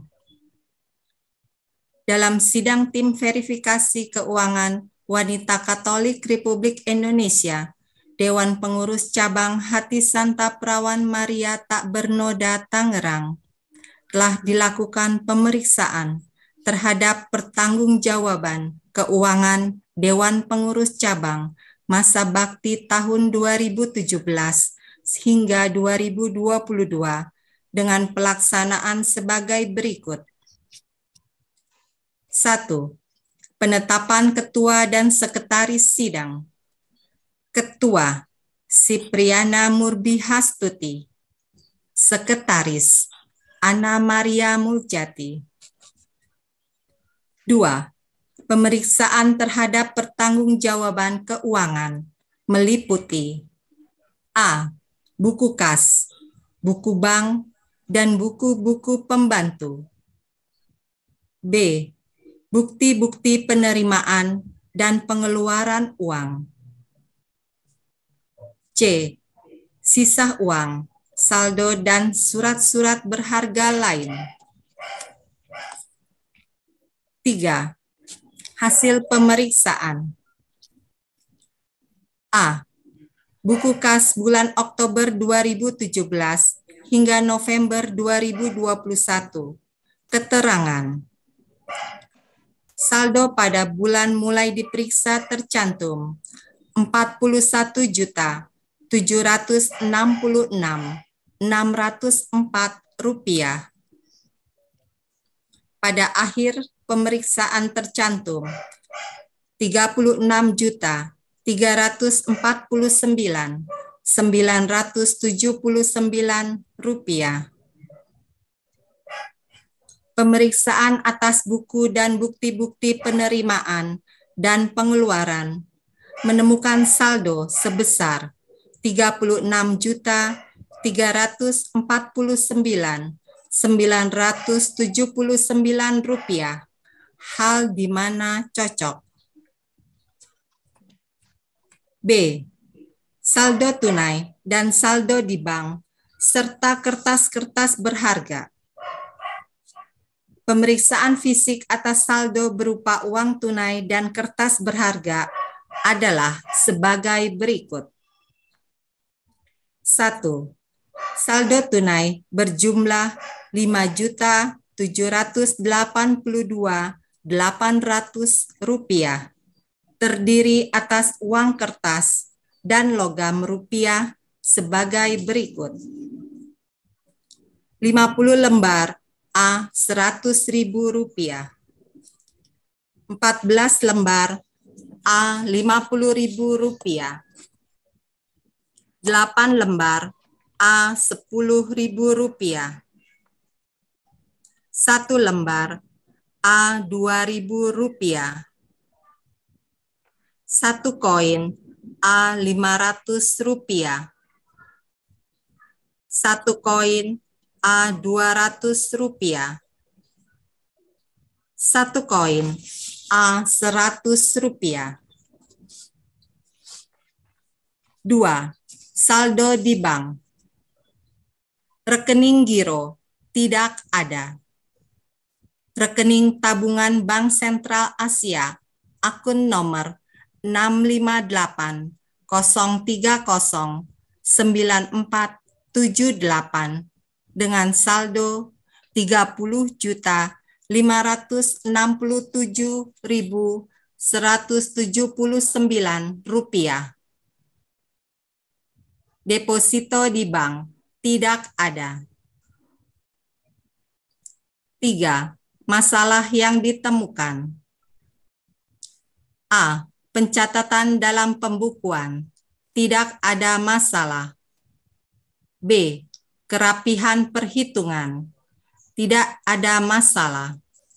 Dalam sidang tim verifikasi keuangan Wanita Katolik Republik Indonesia, Dewan Pengurus Cabang Hati Santa Perawan Maria Tak Bernoda Tangerang, telah dilakukan pemeriksaan terhadap pertanggungjawaban keuangan Dewan Pengurus Cabang masa bakti tahun dua ribu tujuh belas hingga dua ribu dua puluh dua dengan pelaksanaan sebagai berikut. Satu. Penetapan Ketua dan Sekretaris Sidang. Ketua, Sipriana Murbihastuti. Sekretaris, Ana Maria Mujati. Dua. Pemeriksaan terhadap pertanggungjawaban keuangan meliputi A. Buku kas, buku bank, dan buku-buku pembantu. B. Bukti-bukti penerimaan dan pengeluaran uang. C. Sisa uang, saldo, dan surat-surat berharga lain. Tiga. Hasil pemeriksaan. A. Buku kas bulan Oktober dua ribu tujuh belas hingga November dua ribu dua puluh satu. Keterangan. Saldo pada bulan mulai diperiksa tercantum empat puluh satu juta tujuh ratus enam puluh enam ribu enam ratus empat rupiah. Pada akhir pemeriksaan tercantum tiga puluh enam juta tiga ratus empat puluh sembilan ribu sembilan ratus tujuh puluh sembilan rupiah. Pemeriksaan atas buku dan bukti-bukti penerimaan dan pengeluaran menemukan saldo sebesar tiga puluh enam juta tiga ratus empat puluh sembilan ribu sembilan ratus tujuh puluh sembilan rupiah, hal di mana cocok. B. Saldo tunai dan saldo di bank, serta kertas-kertas berharga. Pemeriksaan fisik atas saldo berupa uang tunai dan kertas berharga adalah sebagai berikut. satu. Saldo tunai berjumlah lima juta tujuh ratus delapan puluh dua ribu delapan ratus rupiah, terdiri atas uang kertas dan logam rupiah sebagai berikut. lima puluh lembar A seratus ribu rupiah, empat belas lembar A lima puluh ribu rupiah, delapan lembar A sepuluh ribu rupiah, satu lembar A dua ribu rupiah, satu koin A lima ratus rupiah, satu koin A dua ratus rupiah, satu koin A seratus rupiah. Dua. Saldo di bank. Rekening giro tidak ada. Rekening tabungan Bank Sentral Asia, akun nomor enam lima delapan nol tiga nol sembilan empat tujuh delapan dengan saldo tiga puluh juta lima ratus enam puluh tujuh ribu seratus tujuh puluh sembilan rupiah. Deposito di bank tidak ada. Tiga. Masalah yang ditemukan. A. Pencatatan dalam pembukuan. Tidak ada masalah. B. Kerapihan perhitungan. Tidak ada masalah.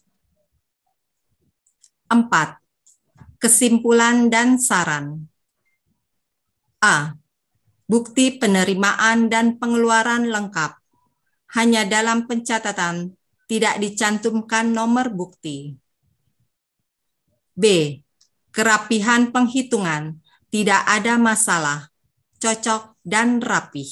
Empat. Kesimpulan dan saran. A. Bukti penerimaan dan pengeluaran lengkap. Hanya dalam pencatatan tidak dicantumkan nomor bukti. B. Kerapihan penghitungan, tidak ada masalah, cocok dan rapih.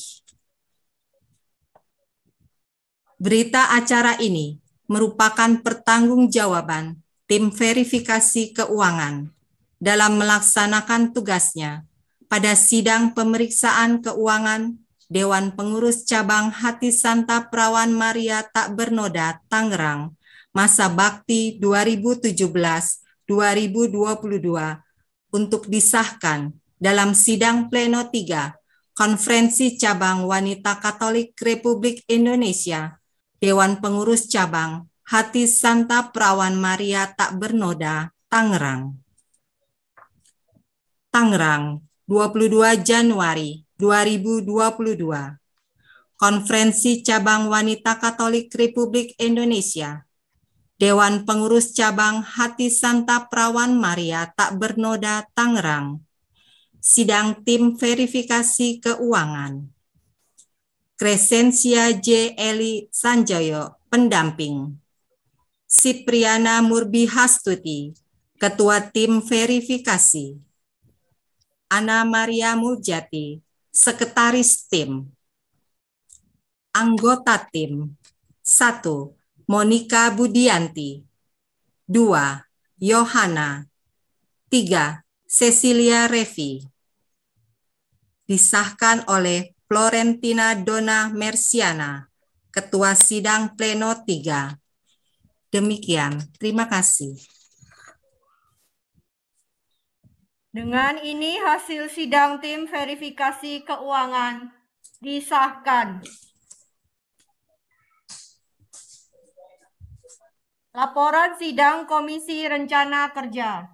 Berita acara ini merupakan pertanggungjawaban tim verifikasi keuangan dalam melaksanakan tugasnya pada sidang pemeriksaan keuangan Dewan Pengurus Cabang Hati Santa Perawan Maria Tak Bernoda, Tangerang, masa bakti dua ribu tujuh belas sampai dua ribu dua puluh dua untuk disahkan dalam sidang pleno tiga Konferensi Cabang Wanita Katolik Republik Indonesia, Dewan Pengurus Cabang Hati Santa Perawan Maria Tak Bernoda, Tangerang. Tangerang, dua puluh dua Januari dua ribu dua puluh dua. Konferensi Cabang Wanita Katolik Republik Indonesia, Dewan Pengurus Cabang Hati Santa Perawan Maria Tak Bernoda, Tangerang. Sidang tim verifikasi keuangan. Crescentia J. Eli Sanjoyo, pendamping. Sipriana Murbi Hastuti, Ketua Tim Verifikasi. Ana Maria Muljati, Sekretaris Tim. Anggota tim. satu. Monika Budianti. dua. Yohana. tiga. Cecilia Revi. Disahkan oleh Florentina Dona Mersiana, Ketua Sidang Pleno tiga. Demikian, terima kasih. Dengan ini hasil sidang tim verifikasi keuangan disahkan. Laporan sidang Komisi Rencana Kerja.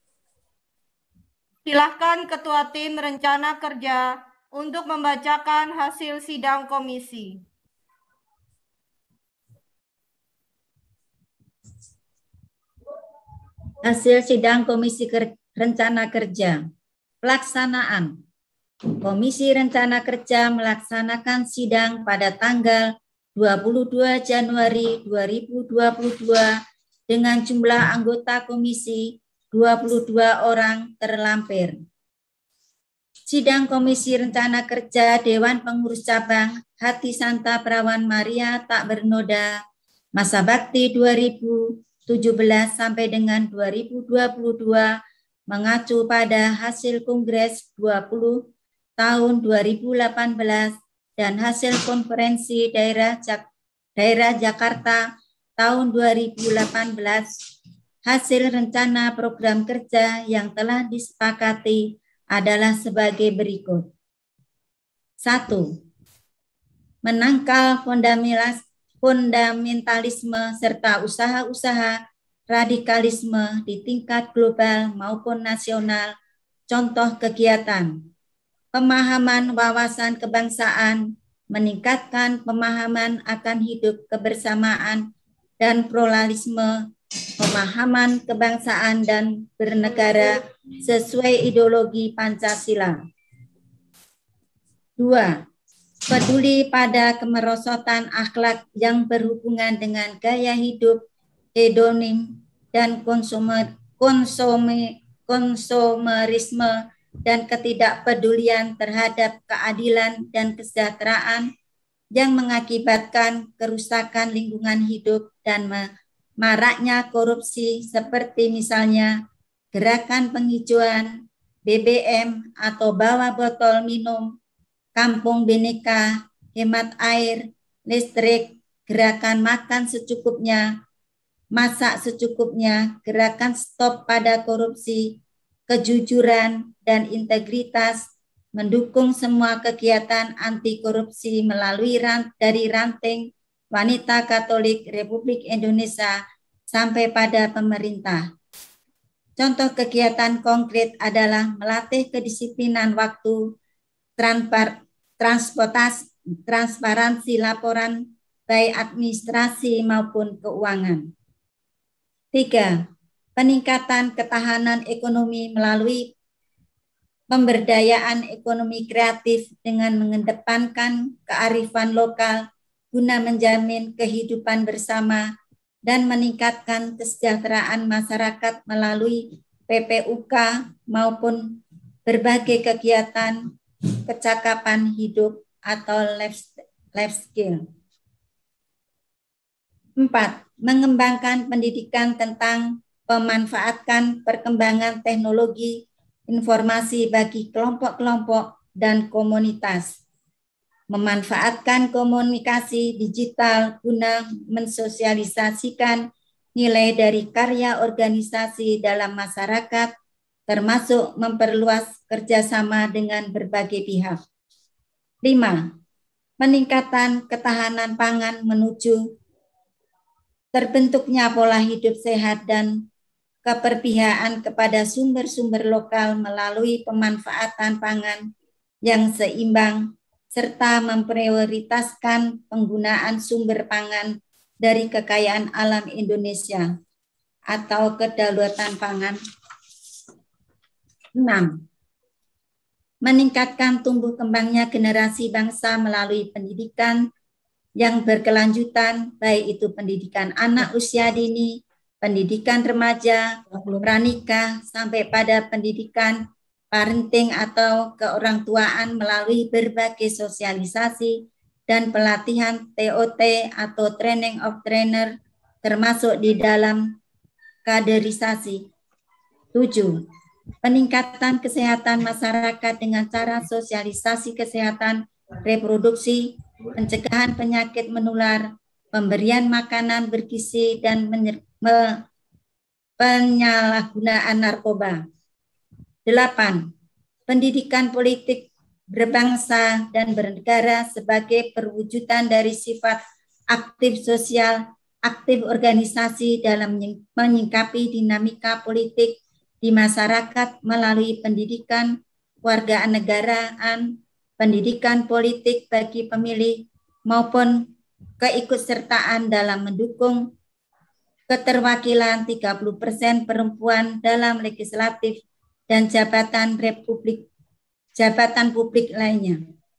Silakan Ketua Tim Rencana Kerja untuk membacakan hasil sidang komisi. Hasil sidang Komisi Rencana Kerja. Pelaksanaan. Komisi Rencana Kerja melaksanakan sidang pada tanggal dua puluh dua Januari dua ribu dua puluh dua dengan jumlah anggota komisi dua puluh dua orang terlampir. Sidang Komisi Rencana Kerja Dewan Pengurus Cabang Hati Santa Perawan Maria Tak Bernoda masa bakti dua ribu tujuh belas sampai dengan dua ribu dua puluh dua mengacu pada hasil Kongres dua puluh tahun dua ribu delapan belas dan hasil Konferensi Daerah, Jak Daerah Jakarta tahun dua ribu delapan belas. Hasil rencana program kerja yang telah disepakati adalah sebagai berikut. Satu, menangkal fundamentalisme serta usaha-usaha radikalisme di tingkat global maupun nasional. Contoh kegiatan: pemahaman wawasan kebangsaan, meningkatkan pemahaman akan hidup kebersamaan dan pluralisme, pemahaman kebangsaan dan bernegara sesuai ideologi Pancasila. Dua, peduli pada kemerosotan akhlak yang berhubungan dengan gaya hidup hedonim dan konsumer, konsume, konsumerisme dan ketidakpedulian terhadap keadilan dan kesejahteraan yang mengakibatkan kerusakan lingkungan hidup dan maraknya korupsi seperti misalnya gerakan penghijauan, B B M atau bawa botol minum, kampung bineka, hemat air, listrik, gerakan makan secukupnya, masak secukupnya, gerakan stop pada korupsi, kejujuran dan integritas, mendukung semua kegiatan anti korupsi melalui ran, dari ranting Wanita Katolik Republik Indonesia sampai pada pemerintah. Contoh kegiatan konkret adalah melatih kedisiplinan waktu, transportasi, transparansi laporan baik administrasi maupun keuangan. Tiga, peningkatan ketahanan ekonomi melalui pemberdayaan ekonomi kreatif dengan mengedepankan kearifan lokal guna menjamin kehidupan bersama dan meningkatkan kesejahteraan masyarakat melalui P P U K maupun berbagai kegiatan kecakapan hidup atau life, life skill. Empat, mengembangkan pendidikan tentang pemanfaatkan perkembangan teknologi informasi bagi kelompok-kelompok dan komunitas. Memanfaatkan komunikasi digital guna mensosialisasikan nilai dari karya organisasi dalam masyarakat, termasuk memperluas kerjasama dengan berbagai pihak. Lima, peningkatan ketahanan pangan menuju terbentuknya pola hidup sehat dan keperpihakan kepada sumber-sumber lokal melalui pemanfaatan pangan yang seimbang, serta memprioritaskan penggunaan sumber pangan dari kekayaan alam Indonesia atau kedaulatan pangan. Enam, meningkatkan tumbuh kembangnya generasi bangsa melalui pendidikan yang berkelanjutan, baik itu pendidikan anak usia dini, pendidikan remaja, pranikah, sampai pada pendidikan parenting atau keorangtuaan melalui berbagai sosialisasi dan pelatihan T O T atau training of trainer, termasuk di dalam kaderisasi. Tujuh, peningkatan kesehatan masyarakat dengan cara sosialisasi kesehatan reproduksi, pencegahan penyakit menular, pemberian makanan bergizi, dan penyalahgunaan narkoba. Delapan, pendidikan politik berbangsa dan bernegara sebagai perwujudan dari sifat aktif sosial, aktif organisasi dalam menyikapi dinamika politik di masyarakat melalui pendidikan kewarganegaraan, pendidikan politik bagi pemilih, maupun keikutsertaan dalam mendukung keterwakilan tiga puluh persen perempuan dalam legislatif dan jabatan republik, jabatan publik lainnya.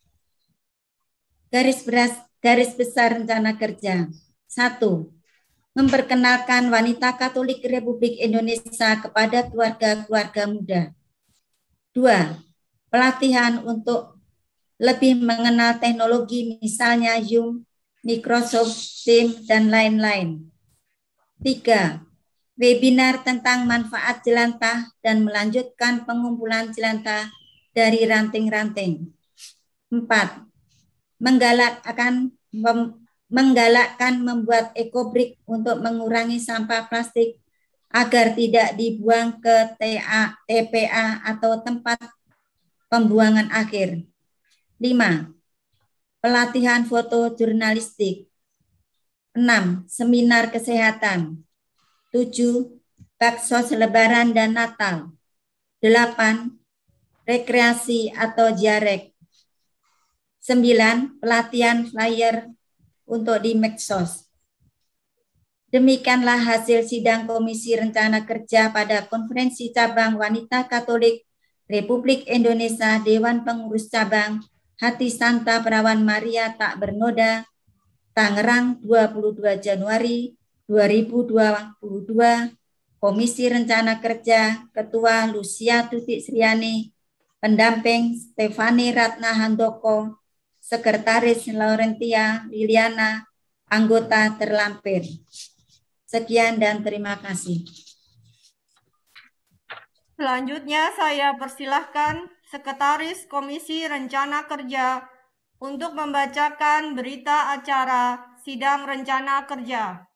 Garis beras, garis besar rencana kerja. Satu, memperkenalkan wanita Katolik Republik Indonesia kepada keluarga-keluarga muda. Dua, pelatihan untuk lebih mengenal teknologi misalnya Zoom, Microsoft Teams, dan lain-lain. Tiga, webinar tentang manfaat jelantah dan melanjutkan pengumpulan jelantah dari ranting-ranting. Empat, menggalakkan mem, menggalakkan membuat ekobrik untuk mengurangi sampah plastik agar tidak dibuang ke T A, T P A atau tempat pembuangan akhir. Lima, pelatihan foto jurnalistik. Enam, seminar kesehatan. Tujuh, baksos lebaran dan Natal. Delapan, rekreasi atau jarek. Sembilan, pelatihan flyer untuk di medsos. Demikianlah hasil sidang Komisi Rencana Kerja pada Konferensi Cabang Wanita Katolik Republik Indonesia Dewan Pengurus Cabang Hati Santa Perawan Maria Tak Bernoda, Tangerang, dua puluh dua Januari dua ribu dua puluh dua, Komisi Rencana Kerja, Ketua Lucia Tutik Sriani, Pendamping Stefani Ratna Handoko, Sekretaris Laurentia Liliana, anggota terlampir. Sekian dan terima kasih. Selanjutnya saya persilahkan Sekretaris Komisi Rencana Kerja untuk membacakan berita acara Sidang Rencana Kerja.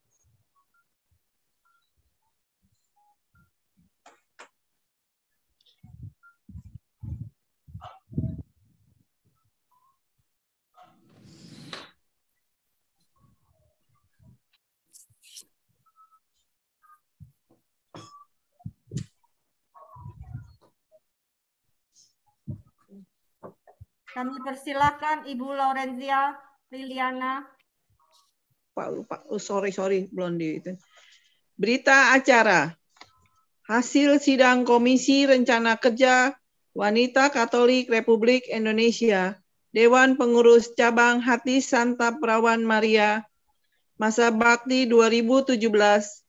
Kami persilahkan Ibu Laurentia Liliana. Pak, Pak, oh, sorry, sorry, belum di itu. Berita acara. Hasil sidang Komisi Rencana Kerja Wanita Katolik Republik Indonesia, Dewan Pengurus Cabang Hati Santa Perawan Maria, masa bakti dua ribu tujuh belas,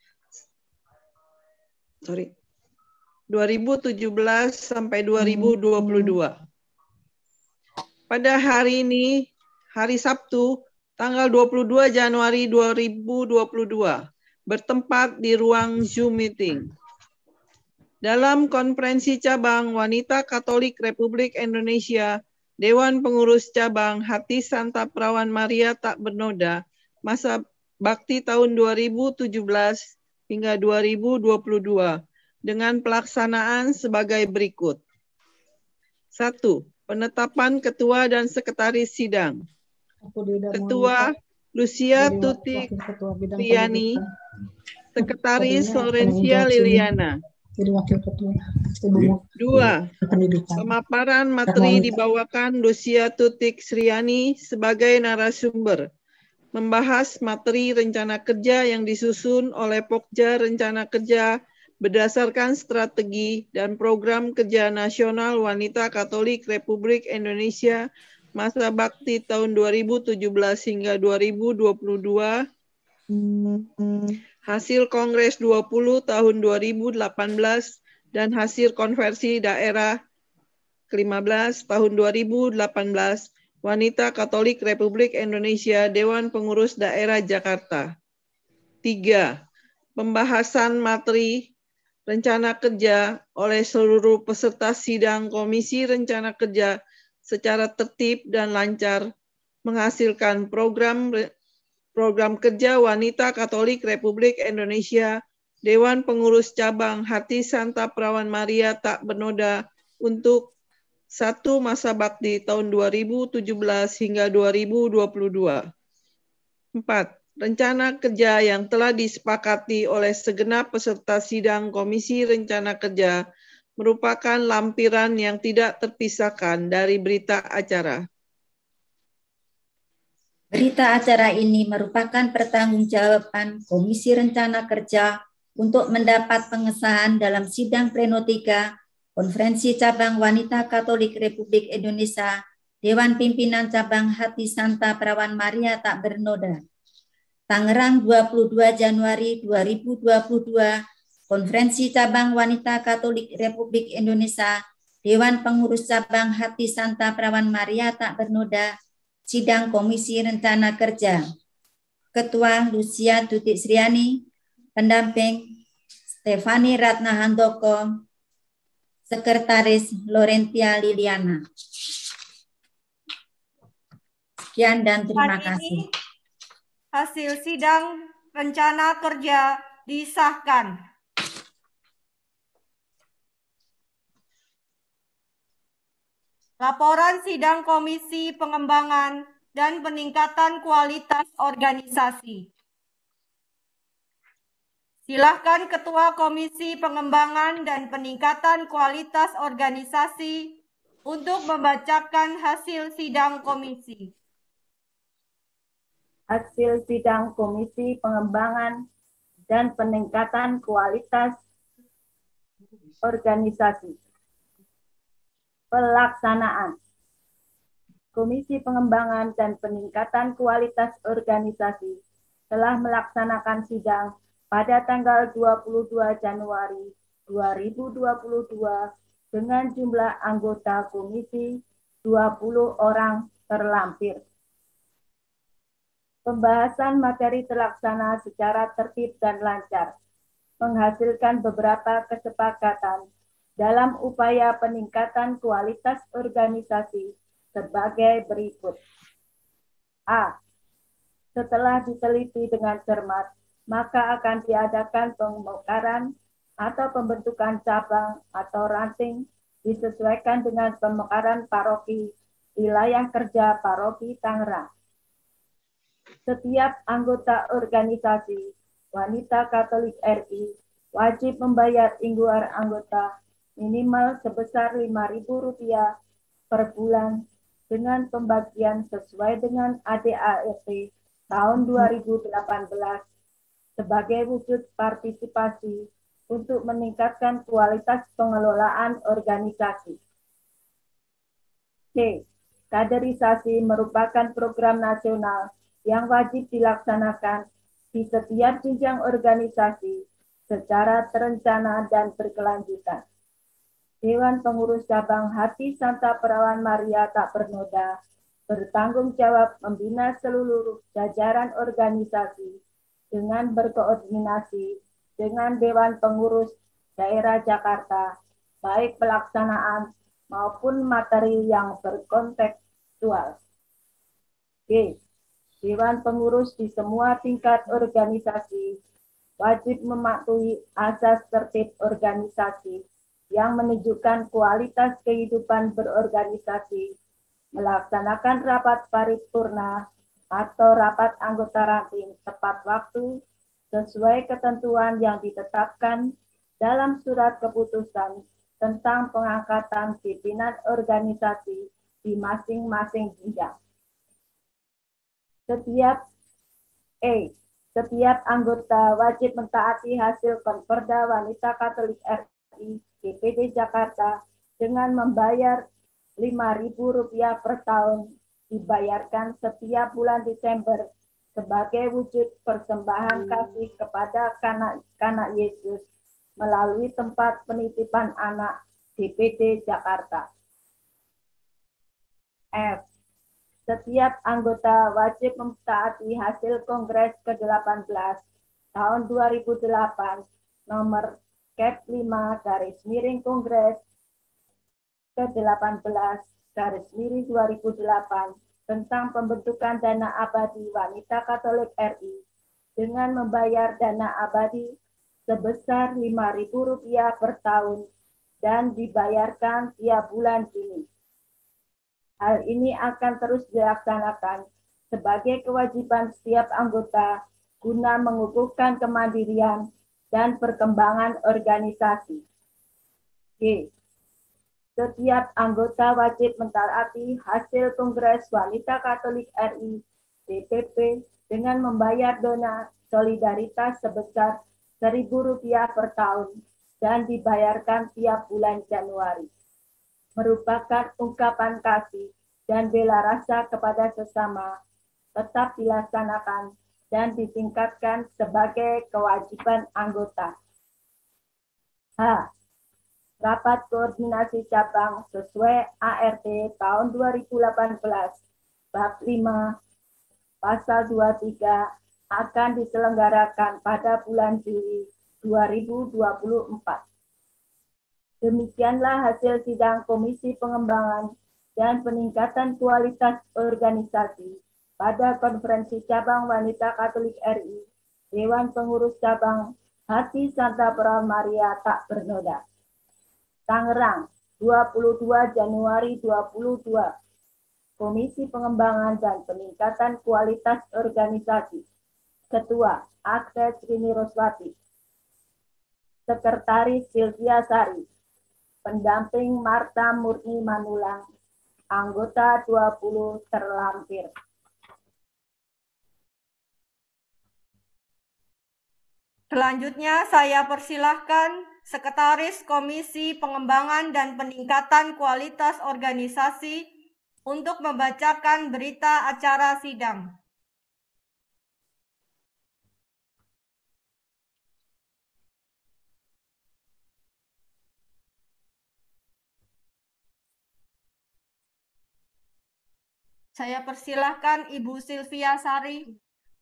sorry, dua ribu tujuh belas sampai dua ribu dua puluh dua. Pada hari ini, hari Sabtu, tanggal dua puluh dua Januari dua ribu dua puluh dua, bertempat di ruang Zoom meeting. Dalam konferensi cabang Wanita Katolik Republik Indonesia, Dewan Pengurus Cabang Hati Santa Perawan Maria Tak Bernoda, masa bakti tahun dua ribu tujuh belas hingga dua ribu dua puluh dua, dengan pelaksanaan sebagai berikut. Satu. Penetapan Ketua dan Sekretaris Sidang. Ketua Lucia Tutik Sriani, Sekretaris Laurentia Liliana. Dua, pemaparan materi dibawakan Lucia Tutik Sriani sebagai narasumber, membahas materi rencana kerja yang disusun oleh Pokja Rencana Kerja berdasarkan strategi dan program kerja nasional Wanita Katolik Republik Indonesia masa bakti tahun dua ribu tujuh belas hingga dua ribu dua puluh dua, hasil Kongres dua puluh tahun dua ribu delapan belas, dan hasil konversi daerah ke lima belas tahun dua ribu delapan belas Wanita Katolik Republik Indonesia Dewan Pengurus Daerah Jakarta. Tiga, pembahasan materi rencana kerja oleh seluruh peserta sidang Komisi Rencana Kerja secara tertib dan lancar, menghasilkan program program kerja Wanita Katolik Republik Indonesia Dewan Pengurus Cabang Hati Santa Perawan Maria Tak Bernoda untuk satu masa bakti tahun dua ribu tujuh belas hingga dua ribu dua puluh dua. Empat. Rencana kerja yang telah disepakati oleh segenap peserta sidang Komisi Rencana Kerja merupakan lampiran yang tidak terpisahkan dari berita acara. Berita acara ini merupakan pertanggungjawaban Komisi Rencana Kerja untuk mendapat pengesahan dalam sidang pleno tiga Konferensi Cabang Wanita Katolik Republik Indonesia Dewan Pimpinan Cabang Hati Santa Perawan Maria Tak Bernoda. Tangerang, dua puluh dua Januari dua ribu dua puluh dua, Konferensi Cabang Wanita Katolik Republik Indonesia Dewan Pengurus Cabang Hati Santa Perawan Maria Tak Bernoda, Sidang Komisi Rencana Kerja. Ketua Lucia Tutik Sriani, Pendamping Stefani Ratna Handoko, Sekretaris Lorentia Liliana. Sekian dan terima Dan kasih. ini hasil sidang rencana kerja disahkan. Laporan sidang Komisi Pengembangan dan Peningkatan Kualitas Organisasi. Silahkan Ketua Komisi Pengembangan dan Peningkatan Kualitas Organisasi untuk membacakan hasil sidang komisi. Hasil sidang Komisi Pengembangan dan Peningkatan Kualitas Organisasi. Pelaksanaan. Komisi Pengembangan dan Peningkatan Kualitas Organisasi telah melaksanakan sidang pada tanggal dua puluh dua Januari dua ribu dua puluh dua dengan jumlah anggota komisi dua puluh orang terlampir. Pembahasan materi terlaksana secara tertib dan lancar, menghasilkan beberapa kesepakatan dalam upaya peningkatan kualitas organisasi sebagai berikut. A. Setelah diteliti dengan cermat, maka akan diadakan pemekaran atau pembentukan cabang atau ranting disesuaikan dengan pemekaran paroki wilayah kerja paroki Tangerang. Setiap anggota organisasi Wanita Katolik R I wajib membayar ingguar anggota minimal sebesar lima ribu rupiah per bulan dengan pembagian sesuai dengan A D A R T tahun dua ribu delapan belas sebagai wujud partisipasi untuk meningkatkan kualitas pengelolaan organisasi. C. Kaderisasi merupakan program nasional yang wajib dilaksanakan di setiap jenjang organisasi secara terencana dan berkelanjutan. Dewan Pengurus Cabang Hati Santa Perawan Maria Tak Bernoda bertanggung jawab membina seluruh jajaran organisasi dengan berkoordinasi dengan Dewan Pengurus Daerah Jakarta, baik pelaksanaan maupun materi yang berkontekstual. B. Dewan Pengurus di semua tingkat organisasi wajib mematuhi asas tertib organisasi yang menunjukkan kualitas kehidupan berorganisasi, melaksanakan rapat paripurna atau rapat anggota ranting tepat waktu sesuai ketentuan yang ditetapkan dalam surat keputusan tentang pengangkatan pimpinan organisasi di masing-masing jenjang. Setiap E. Setiap anggota wajib mentaati hasil Konperda Wanita Katolik R I D P D Jakarta dengan membayar lima ribu rupiah per tahun dibayarkan setiap bulan Desember sebagai wujud persembahan kasih kepada kanak-kanak Yesus melalui tempat penitipan anak D P D Jakarta. F. Setiap anggota wajib mentaati hasil Kongres ke delapan belas tahun dua ribu delapan nomor Cap lima garis miring Kongres ke delapan belas garis miring dua ribu delapan tentang pembentukan dana abadi Wanita Katolik R I dengan membayar dana abadi sebesar lima ribu rupiah per tahun dan dibayarkan tiap bulan Juni. Hal ini akan terus dilaksanakan sebagai kewajiban setiap anggota guna mengukuhkan kemandirian dan perkembangan organisasi. G. Setiap anggota wajib mentaati hasil Kongres Wanita Katolik R I D P P dengan membayar dana solidaritas sebesar seribu rupiah per tahun dan dibayarkan tiap bulan Januari. Merupakan ungkapan kasih dan bela rasa kepada sesama, tetap dilaksanakan dan ditingkatkan sebagai kewajiban anggota. H. Rapat koordinasi cabang sesuai A R T tahun dua ribu delapan belas, bab lima, pasal dua puluh tiga akan diselenggarakan pada bulan Juli dua ribu dua puluh empat. Demikianlah hasil sidang Komisi Pengembangan dan Peningkatan Kualitas Organisasi pada Konferensi Cabang Wanita Katolik R I, Dewan Pengurus Cabang Hati Santa Perawan Maria Tak Bernoda, Tangerang, dua puluh dua Januari dua ribu dua puluh dua. Komisi Pengembangan dan Peningkatan Kualitas Organisasi. Ketua, Agnes Rini Roswati. Sekretaris Sylvia Sari. Pendamping Marta Murni Manulang. Anggota dua puluh terlampir. Selanjutnya saya persilahkan Sekretaris Komisi Pengembangan dan Peningkatan Kualitas Organisasi untuk membacakan berita acara sidang. Saya persilahkan Ibu Sylvia Sari.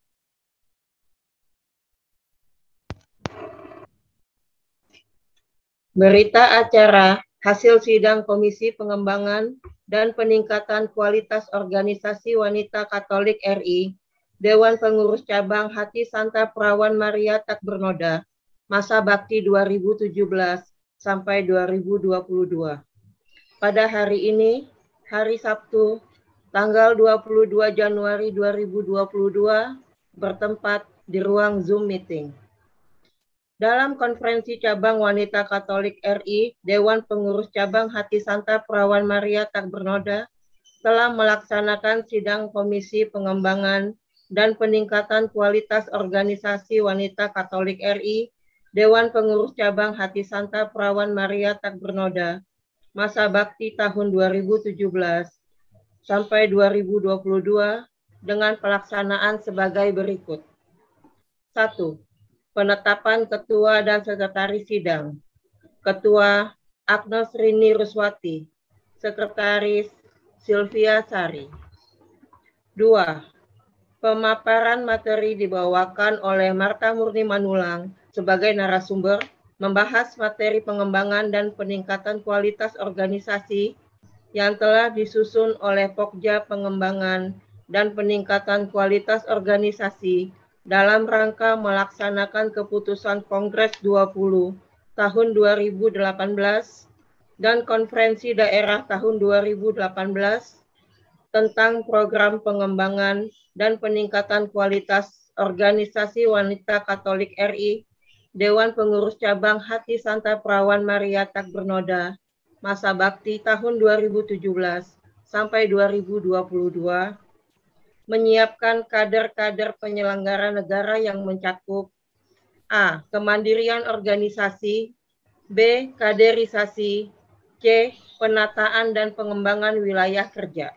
Berita acara hasil sidang Komisi Pengembangan dan Peningkatan Kualitas Organisasi Wanita Katolik R I, Dewan Pengurus Cabang Hati Santa Perawan Maria Tak Bernoda, masa bakti dua ribu tujuh belas sampai dua ribu dua puluh dua. Pada hari ini, hari Sabtu, tanggal dua puluh dua Januari dua ribu dua puluh dua, bertempat di ruang Zoom meeting. Dalam konferensi cabang Wanita Katolik R I, Dewan Pengurus Cabang Hati Santa Perawan Maria Tak Bernoda telah melaksanakan sidang Komisi Pengembangan dan Peningkatan Kualitas Organisasi Wanita Katolik R I, Dewan Pengurus Cabang Hati Santa Perawan Maria Tak Bernoda, masa bakti tahun dua ribu tujuh belas sampai dua ribu dua puluh dua dengan pelaksanaan sebagai berikut. satu. Penetapan Ketua dan Sekretaris Sidang. Ketua Agnes Rini Ruswati, Sekretaris Sylvia Sari. Dua. Pemaparan materi dibawakan oleh Marta Murni Manulang sebagai narasumber membahas materi pengembangan dan peningkatan kualitas organisasi yang telah disusun oleh Pokja Pengembangan dan Peningkatan Kualitas Organisasi dalam rangka melaksanakan keputusan Kongres dua puluh tahun dua ribu delapan belas dan Konferensi Daerah tahun dua ribu delapan belas tentang program pengembangan dan peningkatan kualitas organisasi wanita Katolik R I, Dewan Pengurus Cabang Hati Santa Perawan Maria Tak Bernoda, masa bakti tahun dua ribu tujuh belas sampai dua ribu dua puluh dua, menyiapkan kader-kader penyelenggara negara yang mencakup A. Kemandirian organisasi, B. Kaderisasi, C. Penataan dan pengembangan wilayah kerja.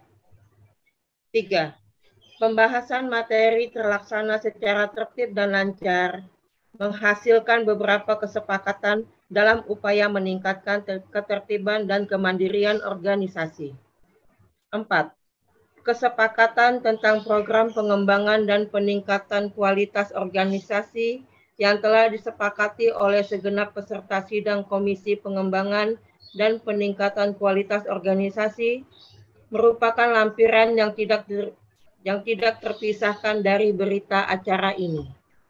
Tiga. Pembahasan materi terlaksana secara tertib dan lancar, menghasilkan beberapa kesepakatan dalam upaya meningkatkan ketertiban dan kemandirian organisasi. Empat. Kesepakatan tentang program pengembangan dan peningkatan kualitas organisasi yang telah disepakati oleh segenap peserta sidang Komisi Pengembangan dan Peningkatan Kualitas Organisasi merupakan lampiran yang tidak ter, yang tidak terpisahkan dari berita acara ini.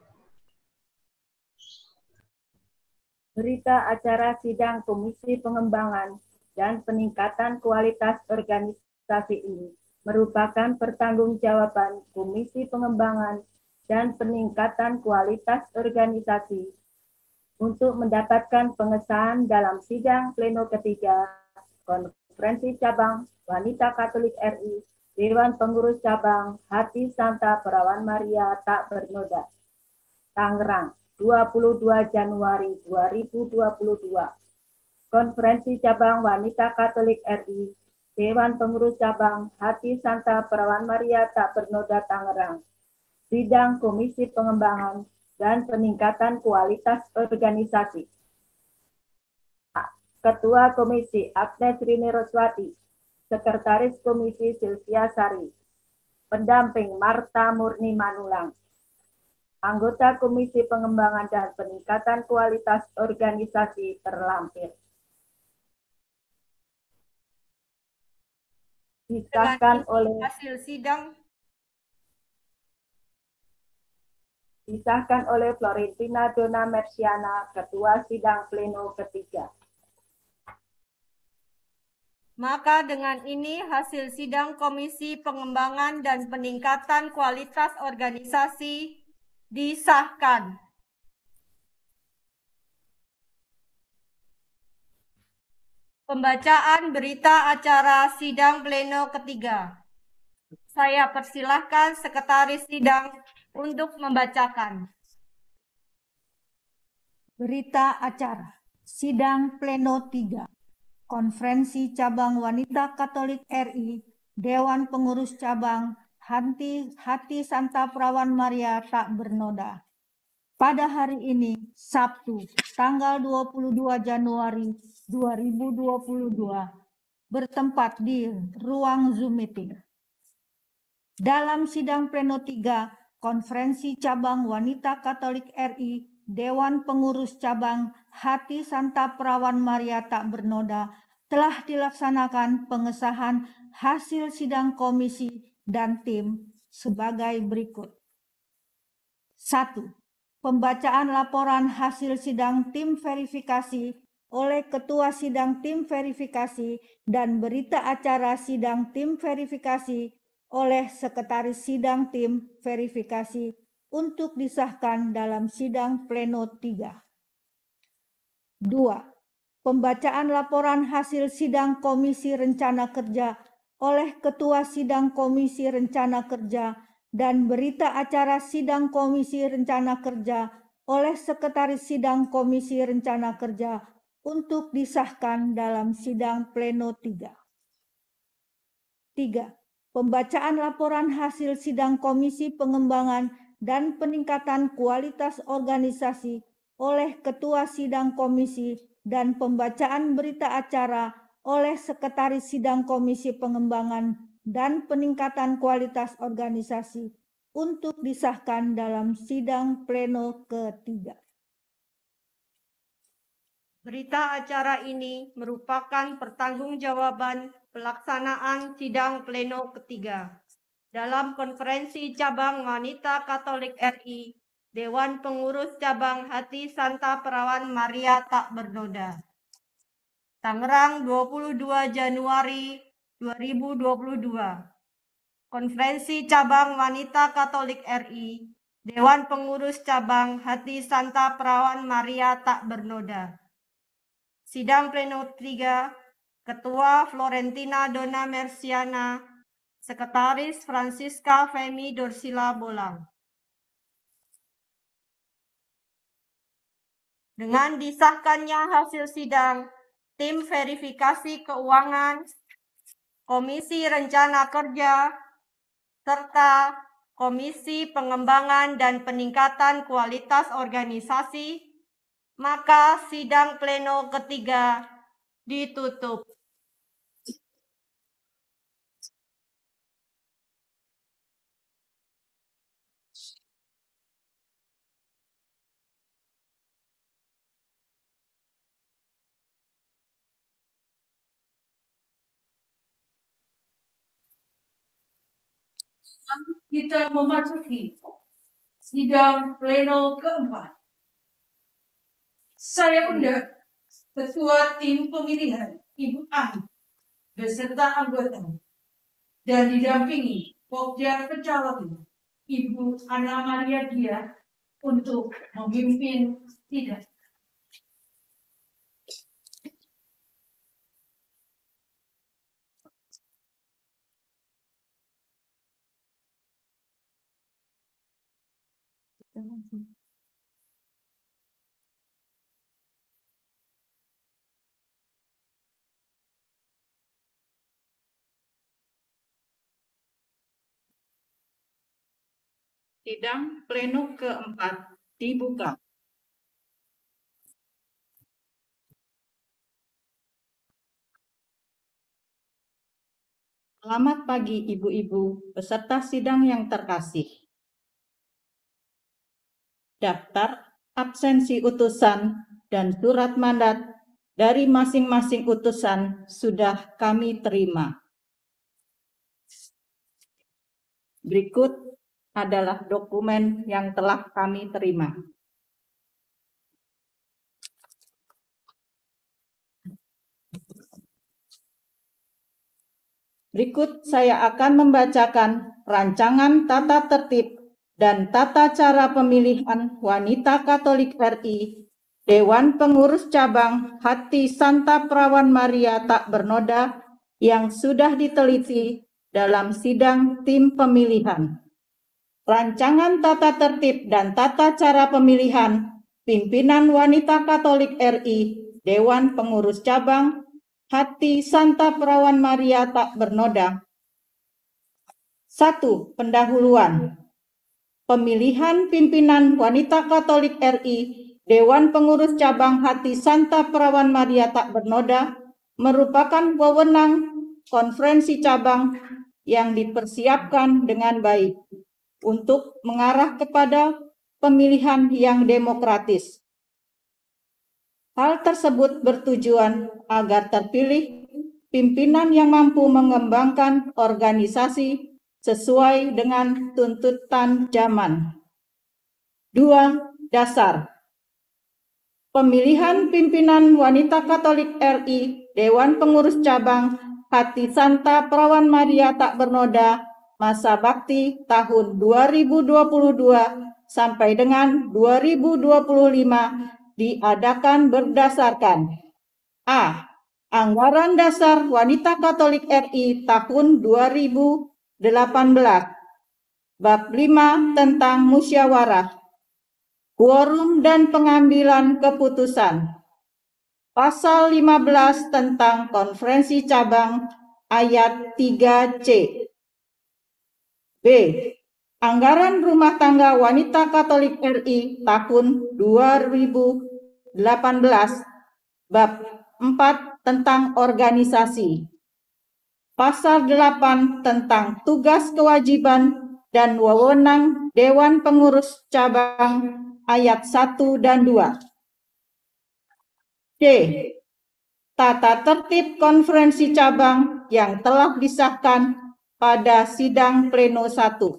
Berita acara sidang Komisi Pengembangan dan Peningkatan Kualitas Organisasi ini merupakan pertanggungjawaban Komisi Pengembangan dan Peningkatan Kualitas Organisasi untuk mendapatkan pengesahan dalam sidang pleno ketiga Konferensi Cabang Wanita Katolik R I, Dewan Pengurus Cabang Hati Santa Perawan Maria Tak Bernoda, Tangerang, dua puluh dua Januari dua ribu dua puluh dua. Konferensi Cabang Wanita Katolik R I, Dewan Pengurus Cabang Hati Santa Perawan Maria Tak Bernoda Tangerang, sidang Komisi Pengembangan dan Peningkatan Kualitas Organisasi. Ketua Komisi Agnes Rini Roswati, Sekretaris Komisi Sylvia Sari, Pendamping Marta Murni Manulang, Anggota Komisi Pengembangan dan Peningkatan Kualitas Organisasi terlampir. Disahkan oleh hasil sidang disahkan oleh Florentina Dona Mersiana, Ketua Sidang Pleno ketiga. Maka dengan ini hasil sidang Komisi Pengembangan dan Peningkatan Kualitas Organisasi disahkan. Pembacaan berita acara sidang pleno ketiga. Saya persilahkan Sekretaris Sidang untuk membacakan. Berita acara sidang pleno tiga. Konferensi Cabang Wanita Katolik R I, Dewan Pengurus Cabang Hati, Hati Santa Perawan Maria Tak Bernoda. Pada hari ini, Sabtu, tanggal dua puluh dua Januari dua ribu dua puluh dua, bertempat di ruang Zoom meeting. Dalam sidang pleno tiga, Konferensi Cabang Wanita Katolik R I, Dewan Pengurus Cabang Hati Santa Perawan Maria Tak Bernoda telah dilaksanakan pengesahan hasil sidang komisi dan tim sebagai berikut. Satu. Pembacaan laporan hasil sidang tim verifikasi oleh Ketua Sidang Tim Verifikasi dan berita acara sidang tim verifikasi oleh Sekretaris Sidang Tim Verifikasi untuk disahkan dalam sidang pleno tiga. Dua. Pembacaan laporan hasil sidang Komisi Rencana Kerja oleh Ketua Sidang Komisi Rencana Kerja dan berita acara sidang Komisi Rencana Kerja oleh Sekretaris Sidang Komisi Rencana Kerja untuk disahkan dalam sidang pleno tiga. Tiga. Pembacaan laporan hasil sidang Komisi Pengembangan dan Peningkatan Kualitas Organisasi oleh Ketua Sidang Komisi dan pembacaan berita acara oleh Sekretaris Sidang Komisi Pengembangan dan Peningkatan Kualitas Organisasi untuk disahkan dalam sidang pleno ketiga. Berita acara ini merupakan pertanggungjawaban pelaksanaan sidang pleno ketiga dalam Konferensi Cabang Wanita Katolik R I, Dewan Pengurus Cabang Hati Santa Perawan Maria Tak Bernoda. Tangerang, dua puluh dua Januari dua ribu dua puluh dua. Konferensi Cabang Wanita Katolik R I, Dewan Pengurus Cabang Hati Santa Perawan Maria Tak Bernoda. Sidang pleno tiga, Ketua Florentina Dona Mersiana, Sekretaris Francisca Femi Dorsila Bolang. Dengan disahkannya hasil sidang, tim verifikasi keuangan, Komisi Rencana Kerja, serta Komisi Pengembangan dan Peningkatan Kualitas Organisasi, maka sidang pleno ketiga ditutup. Kita memasuki sidang pleno keempat. Saya undang Ketua Tim Pemilihan Ibu Ani beserta anggota dan didampingi Pokja Pecawatin Ibu Ana Maria Dia untuk memimpin sidang. Sidang pleno keempat dibuka. Selamat pagi ibu-ibu peserta sidang yang terkasih. Daftar absensi utusan dan surat mandat dari masing-masing utusan sudah kami terima. Berikut adalah dokumen yang telah kami terima. Berikut saya akan membacakan rancangan tata tertib dan tata cara pemilihan wanita Katolik R I Dewan Pengurus Cabang Hati Santa Perawan Maria Tak Bernoda yang sudah diteliti dalam sidang tim pemilihan. Rancangan tata tertib dan tata cara pemilihan pimpinan wanita Katolik R I Dewan Pengurus Cabang Hati Santa Perawan Maria Tak Bernoda. Satu. Pendahuluan. Pemilihan pimpinan wanita Katolik R I Dewan Pengurus Cabang Hati Santa Perawan Maria Tak Bernoda merupakan wewenang konferensi cabang yang dipersiapkan dengan baik untuk mengarah kepada pemilihan yang demokratis. Hal tersebut bertujuan agar terpilih pimpinan yang mampu mengembangkan organisasi sesuai dengan tuntutan zaman. Dua. Dasar. Pemilihan pimpinan wanita Katolik R I Dewan Pengurus Cabang Hati Santa Perawan Maria Tak Bernoda masa bakti tahun dua ribu dua puluh dua sampai dengan dua ribu dua puluh lima diadakan berdasarkan A. Anggaran Dasar Wanita Katolik R I tahun dua ribu delapan belas Bab lima tentang musyawarah, quorum dan pengambilan keputusan. Pasal lima belas tentang konferensi cabang ayat tiga C. B. Anggaran rumah tangga wanita Katolik R I tahun dua ribu delapan belas Bab empat tentang organisasi. Pasal delapan tentang tugas kewajiban dan wewenang Dewan Pengurus Cabang ayat satu dan dua. D. Tata tertib konferensi cabang yang telah disahkan pada sidang pleno satu.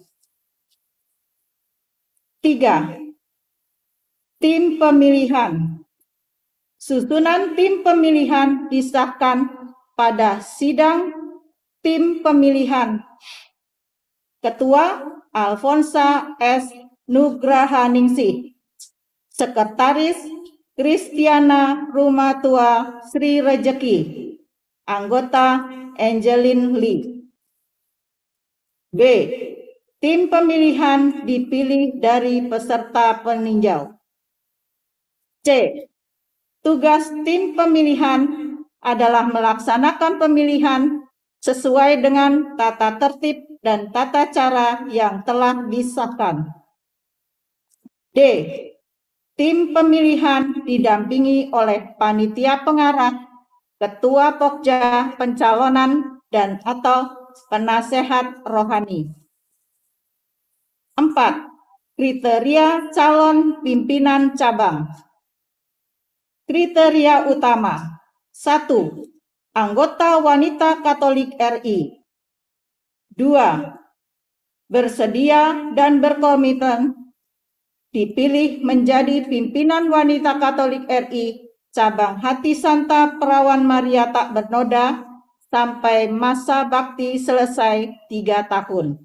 Tiga. Tim pemilihan. Susunan tim pemilihan disahkan pada sidang tim pemilihan. Ketua Alfonsa S. Nugrahaningsih. Sekretaris Kristiana Rumatua Sri Rejeki. Anggota Angeline Lee. B. Tim pemilihan dipilih dari peserta peninjau. C. Tugas tim pemilihan adalah melaksanakan pemilihan sesuai dengan tata tertib dan tata cara yang telah disahkan. D. Tim pemilihan didampingi oleh panitia pengarah, ketua pokja pencalonan, dan atau penasehat rohani. Empat. Kriteria calon pimpinan cabang. Kriteria utama. Satu. Anggota wanita Katolik R I. Dua. Bersedia dan berkomitmen dipilih menjadi pimpinan wanita Katolik R I Cabang Hati Santa Perawan Maria Tak Bernoda sampai masa bakti selesai tiga tahun.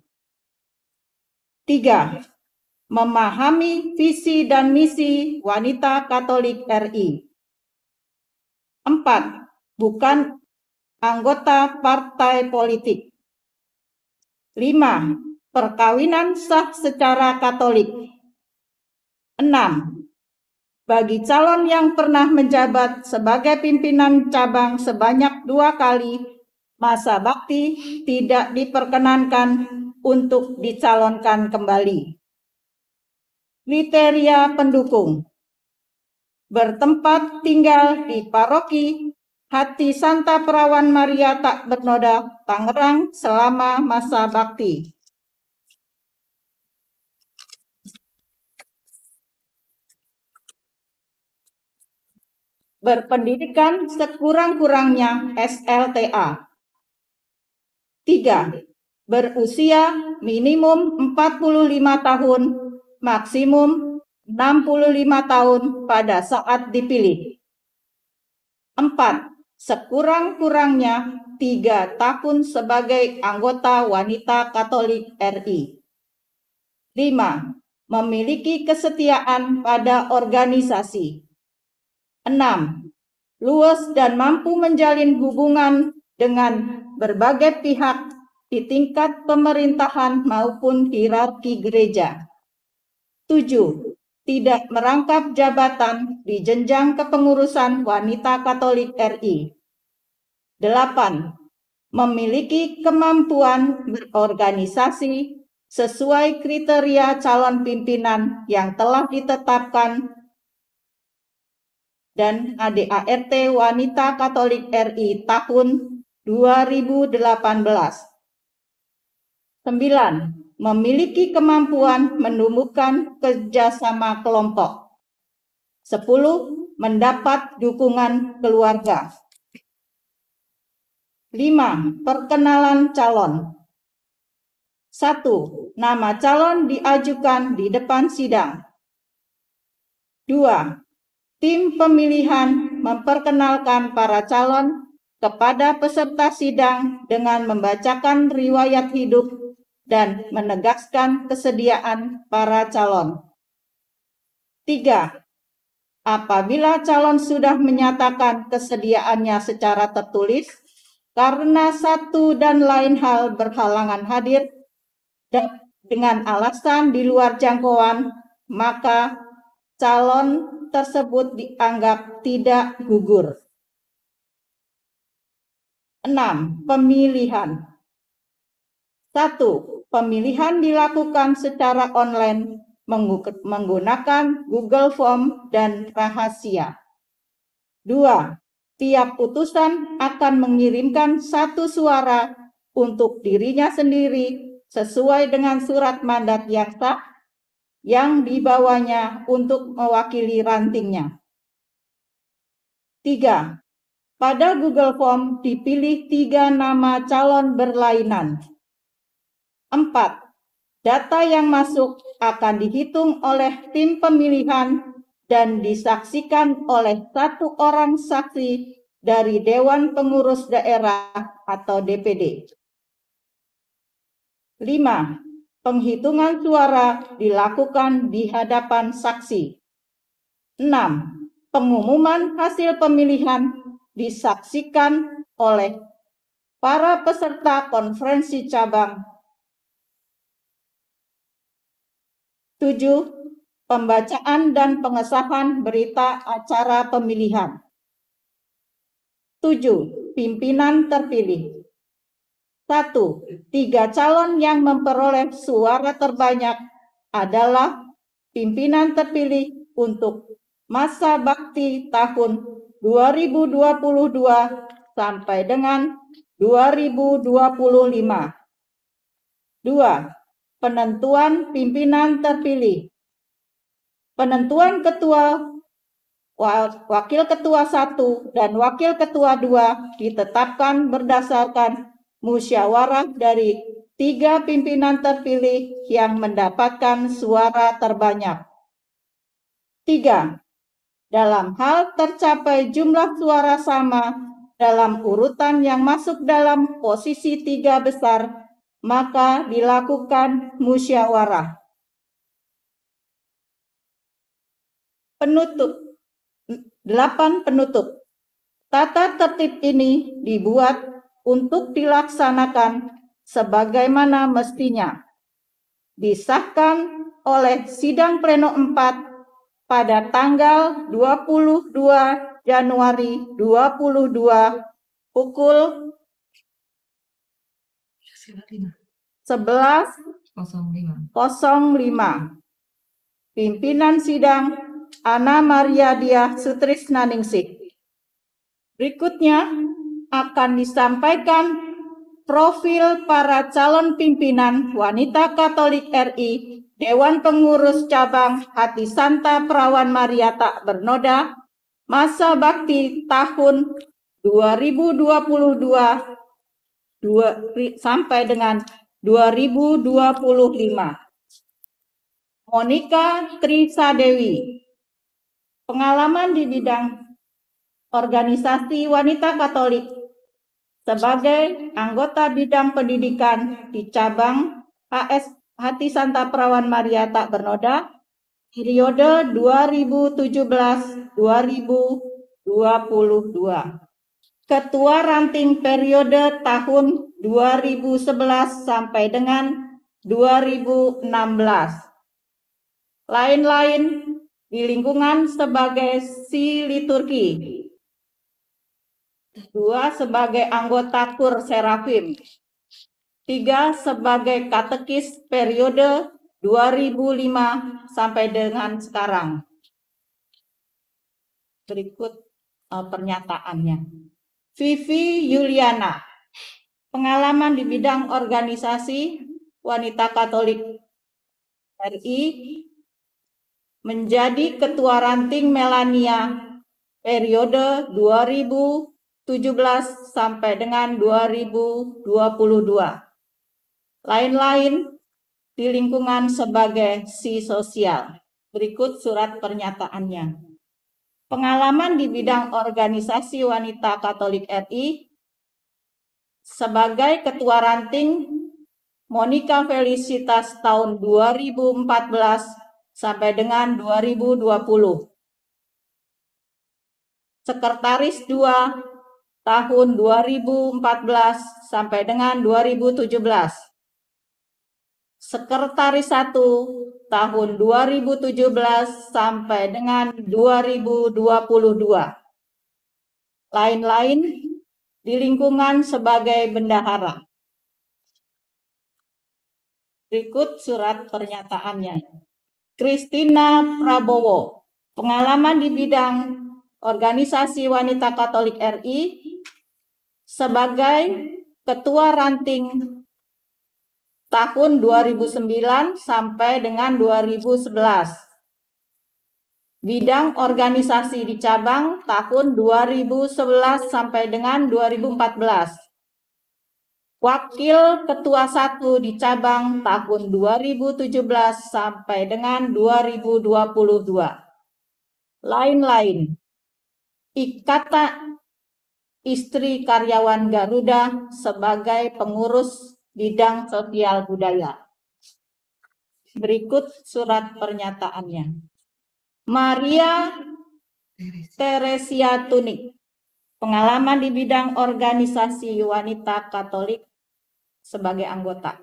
Tiga. Memahami visi dan misi wanita Katolik R I. Empat. Bukan anggota partai politik. Lima. Perkawinan sah secara Katolik. Enam. Bagi calon yang pernah menjabat sebagai pimpinan cabang sebanyak dua kali, masa bakti tidak diperkenankan untuk dicalonkan kembali. Kriteria pendukung. Bertempat tinggal di paroki Hati Santa Perawan Maria Tak Bernoda, Tangerang selama masa bakti. Berpendidikan sekurang-kurangnya S L T A. Tiga, berusia minimum empat puluh lima tahun, maksimum enam puluh lima tahun pada saat dipilih. Empat, sekurang-kurangnya tiga tahun sebagai anggota wanita Katolik R I. Lima, memiliki kesetiaan pada organisasi. Enam, luas dan mampu menjalin hubungan dengan berbagai pihak di tingkat pemerintahan maupun hierarki gereja. Tujuh, tidak merangkap jabatan di jenjang kepengurusan wanita Katolik R I. Delapan, memiliki kemampuan berorganisasi sesuai kriteria calon pimpinan yang telah ditetapkan dan A D A R T Wanita Katolik R I tahun dua ribu delapan belas. Sembilan, memiliki kemampuan menumbuhkan kerjasama kelompok. Sepuluh, mendapat dukungan keluarga. Lima, perkenalan calon. Satu, nama calon diajukan di depan sidang. Dua, tim pemilihan memperkenalkan para calon kepada peserta sidang dengan membacakan riwayat hidup dan menegaskan kesediaan para calon. Tiga, apabila calon sudah menyatakan kesediaannya secara tertulis karena satu dan lain hal berhalangan hadir dan dengan alasan di luar jangkauan, maka calon tersebut dianggap tidak gugur. Enam, pemilihan. Satu, pemilihan dilakukan secara online menggunakan Google Form dan rahasia. Dua, tiap utusan akan mengirimkan satu suara untuk dirinya sendiri sesuai dengan surat mandat yang sah yang dibawanya untuk mewakili rantingnya. Tiga, pada Google Form dipilih tiga nama calon berlainan. Empat, data yang masuk akan dihitung oleh tim pemilihan dan disaksikan oleh satu orang saksi dari Dewan Pengurus Daerah atau D P D. Lima, penghitungan suara dilakukan di hadapan saksi. Enam, pengumuman hasil pemilihan disaksikan oleh para peserta konferensi cabang. Tujuh, pembacaan dan pengesahan berita acara pemilihan. Tujuh, pimpinan terpilih. Satu, tiga calon yang memperoleh suara terbanyak adalah pimpinan terpilih untuk masa bakti tahun dua ribu dua puluh dua sampai dengan dua ribu dua puluh lima. Dua, penentuan pimpinan terpilih. Penentuan ketua, wakil ketua satu dan wakil ketua dua ditetapkan berdasarkan musyawarah dari tiga pimpinan terpilih yang mendapatkan suara terbanyak. Tiga, dalam hal tercapai jumlah suara sama dalam urutan yang masuk dalam posisi tiga besar, maka dilakukan musyawarah. Penutup. Delapan, penutup. Tata tertib ini dibuat untuk dilaksanakan sebagaimana mestinya. Disahkan oleh sidang pleno empat pada tanggal dua puluh dua Januari dua ribu dua puluh dua pukul sebelas nol lima. Pimpinan sidang Ana Maria Diah Sutrisnaningsih. Berikutnya akan disampaikan profil para calon pimpinan Wanita Katolik R I Dewan Pengurus Cabang Hati Santa Perawan Maria Tak Bernoda masa bakti tahun dua ribu dua puluh dua sampai dengan dua ribu dua puluh lima. Monika Trisadewi, pengalaman di bidang organisasi wanita Katolik sebagai anggota bidang pendidikan di cabang H S Hati Santa Perawan Maria Tak Bernoda periode dua ribu tujuh belas sampai dua ribu dua puluh dua. Ketua ranting periode tahun dua ribu sebelas sampai dengan dua ribu enam belas. Lain-lain di lingkungan sebagai si liturgi. Dua sebagai anggota Kur Serafim. Tiga sebagai katekis periode dua ribu lima sampai dengan sekarang. Berikut uh, pernyataannya. Vivi Yuliana, pengalaman di bidang organisasi wanita Katolik R I, menjadi ketua ranting Melania periode dua ribu tujuh belas sampai dengan dua ribu dua puluh dua. Lain-lain di lingkungan sebagai si sosial. Berikut surat pernyataannya. Pengalaman di bidang organisasi wanita Katolik R I sebagai ketua ranting Monika Felicitas tahun dua ribu empat belas sampai dengan dua ribu dua puluh. Sekretaris dua tahun dua ribu empat belas sampai dengan dua ribu tujuh belas. Sekretaris satu tahun dua ribu tujuh belas sampai dengan dua ribu dua puluh dua. Lain-lain di lingkungan sebagai bendahara. Berikut surat pernyataannya. Christina Prabowo, pengalaman di bidang organisasi wanita Katolik R I sebagai ketua ranting tahun dua ribu sembilan sampai dengan dua ribu sebelas. Bidang organisasi di cabang tahun dua ribu sebelas sampai dengan dua ribu empat belas. Wakil ketua satu di cabang tahun dua ribu tujuh belas sampai dengan dua ribu dua puluh dua. Lain-lain. Ikatan Istri Karyawan Garuda sebagai pengurus bidang sosial budaya. Berikut surat pernyataannya. Maria Teresia Tunik, pengalaman di bidang organisasi wanita Katolik sebagai anggota.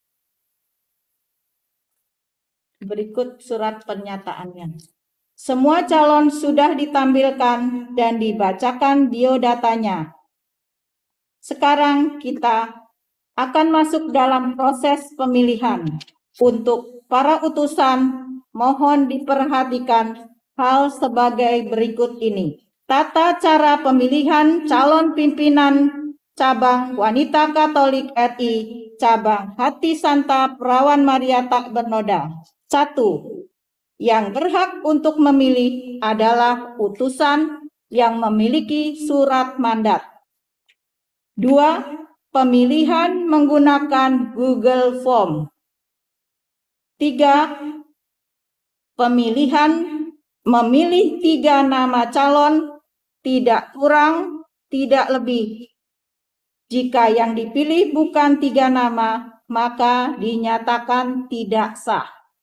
Berikut surat pernyataannya. Semua calon sudah ditampilkan dan dibacakan biodatanya. Sekarang kita akan masuk dalam proses pemilihan. Untuk para utusan, mohon diperhatikan hal sebagai berikut ini. Tata cara pemilihan calon pimpinan cabang wanita Katolik R I, cabang Hati Santa Perawan Maria Tak Bernoda. Satu, yang berhak untuk memilih adalah utusan yang memiliki surat mandat. Dua, pemilihan menggunakan Google Form. Tiga, pemilihan memilih tiga nama calon, tidak kurang, tidak lebih. Jika yang dipilih bukan tiga nama, maka dinyatakan tidak sah.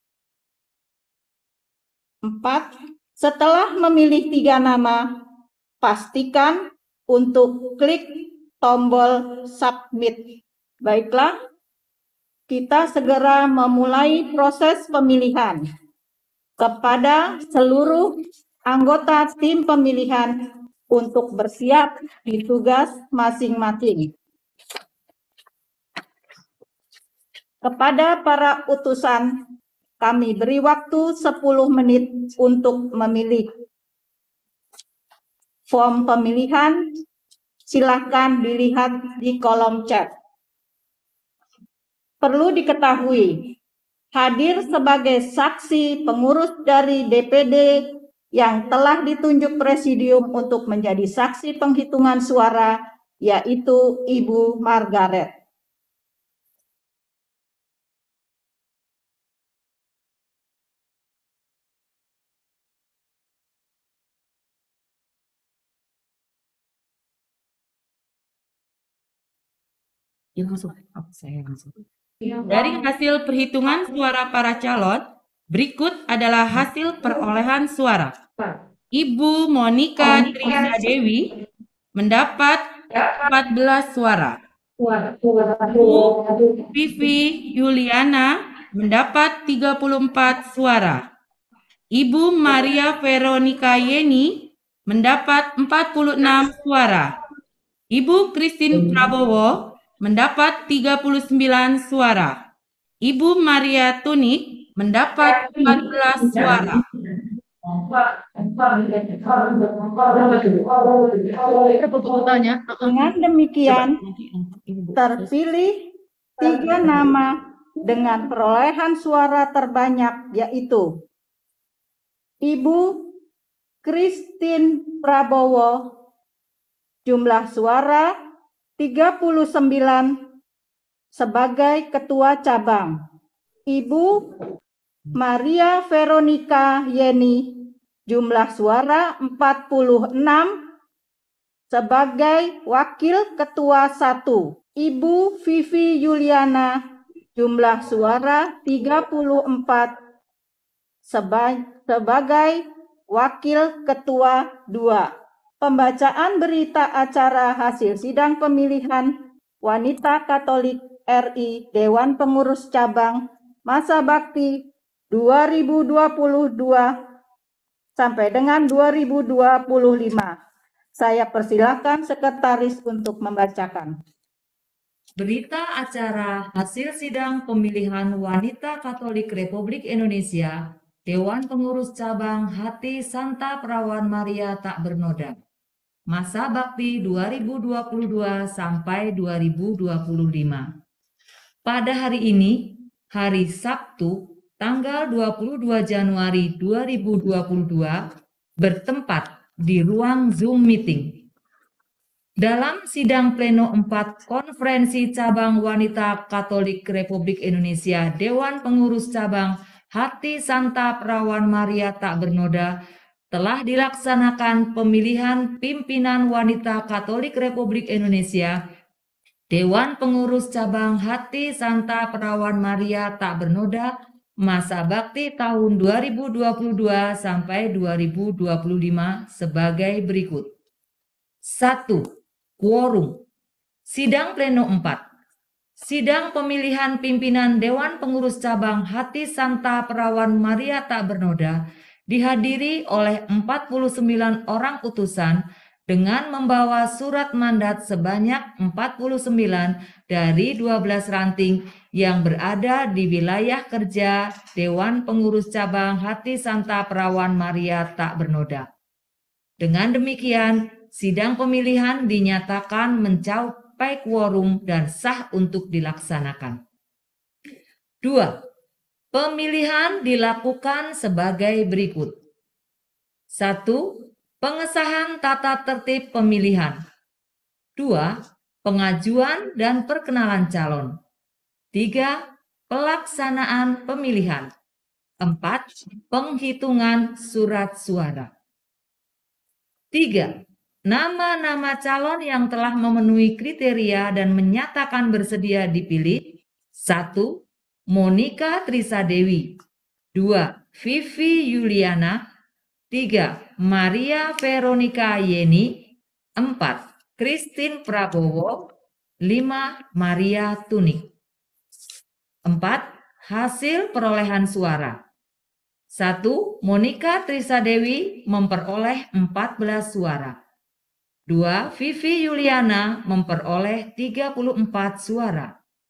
Empat, setelah memilih tiga nama, pastikan untuk klik tombol submit. Baiklah, kita segera memulai proses pemilihan. Kepada seluruh anggota tim pemilihan untuk bersiap di tugas masing-masing. Kepada para utusan, kami beri waktu sepuluh menit untuk memilih. form pemilihan, silahkan dilihat di kolom chat. Perlu diketahui, hadir sebagai saksi pengurus dari D P D yang telah ditunjuk presidium untuk menjadi saksi penghitungan suara, yaitu Ibu Margaret. Dari hasil perhitungan suara para calon, berikut adalah hasil perolehan suara. Ibu Monika Trisa Dewi mendapat empat belas suara. Bu Vivi Yuliana mendapat tiga puluh empat suara. Ibu Maria Veronica Yeni mendapat empat puluh enam suara. Ibu Christine Prabowo mendapat tiga puluh sembilan suara. Ibu Maria Tunik mendapat empat belas suara. Dengan demikian, terpilih tiga nama dengan perolehan suara terbanyak, yaitu Ibu Christine Prabowo, jumlah suara tiga puluh sembilan sebagai ketua cabang. Ibu Maria Veronica Yeni, jumlah suara empat puluh enam sebagai wakil ketua satu. Ibu Vivi Yuliana, jumlah suara tiga puluh empat sebagai wakil ketua dua. Pembacaan berita acara hasil sidang pemilihan Wanita Katolik R I Dewan Pengurus Cabang Masa Bakti dua ribu dua puluh dua sampai dengan dua ribu dua puluh lima. Saya persilakan sekretaris untuk membacakan. Berita acara hasil sidang pemilihan Wanita Katolik Republik Indonesia Dewan Pengurus Cabang Hati Santa Perawan Maria Tak Bernoda. Masa Bakti dua ribu dua puluh dua sampai dua ribu dua puluh lima. Pada hari ini, hari Sabtu, tanggal dua puluh dua Januari dua ribu dua puluh dua, bertempat di ruang Zoom meeting. Dalam sidang pleno empat Konferensi Cabang Wanita Katolik Republik Indonesia Dewan Pengurus Cabang Hati Santa Perawan Maria Tak Bernoda, telah dilaksanakan pemilihan pimpinan Wanita Katolik Republik Indonesia Dewan Pengurus Cabang Hati Santa Perawan Maria Tak Bernoda Masa Bakti tahun dua ribu dua puluh dua sampai dua ribu dua puluh lima sebagai berikut. satu. Quorum. Sidang pleno empat. Sidang pemilihan pimpinan Dewan Pengurus Cabang Hati Santa Perawan Maria Tak Bernoda dihadiri oleh empat puluh sembilan orang utusan dengan membawa surat mandat sebanyak empat puluh sembilan dari dua belas ranting yang berada di wilayah kerja Dewan Pengurus Cabang Hati Santa Perawan Maria Tak Bernoda. Dengan demikian, sidang pemilihan dinyatakan mencapai quorum dan sah untuk dilaksanakan. Dua. Pemilihan dilakukan sebagai berikut. Satu. Pengesahan tata tertib pemilihan. Dua. Pengajuan dan perkenalan calon. Tiga. Pelaksanaan pemilihan. Empat. Penghitungan surat suara. Tiga. Nama-nama calon yang telah memenuhi kriteria dan menyatakan bersedia dipilih. Satu. Monika Trisa Dewi. Dua. Vivi Yuliana. Tiga. Maria Veronica Yeni. Empat. Christine Prabowo. Lima. Maria Tunik. Empat. Hasil perolehan suara. Satu. Monika Trisa Dewi memperoleh empat belas suara. Dua. Vivi Yuliana memperoleh tiga puluh empat suara.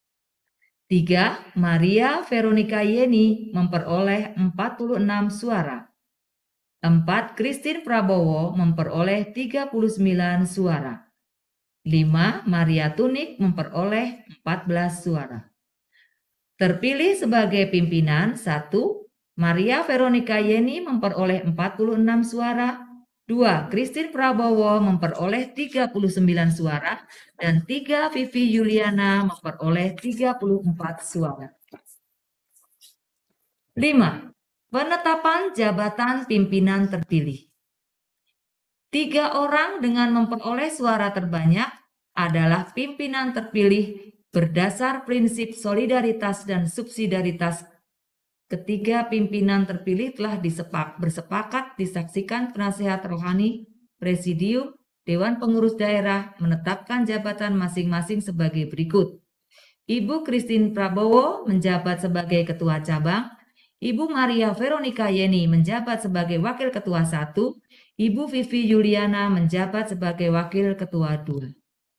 Tiga. Maria Veronica Yeni memperoleh empat puluh enam suara. empat. Christine Prabowo memperoleh tiga puluh sembilan suara. lima. Maria Tunik memperoleh empat belas suara. Terpilih sebagai pimpinan satu. Maria Veronica Yeni memperoleh empat puluh enam suara. dua. Christine Prabowo memperoleh tiga puluh sembilan suara. Dan tiga. Vivi Yuliana memperoleh tiga puluh empat suara. lima. Penetapan jabatan pimpinan terpilih. Tiga orang dengan memperoleh suara terbanyak adalah pimpinan terpilih berdasar prinsip solidaritas dan subsidiaritas. Ketiga pimpinan terpilih telah disepak, bersepakat disaksikan penasehat rohani, presidium, Dewan Pengurus Daerah menetapkan jabatan masing-masing sebagai berikut. Ibu Christine Prabowo menjabat sebagai Ketua Cabang, Ibu Maria Veronica Yeni menjabat sebagai Wakil Ketua satu, Ibu Vivi Yuliana menjabat sebagai Wakil Ketua dua.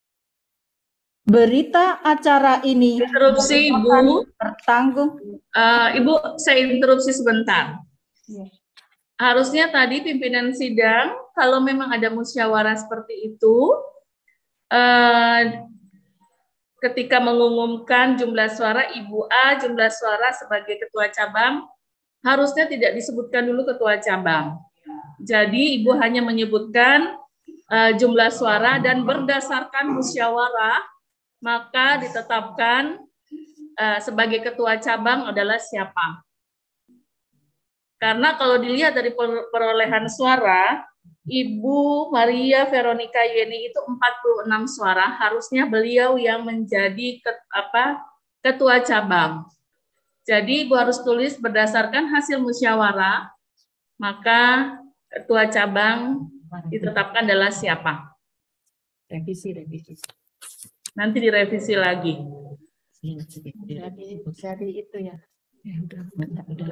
Berita acara ini Interupsi, merupakan Ibu. Bertanggung. Uh, Ibu, saya interupsi sebentar. Harusnya tadi pimpinan sidang, kalau memang ada musyawarah seperti itu, uh, ketika mengumumkan jumlah suara Ibu A, jumlah suara sebagai ketua cabang, harusnya tidak disebutkan dulu ketua cabang. Jadi Ibu hanya menyebutkan uh, jumlah suara dan berdasarkan musyawarah, maka ditetapkan uh, sebagai ketua cabang adalah siapa. Karena kalau dilihat dari perolehan suara, Ibu Maria Veronica Yeni itu empat puluh enam suara, harusnya beliau yang menjadi ket, apa, ketua cabang. Jadi Ibu harus tulis berdasarkan hasil musyawarah, maka ketua cabang ditetapkan adalah siapa. Revisi, revisi. Nanti direvisi lagi. Jadi, jadi itu ya. Ya udah, udah, udah.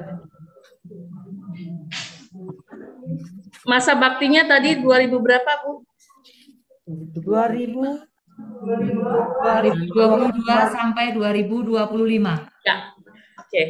Masa baktinya tadi dua ribu berapa, Bu? dua ribu dua ribu dua puluh dua sampai dua ribu dua puluh lima. Ya. Oke. Okay.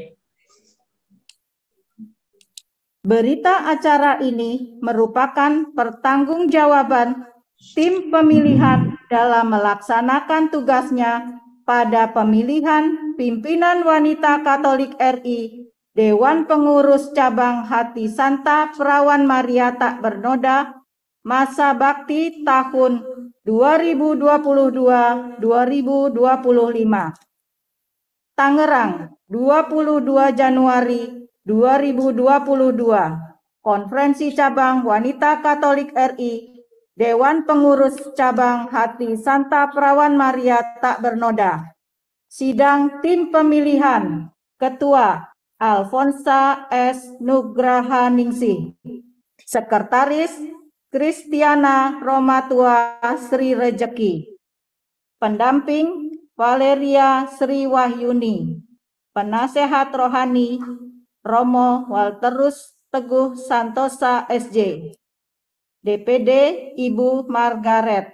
Berita acara ini merupakan pertanggungjawaban tim pemilihan dalam melaksanakan tugasnya pada pemilihan pimpinan wanita Katolik R I Dewan Pengurus Cabang Hati Santa Perawan Maria Tak Bernoda masa bakti tahun dua ribu dua puluh dua sampai dua ribu dua puluh lima. Tangerang, dua puluh dua Januari dua ribu dua puluh dua. Konferensi Cabang Wanita Katolik R I Dewan Pengurus Cabang Hati Santa Perawan Maria Tak Bernoda. Sidang tim pemilihan Ketua Alfonsa S. Nugraha Ningsih. Sekretaris Kristiana Romatua Sri Rejeki. Pendamping Valeria Sri Wahyuni. Penasehat rohani Romo Walterus Teguh Santosa S J. D P D Ibu Margaret.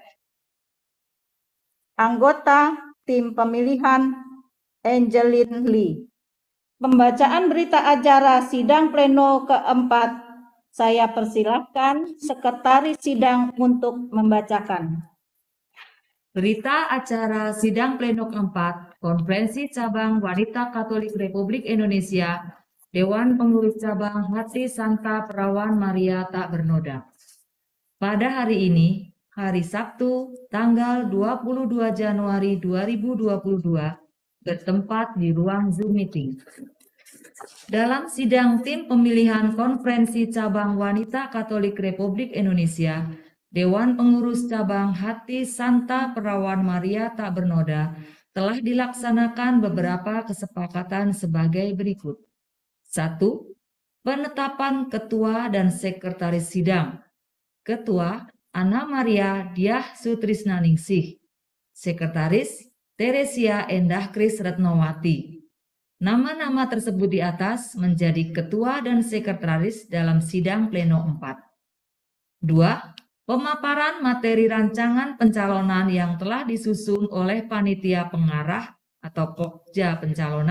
Anggota tim pemilihan Angeline Lee. Pembacaan berita acara sidang pleno keempat, saya persilahkan Sekretaris Sidang untuk membacakan. Berita acara sidang pleno keempat, Konferensi Cabang Wanita Katolik Republik Indonesia, Dewan Pengurus Cabang Hati Santa Perawan Maria Tak Bernoda. Pada hari ini, hari Sabtu, tanggal dua puluh dua Januari dua ribu dua puluh dua, bertempat di ruang Zoom meeting. Dalam sidang tim pemilihan Konferensi Cabang Wanita Katolik Republik Indonesia, Dewan Pengurus Cabang Hati Santa Perawan Maria Tak Bernoda telah dilaksanakan beberapa kesepakatan sebagai berikut. Satu. Penetapan Ketua dan Sekretaris Sidang. Ketua Anna Maria Diah Sutrisna Ningsih. Sekretaris Teresia Endah Kris Retnowati. Nama-nama tersebut di atas menjadi ketua dan sekretaris dalam sidang pleno empat. Dua. Pemaparan materi rancangan pencalonan yang telah disusun oleh panitia pengarah atau pokja pencalonan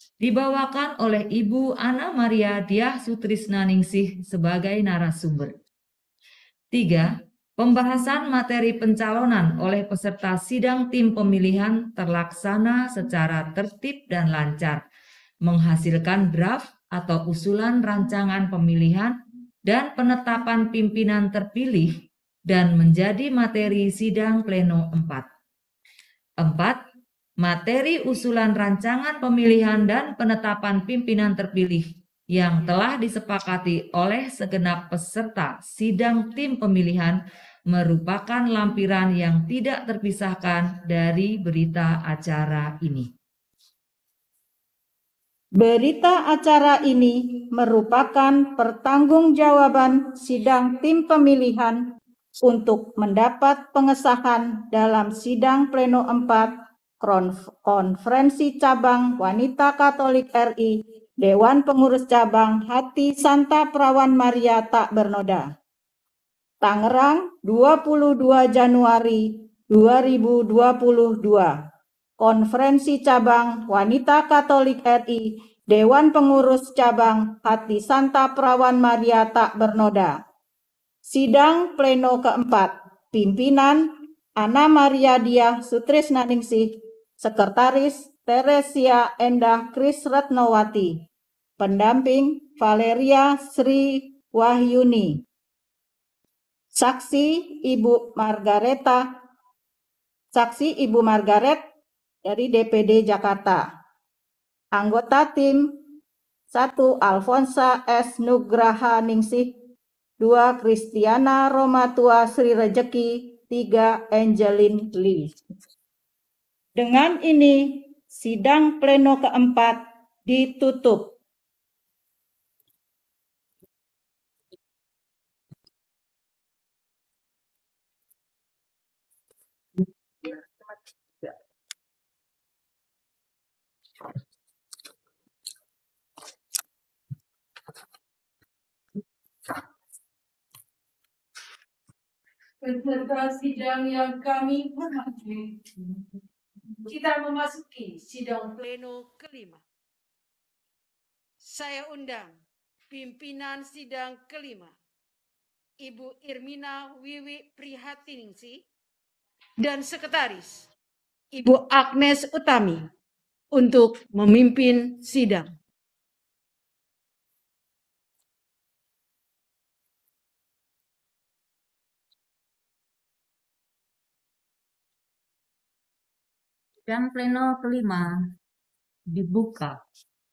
dibawakan oleh Ibu Ana Maria Diah Sutrisnaningsih sebagai narasumber. Tiga, pembahasan materi pencalonan oleh peserta sidang tim pemilihan terlaksana secara tertib dan lancar, menghasilkan draft atau usulan rancangan pemilihan dan penetapan pimpinan terpilih dan menjadi materi sidang pleno empat. Empat, materi usulan rancangan pemilihan dan penetapan pimpinan terpilih yang telah disepakati oleh segenap peserta sidang tim pemilihan merupakan lampiran yang tidak terpisahkan dari berita acara ini. Berita acara ini merupakan pertanggungjawaban sidang tim pemilihan untuk mendapat pengesahan dalam sidang pleno empat Konferensi Cabang Wanita Katolik R I Dewan Pengurus Cabang Hati Santa Perawan Maria Tak Bernoda. Tangerang, dua puluh dua Januari dua ribu dua puluh dua. Konferensi Cabang Wanita Katolik R I Dewan Pengurus Cabang Hati Santa Perawan Maria Tak Bernoda. Sidang pleno keempat, pimpinan Ana Maria Diah Sutrisnaningsih, Sekretaris Teresia Endah Kris Retnowati, pendamping Valeria Sri Wahyuni, saksi Ibu Margareta, saksi Ibu Margaret dari D P D Jakarta, anggota tim satu Alfonsa S. Nugraha Ningsih, dua Kristiana Romatua Sri Rejeki, tiga Angelin Lee. Dengan ini, sidang pleno keempat ditutup. Peserta sidang yang kami hormati, kita memasuki sidang pleno kelima. Saya undang pimpinan sidang kelima, Ibu Irmina Wiwi Prihatiningsih, dan Sekretaris, Ibu Agnes Utami, untuk memimpin sidang. Sidang pleno kelima dibuka.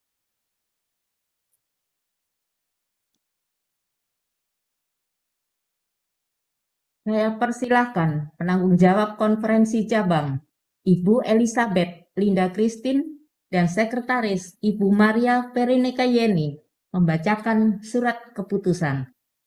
Saya persilahkan penanggung jawab konferensi cabang, Ibu Elizabeth Linda Christine, dan Sekretaris Ibu Maria Veronica Yeni, membacakan surat keputusan.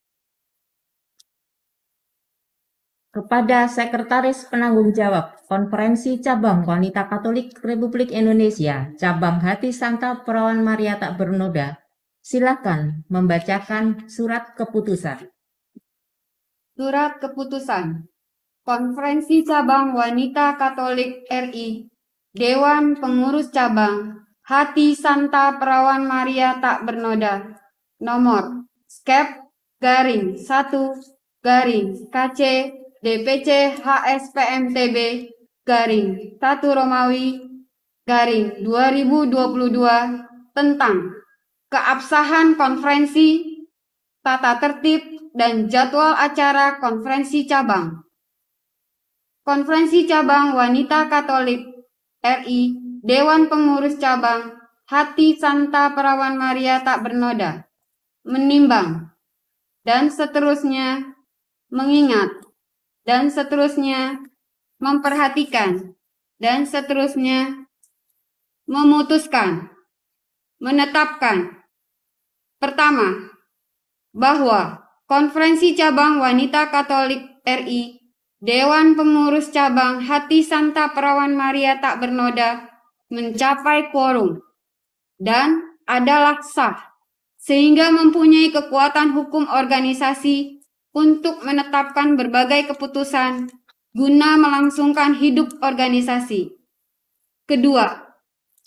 Kepada Sekretaris Penanggung Jawab Konferensi Cabang Wanita Katolik Republik Indonesia, Cabang Hati Santa Perawan Maria Tak Bernoda, silakan membacakan surat keputusan. Surat keputusan Konferensi Cabang Wanita Katolik R I Dewan Pengurus Cabang Hati Santa Perawan Maria Tak Bernoda, nomor skep garing satu garing K C D P C H S P M T B garing satu Romawi garing dua ribu dua puluh dua tentang keabsahan konferensi, tata tertib dan jadwal acara konferensi cabang. Konferensi Cabang Wanita Katolik R I Dewan Pengurus Cabang Hati Santa Perawan Maria Tak Bernoda menimbang dan seterusnya mengingat dan seterusnya memperhatikan dan seterusnya memutuskan, menetapkan. Pertama, bahwa Konferensi Cabang Wanita Katolik R I Dewan Pengurus Cabang Hati Santa Perawan Maria Tak Bernoda mencapai quorum dan adalah sah, sehingga mempunyai kekuatan hukum organisasi untuk menetapkan berbagai keputusan guna melangsungkan hidup organisasi. Kedua,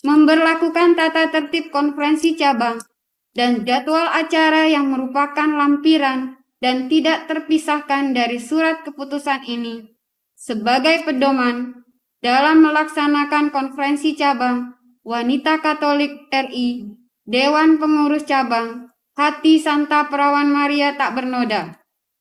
memberlakukan tata tertib konferensi cabang dan jadwal acara yang merupakan lampiran dan tidak terpisahkan dari surat keputusan ini sebagai pedoman dalam melaksanakan konferensi cabang Wanita Katolik R I Dewan Pengurus Cabang Hati Santa Perawan Maria Tak Bernoda.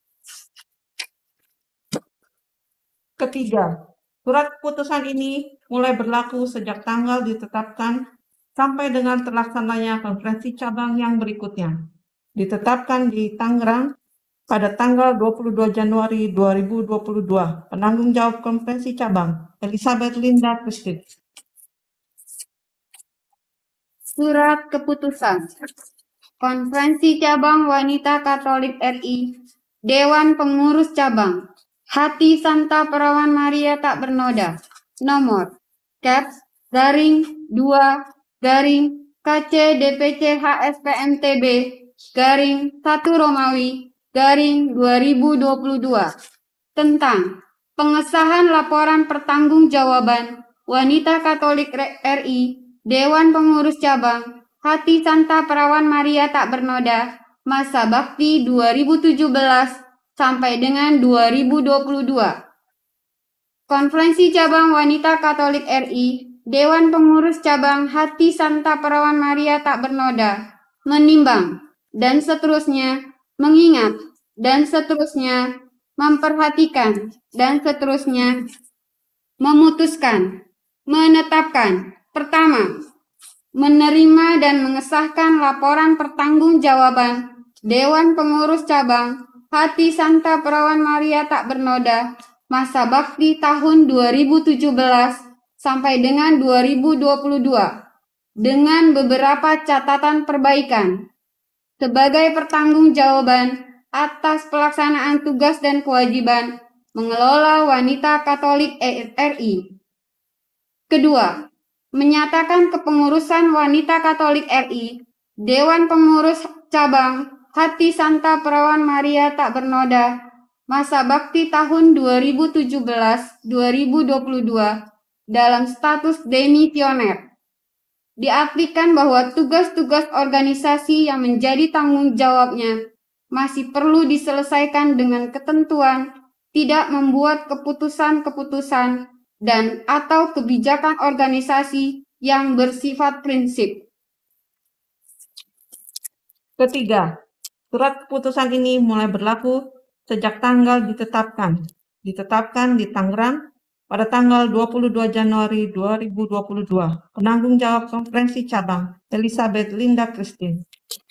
Ketiga, surat keputusan ini mulai berlaku sejak tanggal ditetapkan sampai dengan terlaksananya konferensi cabang yang berikutnya. Ditetapkan di Tangerang pada tanggal dua puluh dua Januari dua ribu dua puluh dua. Penanggung jawab konferensi cabang, Elizabeth Linda Christine. Surat keputusan Konferensi Cabang Wanita Katolik R I Dewan Pengurus Cabang Hati Santa Perawan Maria Tak Bernoda nomor Caps garing dua garing K C D P C H S P M T B garing satu Romawi garing dua ribu dua puluh dua tentang pengesahan laporan pertanggungjawaban Wanita Katolik R I Dewan Pengurus Cabang Hati Santa Perawan Maria Tak Bernoda masa bakti dua ribu tujuh belas sampai dengan dua ribu dua puluh dua. Konferensi Cabang Wanita Katolik R I Dewan Pengurus Cabang Hati Santa Perawan Maria Tak Bernoda menimbang dan seterusnya mengingat dan seterusnya memperhatikan dan seterusnya memutuskan menetapkan. Pertama, menerima dan mengesahkan laporan pertanggungjawaban Dewan Pengurus Cabang Hati Santa Perawan Maria Tak Bernoda masa bakti tahun dua ribu tujuh belas sampai dengan dua ribu dua puluh dua dengan beberapa catatan perbaikan sebagai pertanggungjawaban atas pelaksanaan tugas dan kewajiban mengelola Wanita Katolik R I. Kedua, menyatakan kepengurusan Wanita Katolik R I Dewan Pengurus Cabang Hati Santa Perawan Maria Tak Bernoda masa bakti tahun dua ribu tujuh belas sampai dua ribu dua puluh dua dalam status demisioner. Diartikan bahwa tugas-tugas organisasi yang menjadi tanggung jawabnya masih perlu diselesaikan dengan ketentuan tidak membuat keputusan-keputusan dan atau kebijakan organisasi yang bersifat prinsip. Ketiga, surat keputusan ini mulai berlaku sejak tanggal ditetapkan. Ditetapkan di Tangerang pada tanggal dua puluh dua Januari dua ribu dua puluh dua. Penanggung jawab konferensi cabang, Elizabeth Linda Christine.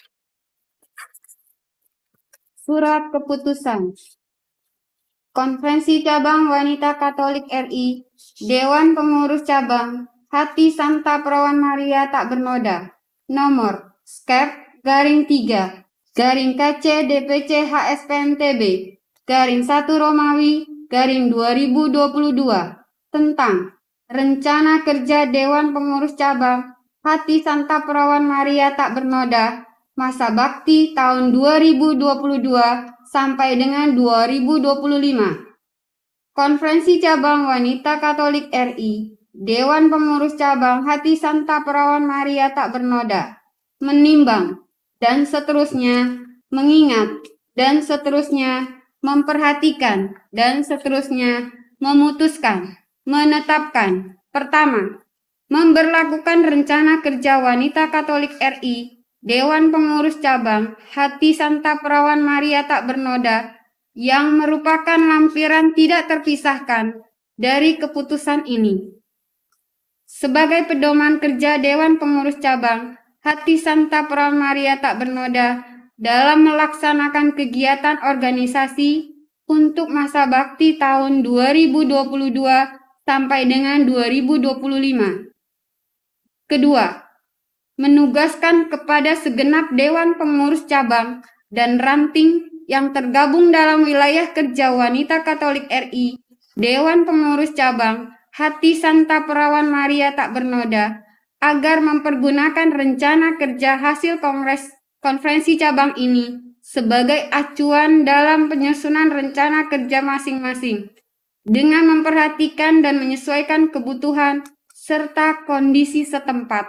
Surat keputusan Konferensi Cabang Wanita Katolik R I Dewan Pengurus Cabang Hati Santa Perawan Maria Tak Bernoda nomor skep garing tiga garing K C D P C H S P M T B garing satu Romawi garing dua ribu dua puluh dua tentang rencana kerja Dewan Pengurus Cabang Hati Santa Perawan Maria Tak Bernoda masa bakti tahun dua ribu dua puluh dua sampai dengan dua ribu dua puluh lima. Konferensi Cabang Wanita Katolik R I Dewan Pengurus Cabang Hati Santa Perawan Maria Tak Bernoda menimbang dan seterusnya mengingat dan seterusnya memperhatikan dan seterusnya memutuskan menetapkan. Pertama, memberlakukan rencana kerja Wanita Katolik R I Dewan Pengurus Cabang Hati Santa Perawan Maria Tak Bernoda yang merupakan lampiran tidak terpisahkan dari keputusan ini. Sebagai pedoman kerja Dewan Pengurus Cabang Hati Santa Perawan Maria Tak Bernoda dalam melaksanakan kegiatan organisasi untuk masa bakti tahun dua ribu dua puluh dua sampai dengan dua ribu dua puluh lima. Kedua, menugaskan kepada segenap Dewan Pengurus Cabang dan ranting yang tergabung dalam wilayah kerja Wanita Katolik R I Dewan Pengurus Cabang Hati Santa Perawan Maria Tak Bernoda agar mempergunakan rencana kerja hasil kongres konferensi cabang ini sebagai acuan dalam penyusunan rencana kerja masing-masing dengan memperhatikan dan menyesuaikan kebutuhan serta kondisi setempat.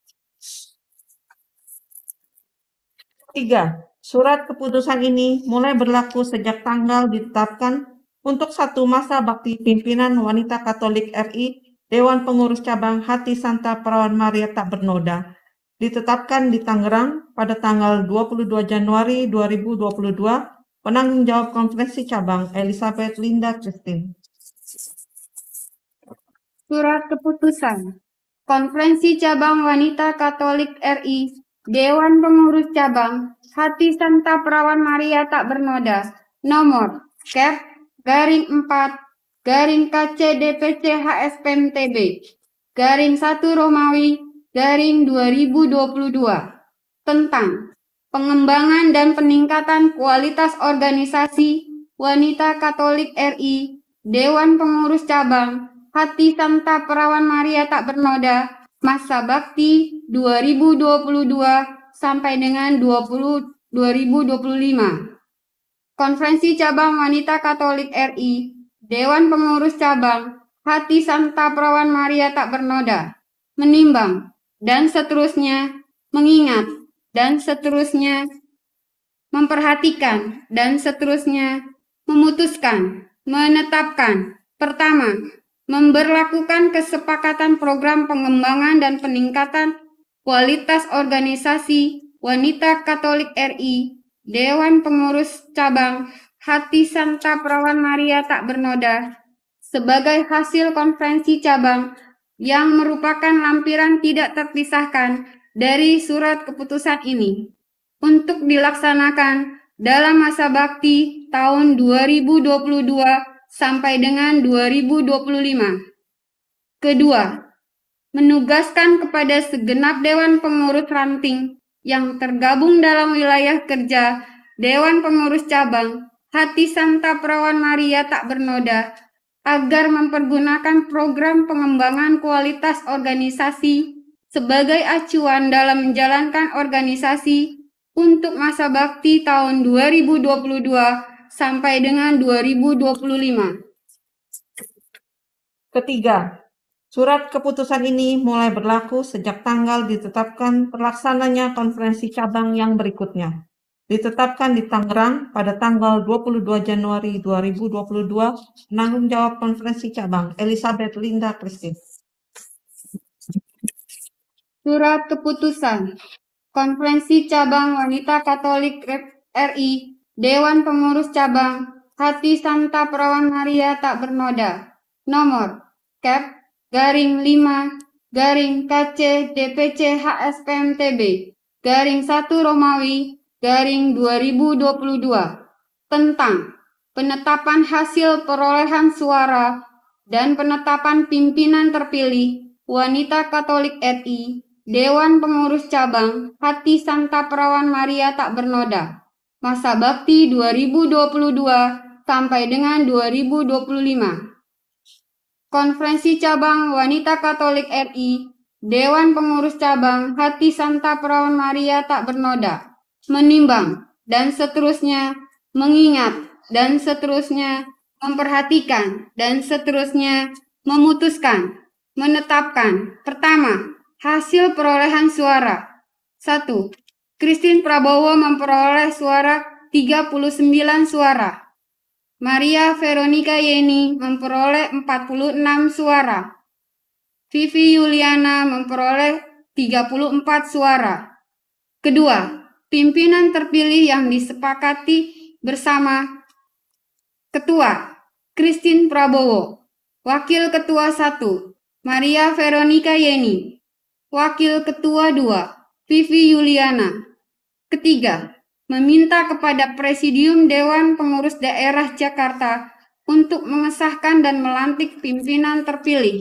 Tiga, surat keputusan ini mulai berlaku sejak tanggal ditetapkan untuk satu masa bakti pimpinan wanita Katolik R I Dewan Pengurus Cabang Hati Santa Perawan Maria Tak Bernoda, ditetapkan di Tangerang pada tanggal dua puluh dua Januari dua ribu dua puluh dua, penanggung jawab konferensi cabang Elizabeth Linda Christine. Surat keputusan Konferensi Cabang Wanita Katolik R I Dewan Pengurus Cabang Hati Santa Perawan Maria Tak Bernoda nomor Kep garing empat garing K C D P C H S P M T B garing satu Romawi garing dua ribu dua puluh dua tentang pengembangan dan peningkatan kualitas organisasi wanita Katolik R I Dewan Pengurus Cabang Hati Santa Perawan Maria Tak Bernoda masa bakti dua ribu dua puluh dua sampai dengan dua ribu dua puluh lima. Konferensi Cabang Wanita Katolik R I Dewan Pengurus Cabang Hati Santa Perawan Maria Tak Bernoda menimbang dan seterusnya mengingat dan seterusnya memperhatikan dan seterusnya memutuskan menetapkan pertama memberlakukan kesepakatan program pengembangan dan peningkatan kualitas organisasi wanita Katolik R I Dewan Pengurus Cabang Hati Santa Perawan Maria Tak Bernoda sebagai hasil konferensi cabang yang merupakan lampiran tidak terpisahkan dari surat keputusan ini untuk dilaksanakan dalam masa bakti tahun dua ribu dua puluh dua sampai dengan dua ribu dua puluh lima. Kedua, menugaskan kepada segenap Dewan Pengurus Ranting yang tergabung dalam wilayah kerja Dewan Pengurus Cabang Hati Santa Perawan Maria Tak Bernoda agar mempergunakan program pengembangan kualitas organisasi sebagai acuan dalam menjalankan organisasi untuk masa bakti tahun dua ribu dua puluh dua sampai dengan dua ribu dua puluh lima. Ketiga, surat keputusan ini mulai berlaku sejak tanggal ditetapkan terlaksananya konferensi cabang yang berikutnya. Ditetapkan di Tangerang pada tanggal dua puluh dua Januari dua ribu dua puluh dua, penanggung jawab konferensi cabang Elizabeth Linda Christine. Surat keputusan Konferensi Cabang Wanita Katolik R I Dewan Pengurus Cabang Hati Santa Perawan Maria Tak Bernoda nomor Kep garing lima garing K C D P C H S P M T B garing satu Romawi garing dua ribu dua puluh dua tentang penetapan hasil perolehan suara dan penetapan pimpinan terpilih wanita Katolik R I Dewan Pengurus Cabang Hati Santa Perawan Maria Tak Bernoda masa bakti dua ribu dua puluh dua sampai dengan dua ribu dua puluh lima. Konferensi Cabang Wanita Katolik R I Dewan Pengurus Cabang Hati Santa Perawan Maria Tak Bernoda menimbang dan seterusnya mengingat dan seterusnya memperhatikan dan seterusnya memutuskan menetapkan pertama hasil perolehan suara. Satu. Christine Prabowo memperoleh suara tiga puluh sembilan suara. Maria Veronica Yeni memperoleh empat puluh enam suara. Vivi Yuliana memperoleh tiga puluh empat suara. Kedua, pimpinan terpilih yang disepakati bersama. Ketua, Christine Prabowo. Wakil Ketua satu, Maria Veronica Yeni. Wakil Ketua dua, Vivi Yuliana. Ketiga, meminta kepada Presidium Dewan Pengurus Daerah Jakarta untuk mengesahkan dan melantik pimpinan terpilih.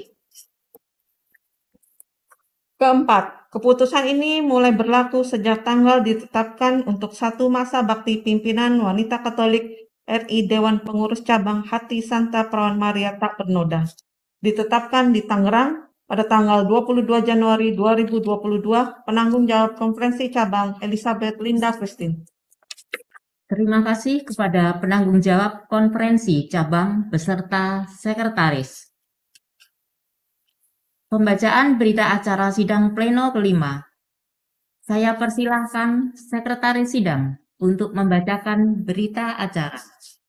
Keempat, keputusan ini mulai berlaku sejak tanggal ditetapkan untuk satu masa bakti pimpinan wanita Katolik R I Dewan Pengurus Cabang Hati Santa Perawan Maria Tak Bernoda. Ditetapkan di Tangerang pada tanggal dua puluh dua Januari dua ribu dua puluh dua, penanggung jawab konferensi cabang Elizabeth Linda Christine. Terima kasih kepada penanggung jawab konferensi cabang beserta sekretaris. Pembacaan berita acara sidang pleno kelima. Saya persilahkan Sekretaris Sidang untuk membacakan berita acara.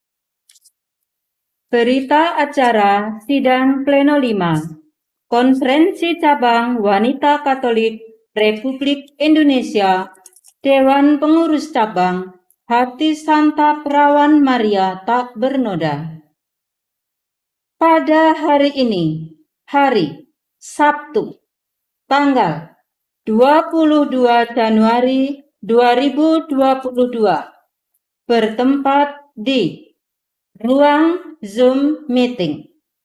Berita acara sidang pleno lima. Konferensi Cabang Wanita Katolik Republik Indonesia, Dewan Pengurus Cabang Hati Santa Perawan Maria Tak Bernoda. Pada hari ini, hari Sabtu, tanggal dua puluh dua Januari dua ribu dua puluh dua, bertempat di ruang Zoom Meeting.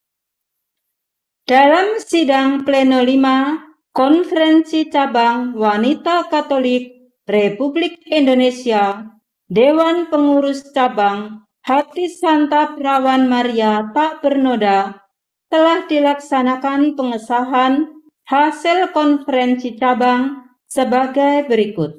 Dalam sidang pleno lima, Konferensi Cabang Wanita Katolik Republik Indonesia, Dewan Pengurus Cabang Hati Santa Perawan Maria Tak Bernoda telah dilaksanakan pengesahan hasil konferensi cabang sebagai berikut.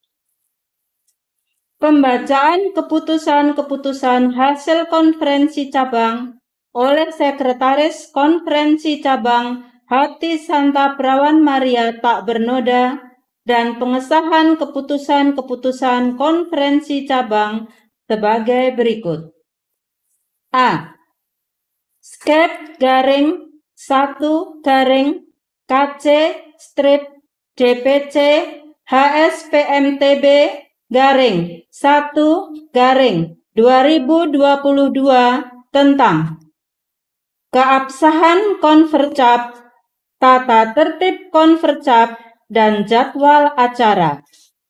Pembacaan keputusan-keputusan hasil konferensi cabang oleh Sekretaris Konferensi Cabang Hati Santa Perawan Maria Tak Bernoda dan pengesahan keputusan-keputusan konferensi cabang sebagai berikut. A. Skep garing satu garing K C strip D P C H S P M T B garing satu garing dua ribu dua puluh dua tentang keabsahan konvercap, tata tertib konvercap, dan jadwal acara.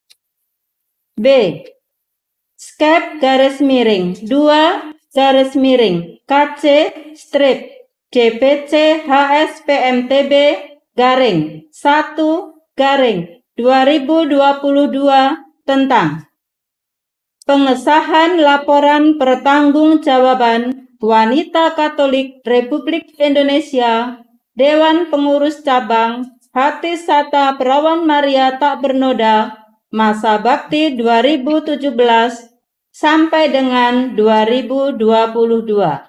B. Skep garis miring dua garis miring K C strip D P C H S P M T B garing satu garing dua ribu dua puluh dua tentang pengesahan laporan pertanggungjawaban Wanita Katolik Republik Indonesia, Dewan Pengurus Cabang Hati Santa Perawan Maria Tak Bernoda, masa bakti dua ribu tujuh belas sampai dengan dua ribu dua puluh dua.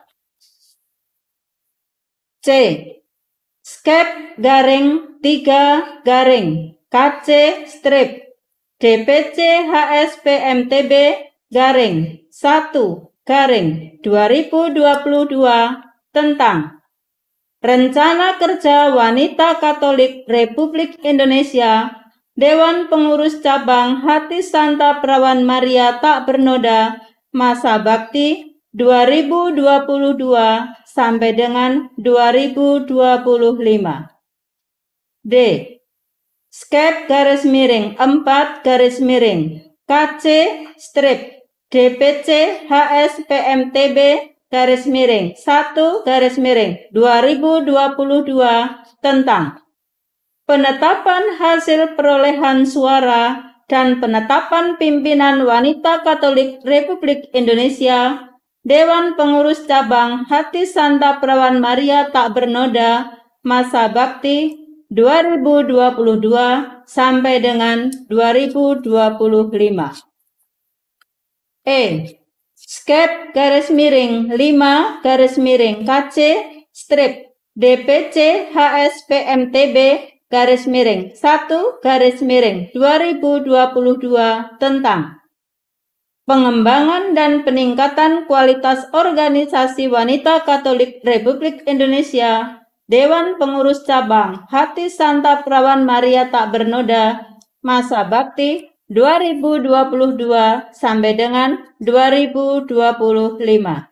C. Skep garing tiga garing K C strip D P C H S P M T B garing satu garing dua ribu dua puluh dua tentang Rencana Kerja Wanita Katolik Republik Indonesia, Dewan Pengurus Cabang Hati Santa Perawan Maria Tak Bernoda, masa bakti dua ribu dua puluh dua sampai dengan dua ribu dua puluh lima. D. Skep garis miring empat garis miring K C strip D P C H S P M T B garis miring satu garis miring dua ribu dua puluh dua tentang penetapan hasil perolehan suara dan penetapan pimpinan Wanita Katolik Republik Indonesia, Dewan Pengurus Cabang Hati Santa Perawan Maria Tak Bernoda, masa bakti dua ribu dua puluh dua sampai dengan dua ribu dua puluh lima. E. Skep garis miring lima garis miring K C strip D P C H S P M T B garis miring satu garis miring dua ribu dua puluh dua tentang pengembangan dan peningkatan kualitas organisasi Wanita Katolik Republik Indonesia, Dewan Pengurus Cabang Hati Santa Perawan Maria Tak Bernoda, masa bakti dua ribu dua puluh dua sampai dengan dua ribu dua puluh lima.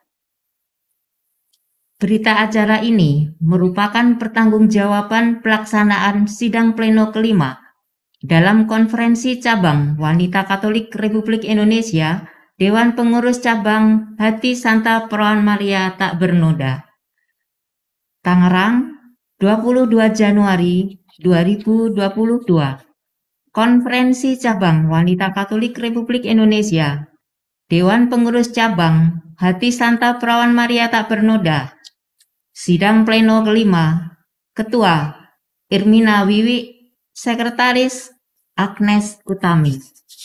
Berita acara ini merupakan pertanggungjawaban pelaksanaan sidang pleno kelima dalam Konferensi Cabang Wanita Katolik Republik Indonesia, Dewan Pengurus Cabang Hati Santa Perawan Maria Tak Bernoda. Tangerang, dua puluh dua Januari dua ribu dua puluh dua. Konferensi Cabang Wanita Katolik Republik Indonesia, Dewan Pengurus Cabang Hati Santa Perawan Maria Tak Bernoda. Sidang pleno kelima, Ketua Irmina Wiwi, Sekretaris Agnes Utami.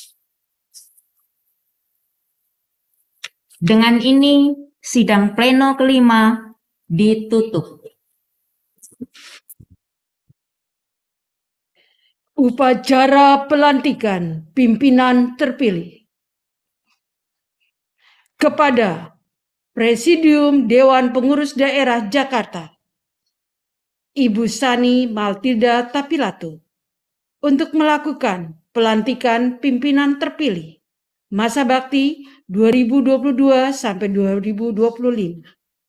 Dengan ini, sidang pleno kelima ditutup. Upacara pelantikan pimpinan terpilih. Kepada Presidium Dewan Pengurus Daerah Jakarta, Ibu Sani Maltilda Tapilato, untuk melakukan pelantikan pimpinan terpilih masa bakti dua ribu dua puluh dua sampai dua ribu dua puluh lima.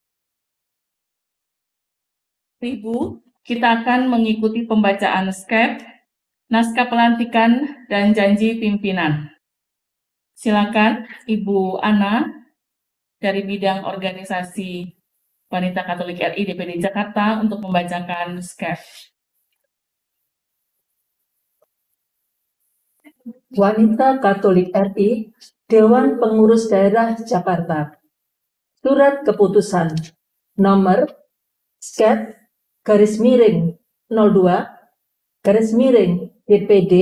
Ibu, kita akan mengikuti pembacaan skep, naskah pelantikan, dan janji pimpinan. Silakan Ibu Ana dari bidang organisasi Wanita Katolik R I D P D Jakarta untuk membacakan skep. Wanita Katolik R I, Dewan Pengurus Daerah Jakarta. Surat Keputusan nomor skep garis miring nol dua garis miring D P D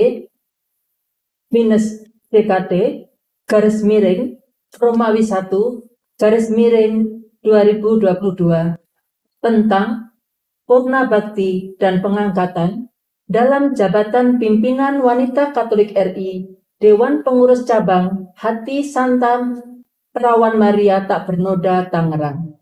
minus D K T garis miring Romawi satu garis miring dua ribu dua puluh dua tentang purna bakti dan pengangkatan dalam jabatan pimpinan Wanita Katolik R I Dewan Pengurus Cabang Hati Santa Perawan Maria Tak Bernoda Tangerang.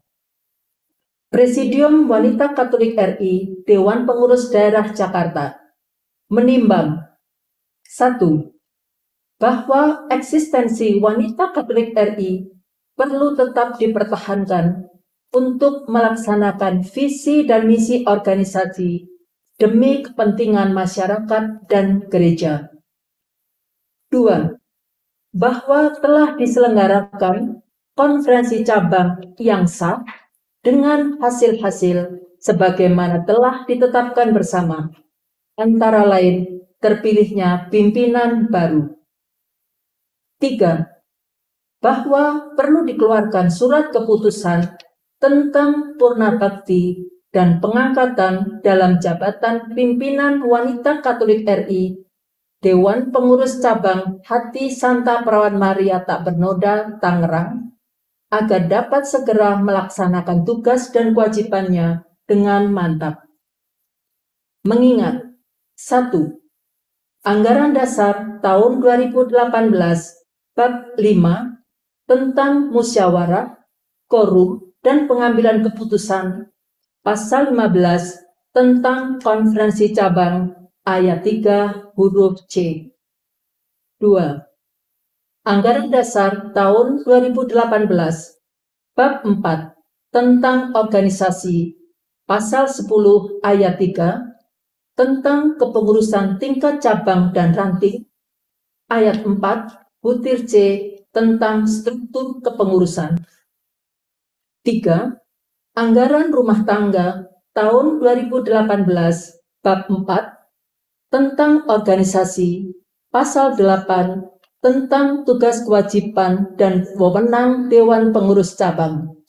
Presidium Wanita Katolik R I Dewan Pengurus Daerah Jakarta menimbang satu. Bahwa eksistensi Wanita Katolik R I perlu tetap dipertahankan untuk melaksanakan visi dan misi organisasi demi kepentingan masyarakat dan gereja. Dua. Bahwa telah diselenggarakan konferensi cabang yang sah dengan hasil-hasil sebagaimana telah ditetapkan bersama, antara lain terpilihnya pimpinan baru. Tiga. Bahwa perlu dikeluarkan surat keputusan tentang purna bakti dan pengangkatan dalam jabatan pimpinan Wanita Katolik R I Dewan Pengurus Cabang Hati Santa Perawan Maria Tak Bernoda Tangerang agar dapat segera melaksanakan tugas dan kewajibannya dengan mantap. Mengingat satu. Anggaran dasar tahun dua ribu delapan belas bab lima tentang musyawarah, korum, dan pengambilan keputusan, pasal lima belas tentang konferensi cabang ayat tiga huruf C. Dua. Anggaran dasar tahun dua ribu delapan belas bab empat tentang organisasi, pasal sepuluh ayat tiga tentang kepengurusan tingkat cabang dan ranting, ayat empat butir C tentang struktur kepengurusan. Tiga. Anggaran rumah tangga tahun dua ribu delapan belas bab empat tentang organisasi, pasal delapan tentang tugas kewajiban dan wewenang Dewan Pengurus Cabang.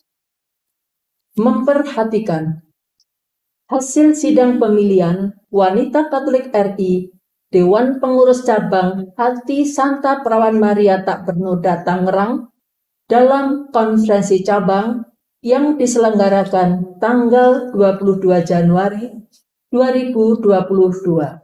Memperhatikan hasil sidang pemilihan Wanita Katolik R I Dewan Pengurus Cabang Hati Santa Perawan Maria Tak Bernoda Tangerang dalam konferensi cabang yang diselenggarakan tanggal dua puluh dua Januari dua ribu dua puluh dua.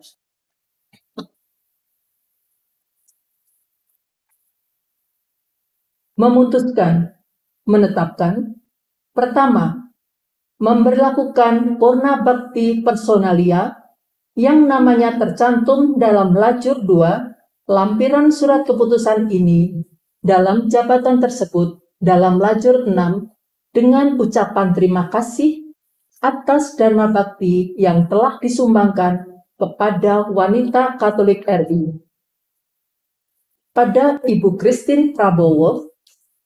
Memutuskan, menetapkan, pertama, memberlakukan purna bakti personalia yang namanya tercantum dalam lajur dua lampiran surat keputusan ini dalam jabatan tersebut dalam lajur enam dengan ucapan terima kasih atas dharma bakti yang telah disumbangkan kepada Wanita Katolik R I. Pada Ibu Christine Prabowo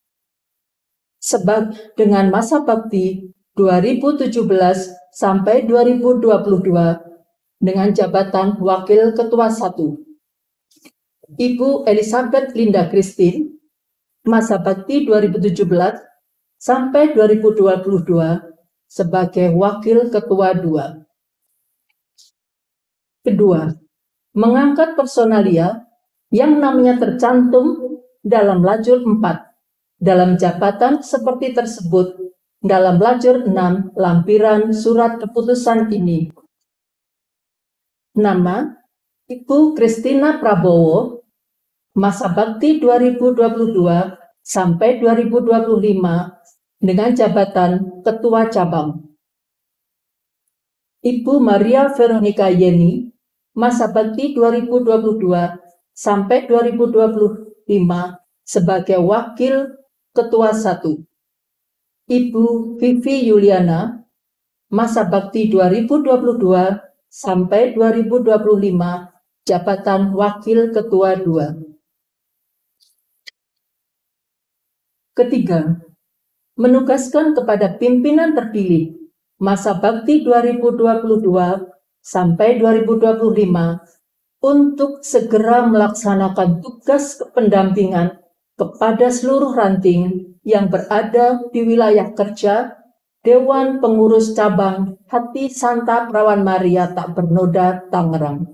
sebab dengan masa bakti dua ribu tujuh belas sampai dua ribu dua puluh dua dengan jabatan Wakil Ketua satu. Ibu Elizabeth Linda Christine, masa bakti dua ribu tujuh belas sampai dua ribu dua puluh dua sebagai Wakil Ketua dua. Kedua, mengangkat personalia yang namanya tercantum dalam lajur empat dalam jabatan seperti tersebut dalam lajur enam lampiran surat keputusan ini. Nama, Ibu Kristina Prabowo, masa bakti dua ribu dua puluh dua sampai dua ribu dua puluh lima dengan jabatan Ketua Cabang. Ibu Maria Veronica Yeni, masa bakti dua ribu dua puluh dua sampai dua ribu dua puluh lima sebagai Wakil Ketua satu. Ibu Vivi Yuliana, masa bakti dua ribu dua puluh dua sampai dua ribu dua puluh lima, jabatan Wakil Ketua dua. Ketiga, menugaskan kepada pimpinan terpilih masa bakti dua ribu dua puluh dua sampai dua ribu dua puluh lima untuk segera melaksanakan tugas pendampingan kepada seluruh ranting yang berada di wilayah kerja Dewan Pengurus Cabang Hati Santa Perawan Maria Tak Bernoda, Tangerang.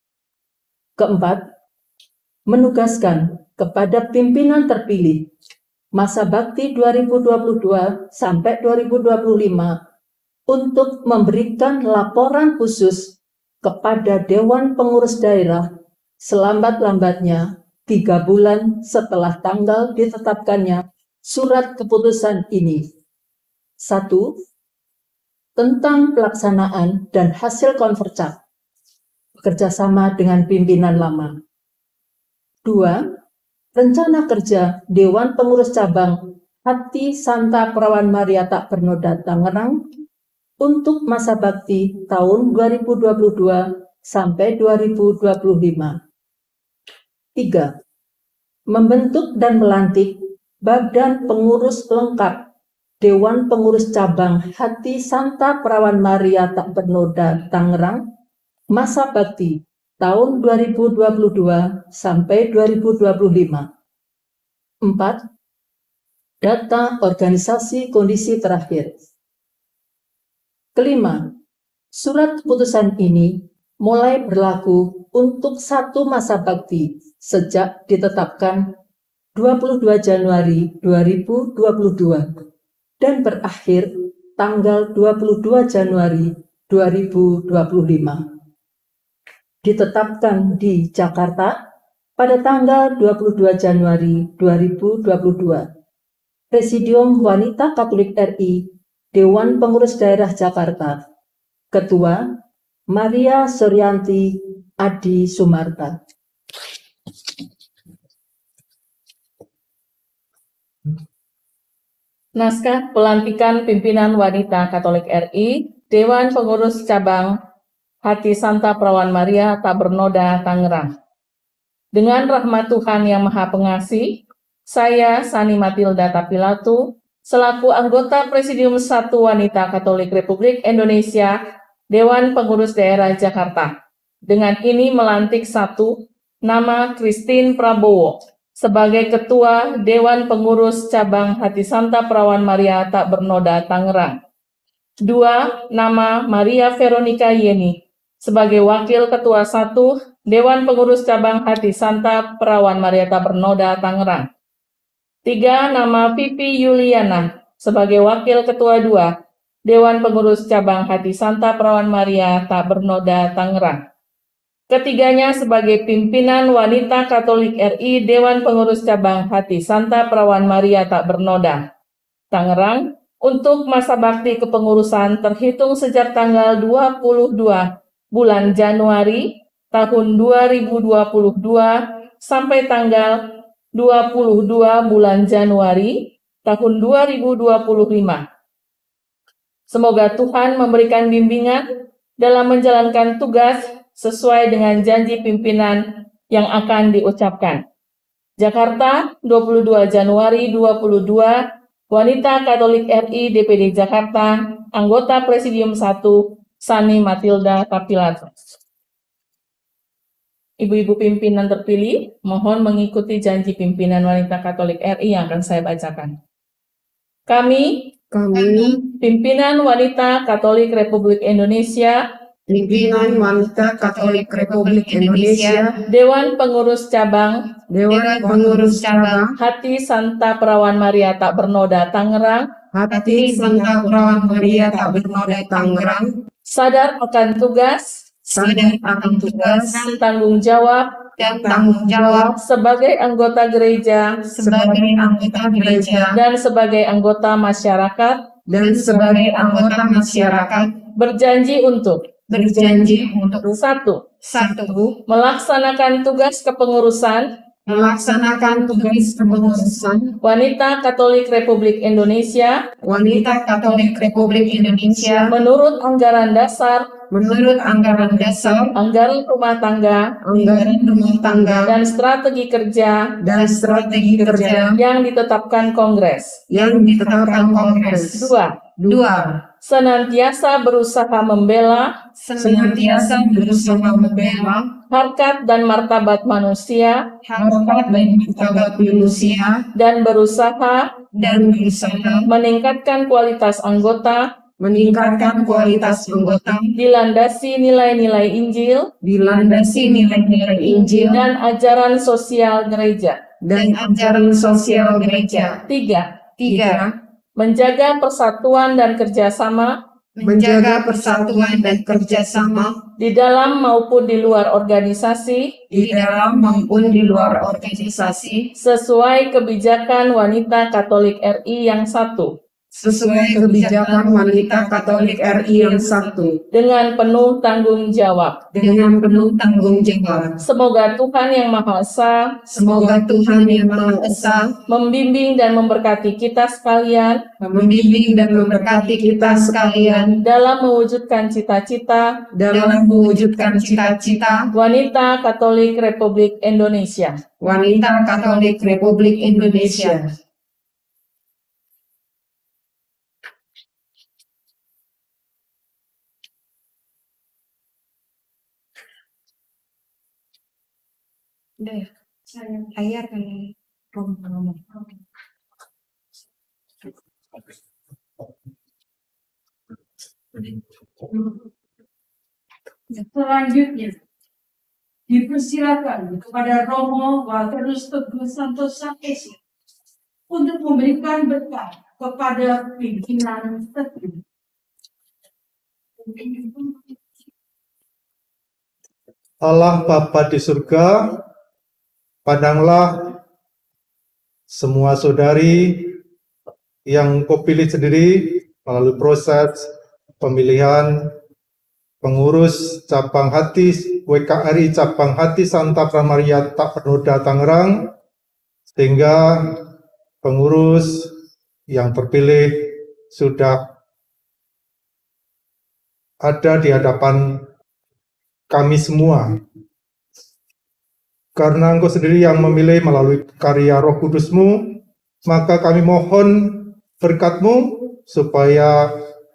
Keempat, menugaskan kepada pimpinan terpilih masa bakti dua ribu dua puluh dua sampai dua ribu dua puluh lima untuk memberikan laporan khusus kepada Dewan Pengurus Daerah selambat-lambatnya tiga bulan setelah tanggal ditetapkannya surat keputusan ini. Satu, tentang pelaksanaan dan hasil konvercap bekerjasama dengan pimpinan lama. Dua, rencana kerja Dewan Pengurus Cabang Hati Santa Perawan Maria Tak Bernoda, Tangerang untuk masa bakti tahun dua ribu dua puluh dua sampai dua ribu dua puluh lima. Tiga, membentuk dan melantik Badan Pengurus Lengkap Dewan Pengurus Cabang Hati Santa Perawan Maria Tak Bernoda, Tangerang, masa bakti tahun dua ribu dua puluh dua sampai dua ribu dua puluh lima. Empat, data organisasi kondisi terakhir. Kelima, surat keputusan ini mulai berlaku untuk satu masa bakti sejak ditetapkan dua puluh dua Januari dua ribu dua puluh dua dan berakhir tanggal dua puluh dua Januari dua ribu dua puluh lima. Ditetapkan di Jakarta pada tanggal dua puluh dua Januari dua ribu dua puluh dua. Presidium Wanita Katolik R I, Dewan Pengurus Daerah Jakarta. Ketua Maria Suryanti Adi Sumarta. Naskah pelantikan pimpinan wanita Katolik R I, Dewan Pengurus Cabang Hati Santa Perawan Maria Tak Bernoda, Tangerang. Dengan rahmat Tuhan Yang Maha Pengasih, saya Sani Matilda Tapilatu, selaku anggota Presidium satu Wanita Katolik Republik Indonesia, Dewan Pengurus Daerah Jakarta, dengan ini melantik satu, nama Christine Prabowo sebagai Ketua Dewan Pengurus Cabang Hati Santa Perawan Maria Tak Bernoda, Tangerang. Dua, nama Maria Veronica Yeni sebagai Wakil Ketua satu Dewan Pengurus Cabang Hati Santa Perawan Maria Tak Bernoda, Tangerang. Tiga, nama Vivi Yuliana sebagai Wakil Ketua dua Dewan Pengurus Cabang Hati Santa Perawan Maria Tak Bernoda, Tangerang. Ketiganya sebagai pimpinan wanita Katolik R I Dewan Pengurus Cabang Hati Santa Perawan Maria Tak Bernoda, Tangerang, untuk masa bakti kepengurusan terhitung sejak tanggal dua puluh dua bulan Januari tahun dua ribu dua puluh dua sampai tanggal dua puluh dua bulan Januari tahun dua ribu dua puluh lima. Semoga Tuhan memberikan bimbingan dalam menjalankan tugas sesuai dengan janji pimpinan yang akan diucapkan. Jakarta, dua puluh dua Januari dua puluh dua, Wanita Katolik R I D P D Jakarta, anggota Presidium satu, Sani Matilda Tapilatu. Ibu-ibu pimpinan terpilih, mohon mengikuti janji pimpinan Wanita Katolik R I yang akan saya bacakan. Kami, Kami, pimpinan Wanita Katolik Republik Indonesia, Pimpinan Wanita Katolik Republik Indonesia, Dewan Pengurus Cabang, Dewan Pengurus Cabang, Hati Santa Perawan Maria Tak Bernoda, Tangerang, Hati Santa Perawan Maria Tak Bernoda, Tangerang, sadar akan tugas, sadar akan tugas dan tanggung jawab dan tanggung jawab sebagai anggota gereja sebagai anggota gereja dan sebagai anggota masyarakat dan sebagai anggota masyarakat berjanji untuk berjanji untuk satu satu melaksanakan tugas kepengurusan melaksanakan tugas kepengurusan Wanita Katolik Republik Indonesia Wanita Katolik Republik Indonesia menurut anggaran dasar menurut anggaran dasar anggaran rumah tangga anggaran rumah tangga dan strategi kerja dan strategi kerja yang ditetapkan Kongres. yang ditetapkan Kongres. Dua, Dua, senantiasa berusaha membela senantiasa berusaha membela harkat dan martabat manusia harkat dan martabat manusia dan berusaha dan berusaha meningkatkan kualitas anggota meningkatkan kualitas anggota dilandasi nilai-nilai Injil dilandasi nilai-nilai Injil dan ajaran sosial gereja. dan ajaran sosial gereja. Tiga, Tiga, menjaga persatuan dan kerjasama menjaga persatuan dan kerjasama di dalam maupun di luar organisasi di dalam maupun di luar organisasi sesuai kebijakan Wanita Katolik R I yang satu sesuai kebijakan Wanita Katolik R I yang satu dengan penuh tanggung jawab. dengan penuh tanggung jawab. Semoga Tuhan Yang Maha Esa Semoga Tuhan Yang Maha Esa membimbing dan memberkati kita sekalian membimbing dan memberkati kita sekalian dalam mewujudkan cita-cita dalam mewujudkan cita-cita Wanita Katolik Republik Indonesia. Wanita Katolik Republik Indonesia. Udah ya, saya layar kan ngomong. Selanjutnya, dipersilakan kepada Romo Walterus Teguh Santosa S I untuk memberikan berkat kepada pimpinan terpilih. Allah Bapa di surga, pandanglah semua saudari yang Kau pilih sendiri melalui proses pemilihan pengurus cabang hati W K R I cabang hati Santa Pramaria Tak Bernoda Tangerang, sehingga pengurus yang terpilih sudah ada di hadapan kami semua. Karena Engkau sendiri yang memilih melalui karya Roh Kudus-Mu, maka kami mohon berkat-Mu supaya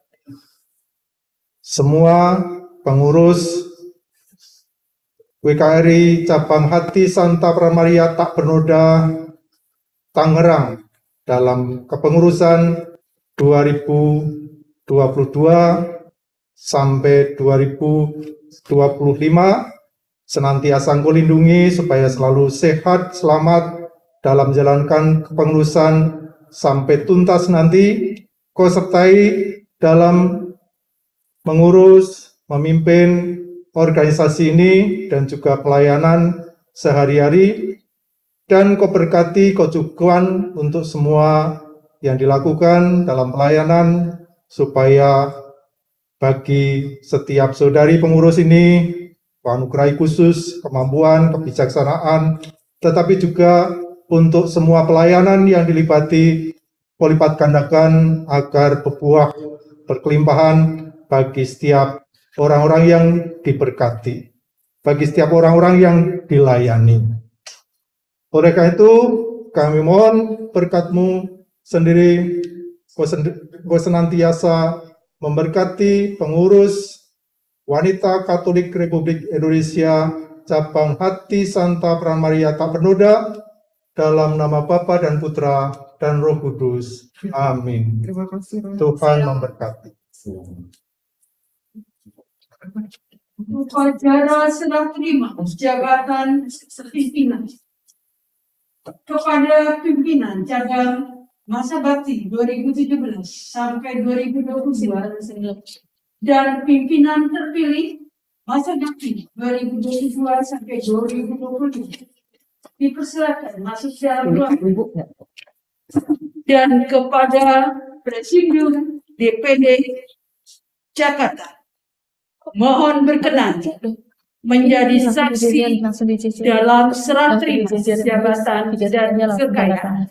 semua pengurus W K R I cabang hati Santa Pramaria Tak Bernoda Tangerang dalam kepengurusan dua ribu dua puluh dua sampai dua ribu dua puluh lima senantiasa Engkau lindungi supaya selalu sehat, selamat dalam menjalankan kepengurusan sampai tuntas nanti. Kau sertai dalam mengurus, memimpin organisasi ini dan juga pelayanan sehari-hari, dan Kau berkati, Kau cukupkan untuk semua yang dilakukan dalam pelayanan, supaya bagi setiap saudari pengurus ini Kau anugerahi khusus kemampuan, kebijaksanaan, tetapi juga untuk semua pelayanan yang dilipati Kau lipat gandakan agar berbuah berkelimpahan bagi setiap orang-orang yang diberkati, bagi setiap orang-orang yang dilayani. Oleh karena itu, kami mohon berkat-Mu sendiri, Kau senantiasa memberkati pengurus Wanita Katolik Republik Indonesia cabang hati Santa Pramaria Tak Bernoda, dalam nama Bapa dan Putra dan Roh Kudus. Amin. Terima kasih. Tuhan memberkati. Upacara serah terima jabatan pimpinan kepada pimpinan cabang masa bakti dua ribu tujuh belas sampai dua ribu dua puluh dua dan pimpinan terpilih masa bakti dua ribu dua puluh dua sampai dua ribu dua puluh tiga. Dipersilakan masuk secara ruangan. Dan kepada Presidium D P D Jakarta, mohon berkenan menjadi saksi dalam serah terima jabatan dan kekayaan.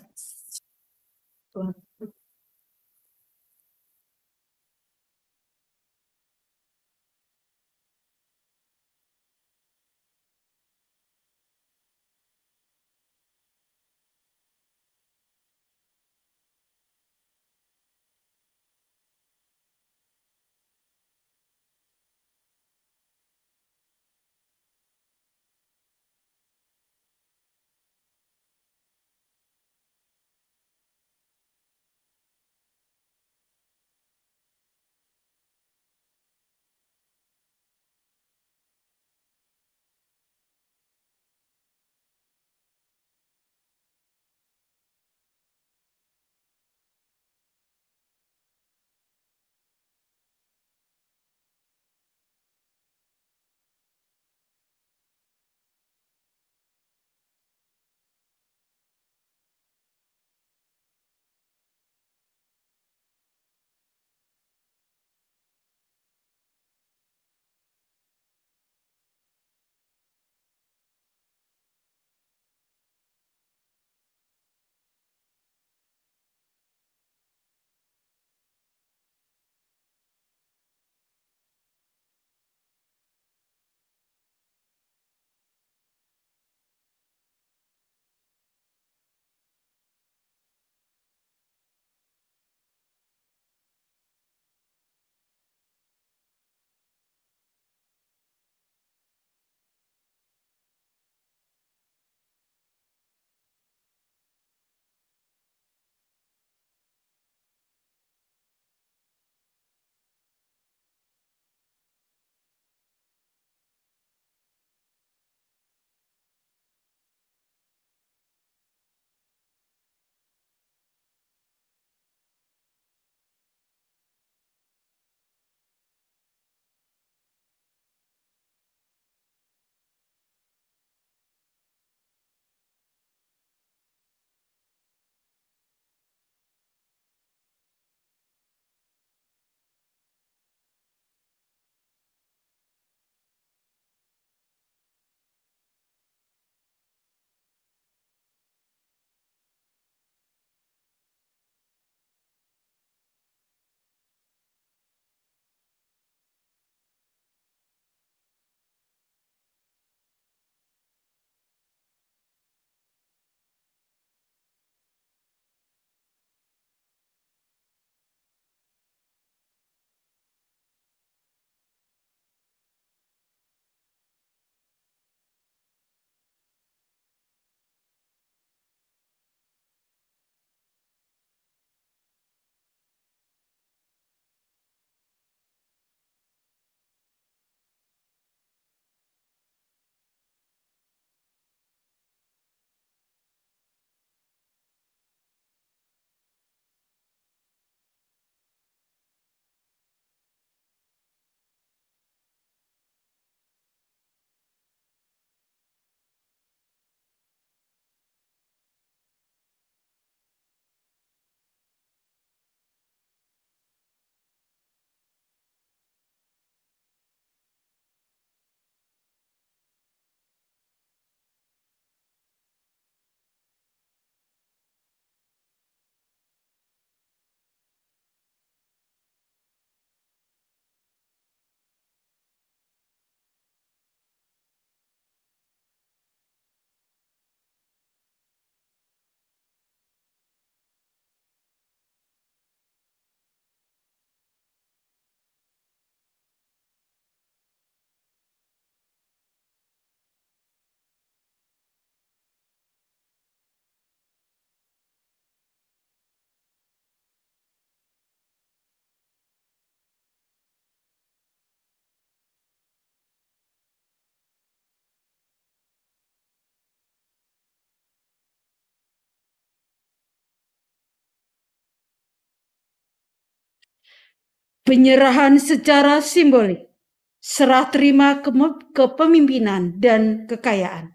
Penyerahan secara simbolik serah terima kepemimpinan dan kekayaan.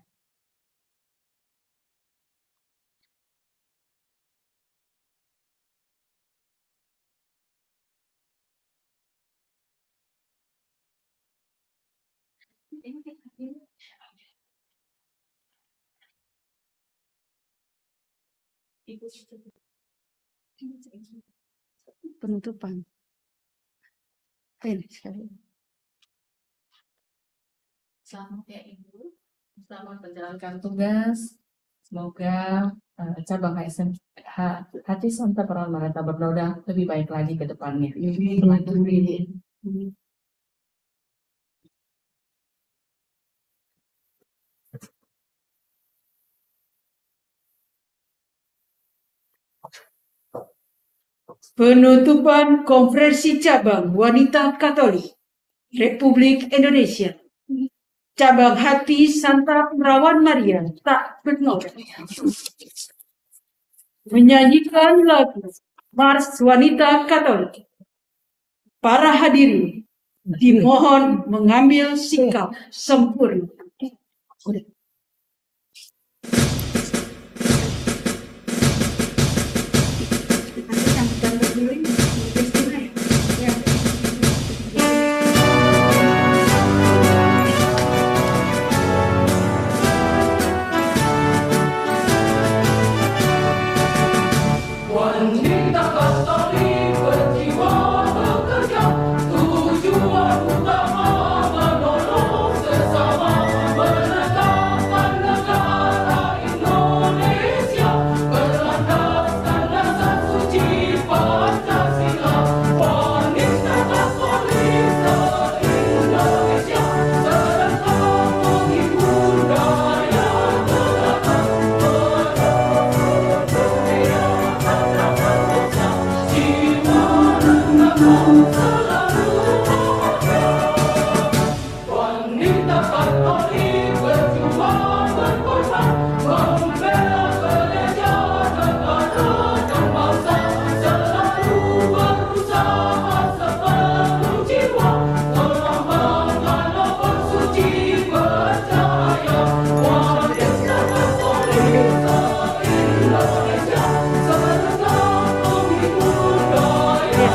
Penutupan. Selamat ya Ibu, selamat menjalankan tugas. Semoga uh, cabang H S M Hati Santa Perawan Maria tak bernoda lebih baik lagi ke depannya. Penutupan Konferensi Cabang Wanita Katolik Republik Indonesia Cabang Hati Santa Perawan Maria tak bernoda menyanyikan lagu Mars Wanita Katolik. Para hadirin dimohon mengambil sikap sempurna. Wanita Katolik berjiwa bekerja, tujuan utama menolong sesama, menegakkan negara Indonesia, berlandaskan dasar suci Pancasila. Wanita Katolik se-Indonesia serentak menghibur daya gerakan wanita Katolik berjuang berkorban, membela gereja, negara dan bangsa, selalu berusaha sepenuh jiwa, melambangkan nomor suci percaya. Wanita Katolik se-Indonesia serentak menghibur daya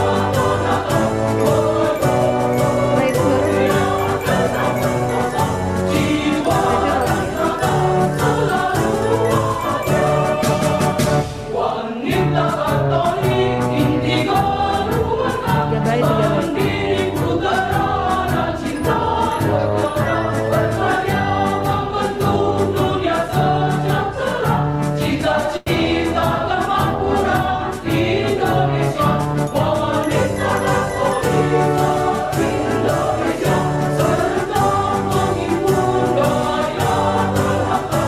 wanita Katolik indigo ruangkan, pendiri putera cinta negara, berkarya membentuk dunia sejahtera, cita-cita kemakmuran Indonesia. Wanita Katolik se-Indonesia serentak menghibur daya gerakan,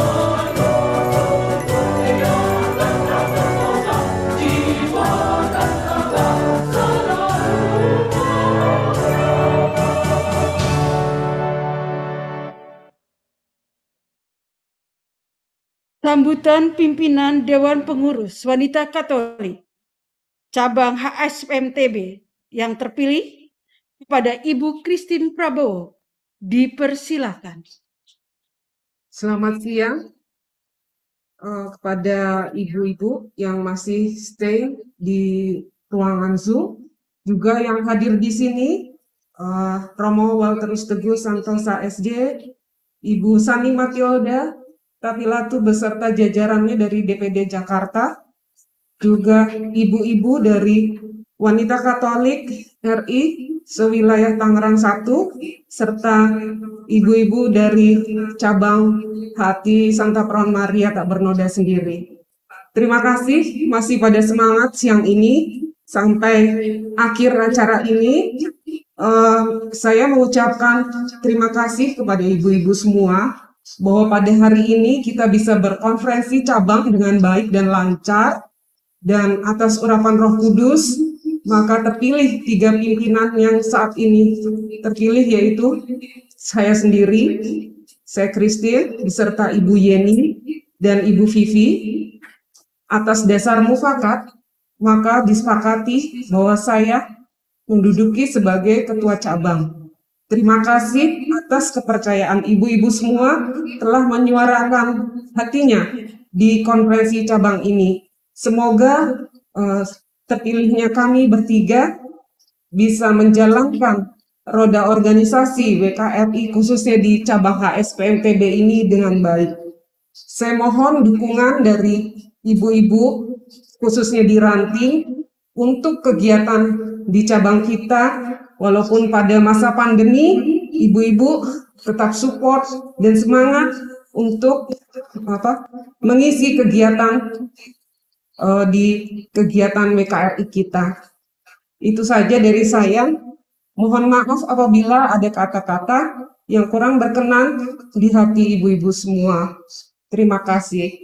jiwa dan raga selalu. Sambutan pimpinan Dewan Pengurus Wanita Katolik Cabang H S M T B yang terpilih kepada Ibu Christine Prabowo dipersilakan. Selamat siang uh, kepada ibu-ibu yang masih stay di ruangan Zoom, juga yang hadir di sini, uh, Romo Walterus Teguh Santosa S D, Ibu Sani Matilda Tapilatu beserta jajarannya dari D P D Jakarta, juga ibu-ibu dari Wanita Katolik R I sewilayah Tangerang satu, serta ibu-ibu dari cabang Hati Santa Perawan Maria tak bernoda sendiri. Terima kasih masih pada semangat siang ini sampai akhir acara ini. Uh, saya mengucapkan terima kasih kepada ibu-ibu semua bahwa pada hari ini kita bisa berkonferensi cabang dengan baik dan lancar, dan atas urapan Roh Kudus maka terpilih tiga pimpinan yang saat ini terpilih, yaitu saya sendiri, saya Christine, beserta Ibu Yeni dan Ibu Vivi. Atas dasar mufakat, maka disepakati bahwa saya menduduki sebagai ketua cabang. Terima kasih atas kepercayaan ibu-ibu semua telah menyuarakan hatinya di konferensi cabang ini. Semoga uh, terpilihnya kami bertiga bisa menjalankan roda organisasi W K R I khususnya di cabang H S P M T B ini dengan baik. Saya mohon dukungan dari ibu-ibu khususnya di ranting untuk kegiatan di cabang kita. Walaupun pada masa pandemi, ibu-ibu tetap support dan semangat untuk apa, mengisi kegiatan uh, di kegiatan W K R I kita. Itu saja dari saya. Mohon maaf apabila ada kata-kata yang kurang berkenan di hati ibu-ibu semua. Terima kasih.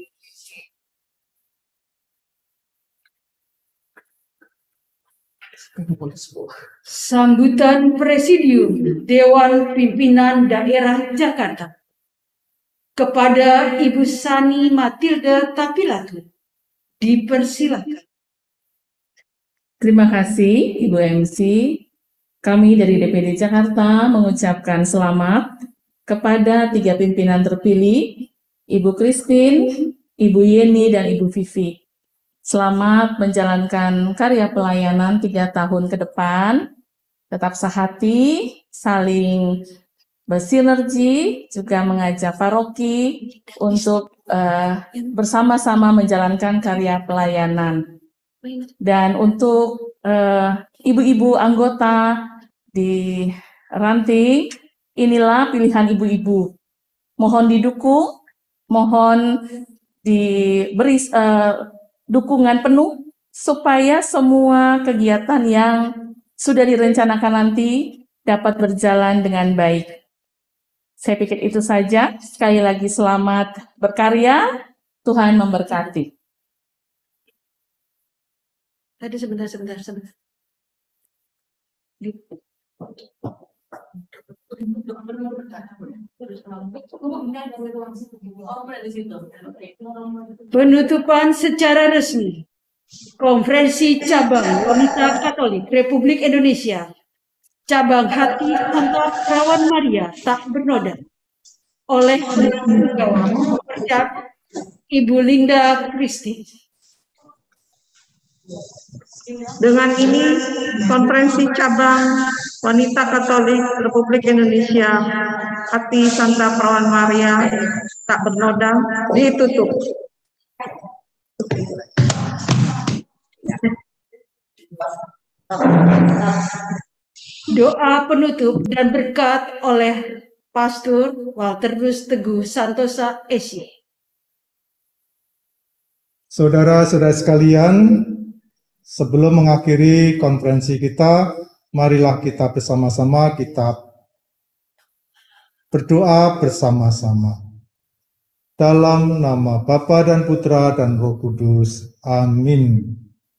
Sambutan Presidium Dewan Pimpinan Daerah Jakarta kepada Ibu Sani Matilda Tapilatu. Dipersilakan. Terima kasih Ibu M C. Kami dari D P D Jakarta mengucapkan selamat kepada tiga pimpinan terpilih, Ibu Christine, Ibu Yeni, dan Ibu Vivi. Selamat menjalankan karya pelayanan tiga tahun ke depan, tetap sehati, saling bersinergi, juga mengajak paroki untuk uh, bersama-sama menjalankan karya pelayanan. Dan untuk uh, ibu-ibu anggota di ranting, inilah pilihan ibu-ibu. Mohon didukung, mohon diberi uh, dukungan penuh supaya semua kegiatan yang sudah direncanakan nanti dapat berjalan dengan baik. Saya pikir itu saja. Sekali lagi selamat berkarya. Tuhan memberkati. Tadi sebentar, sebentar, sebentar. Penutupan secara resmi Konferensi Cabang Wanita Katolik Republik Indonesia Cabang Hati Santa Perawan Maria Tak Bernoda oleh Ibu Linda Kristi. Dengan ini, Konferensi Cabang Wanita Katolik Republik Indonesia Hati Santa Perawan Maria Tak Bernoda ditutup. Doa penutup dan berkat oleh Pastor Walterus Teguh Santosa S Y. Saudara-saudara sekalian, sebelum mengakhiri konferensi kita, marilah kita bersama-sama kita berdoa bersama-sama. Dalam nama Bapa dan Putra dan Roh Kudus. Amin.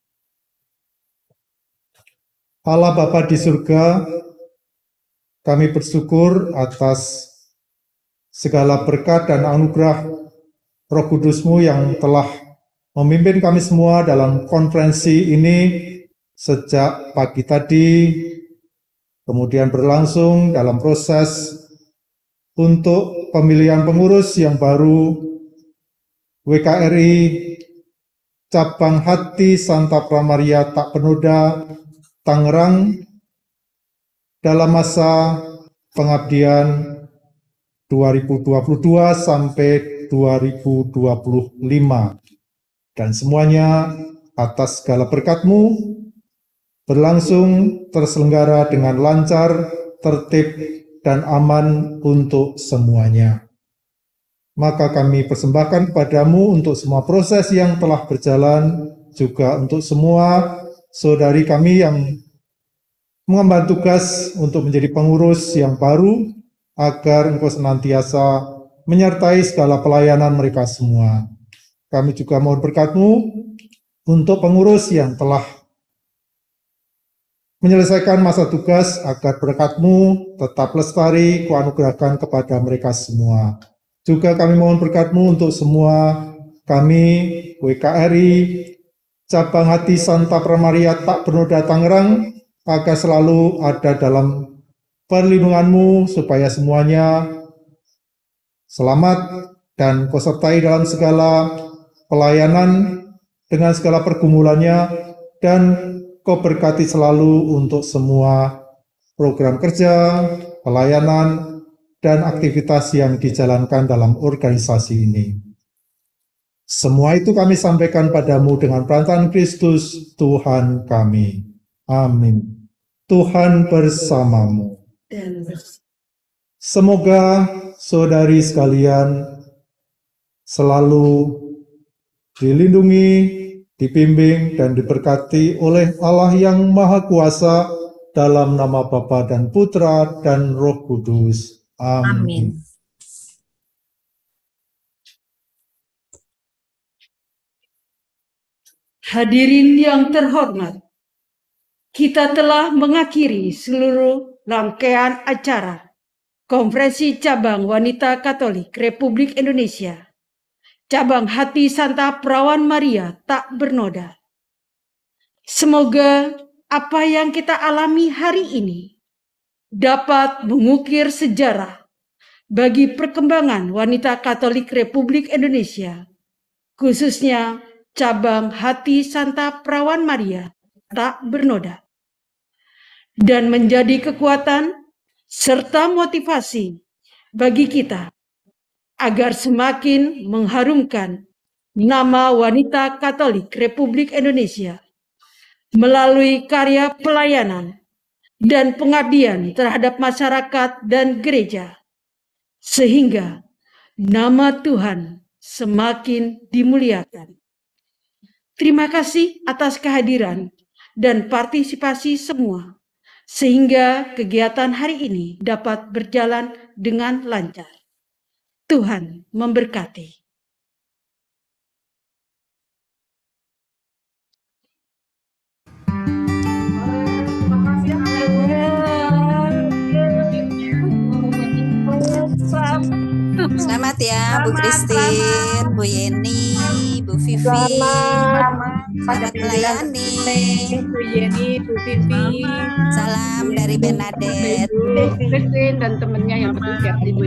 Allah Bapa di surga, kami bersyukur atas segala berkat dan anugerah Roh Kudus-Mu yang telah memimpin kami semua dalam konferensi ini sejak pagi tadi, kemudian berlangsung dalam proses untuk pemilihan pengurus yang baru W K R I Cabang Hati Santa Perawan Maria Tak Bernoda Tangerang dalam masa pengabdian dua ribu dua puluh dua sampai dua ribu dua puluh lima. Dan semuanya atas segala berkat-Mu berlangsung terselenggara dengan lancar, tertib, dan aman untuk semuanya. Maka kami persembahkan kepadamu untuk semua proses yang telah berjalan, juga untuk semua saudari kami yang mengemban tugas untuk menjadi pengurus yang baru, agar Engkau senantiasa menyertai segala pelayanan mereka semua. Kami juga mohon berkat-Mu untuk pengurus yang telah menyelesaikan masa tugas, agar berkat-Mu tetap lestari Kau anugerahkan kepada mereka semua. Juga kami mohon berkat-Mu untuk semua kami W K R I Cabang Hati Santa Perawan Maria Tak Bernoda Tangerang, agar selalu ada dalam perlindungan-Mu supaya semuanya selamat dan Kau sertai dalam segala pelayanan dengan segala pergumulannya, dan Kau berkati selalu untuk semua program kerja, pelayanan, dan aktivitas yang dijalankan dalam organisasi ini. Semua itu kami sampaikan padamu dengan perantaraan Kristus Tuhan kami. Amin. Tuhan bersamamu. Semoga saudari sekalian selalu dilindungi, dibimbing, dan diberkati oleh Allah yang Maha Kuasa dalam nama Bapa dan Putra dan Roh Kudus. Amin. Amin. Hadirin yang terhormat, kita telah mengakhiri seluruh rangkaian acara Konferensi Cabang Wanita Katolik Republik Indonesia, Cabang Hati Santa Perawan Maria Tak Bernoda. Semoga apa yang kita alami hari ini dapat mengukir sejarah bagi perkembangan wanita Katolik Republik Indonesia, khususnya Cabang Hati Santa Perawan Maria Tak Bernoda, dan menjadi kekuatan serta motivasi bagi kita agar semakin mengharumkan nama wanita Katolik Republik Indonesia melalui karya pelayanan dan pengabdian terhadap masyarakat dan gereja, sehingga nama Tuhan semakin dimuliakan. Terima kasih atas kehadiran dan partisipasi semua, sehingga kegiatan hari ini dapat berjalan dengan lancar. Tuhan memberkati. Selamat ya Bu Christine, Bu Yeni, Bu Vivi. Selamat, selamat melayani. Bu Yeni, Bu Vivi. Salam dari Bernadette. Bu Christine dan temannya yang ketiga, Ibu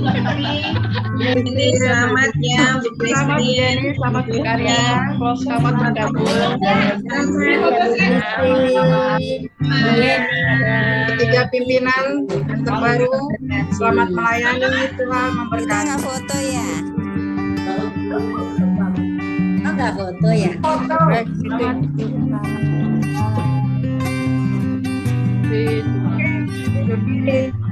Yeni. Selamat ya Bu Selamat Bu Yeni, selamat berkarya, selamat bergabung. Tiga pimpinan terbaru, selamat melayani, Tuhan memberkati. Kita nggak foto ya? Oh, nggak foto ya? Foto. Foto.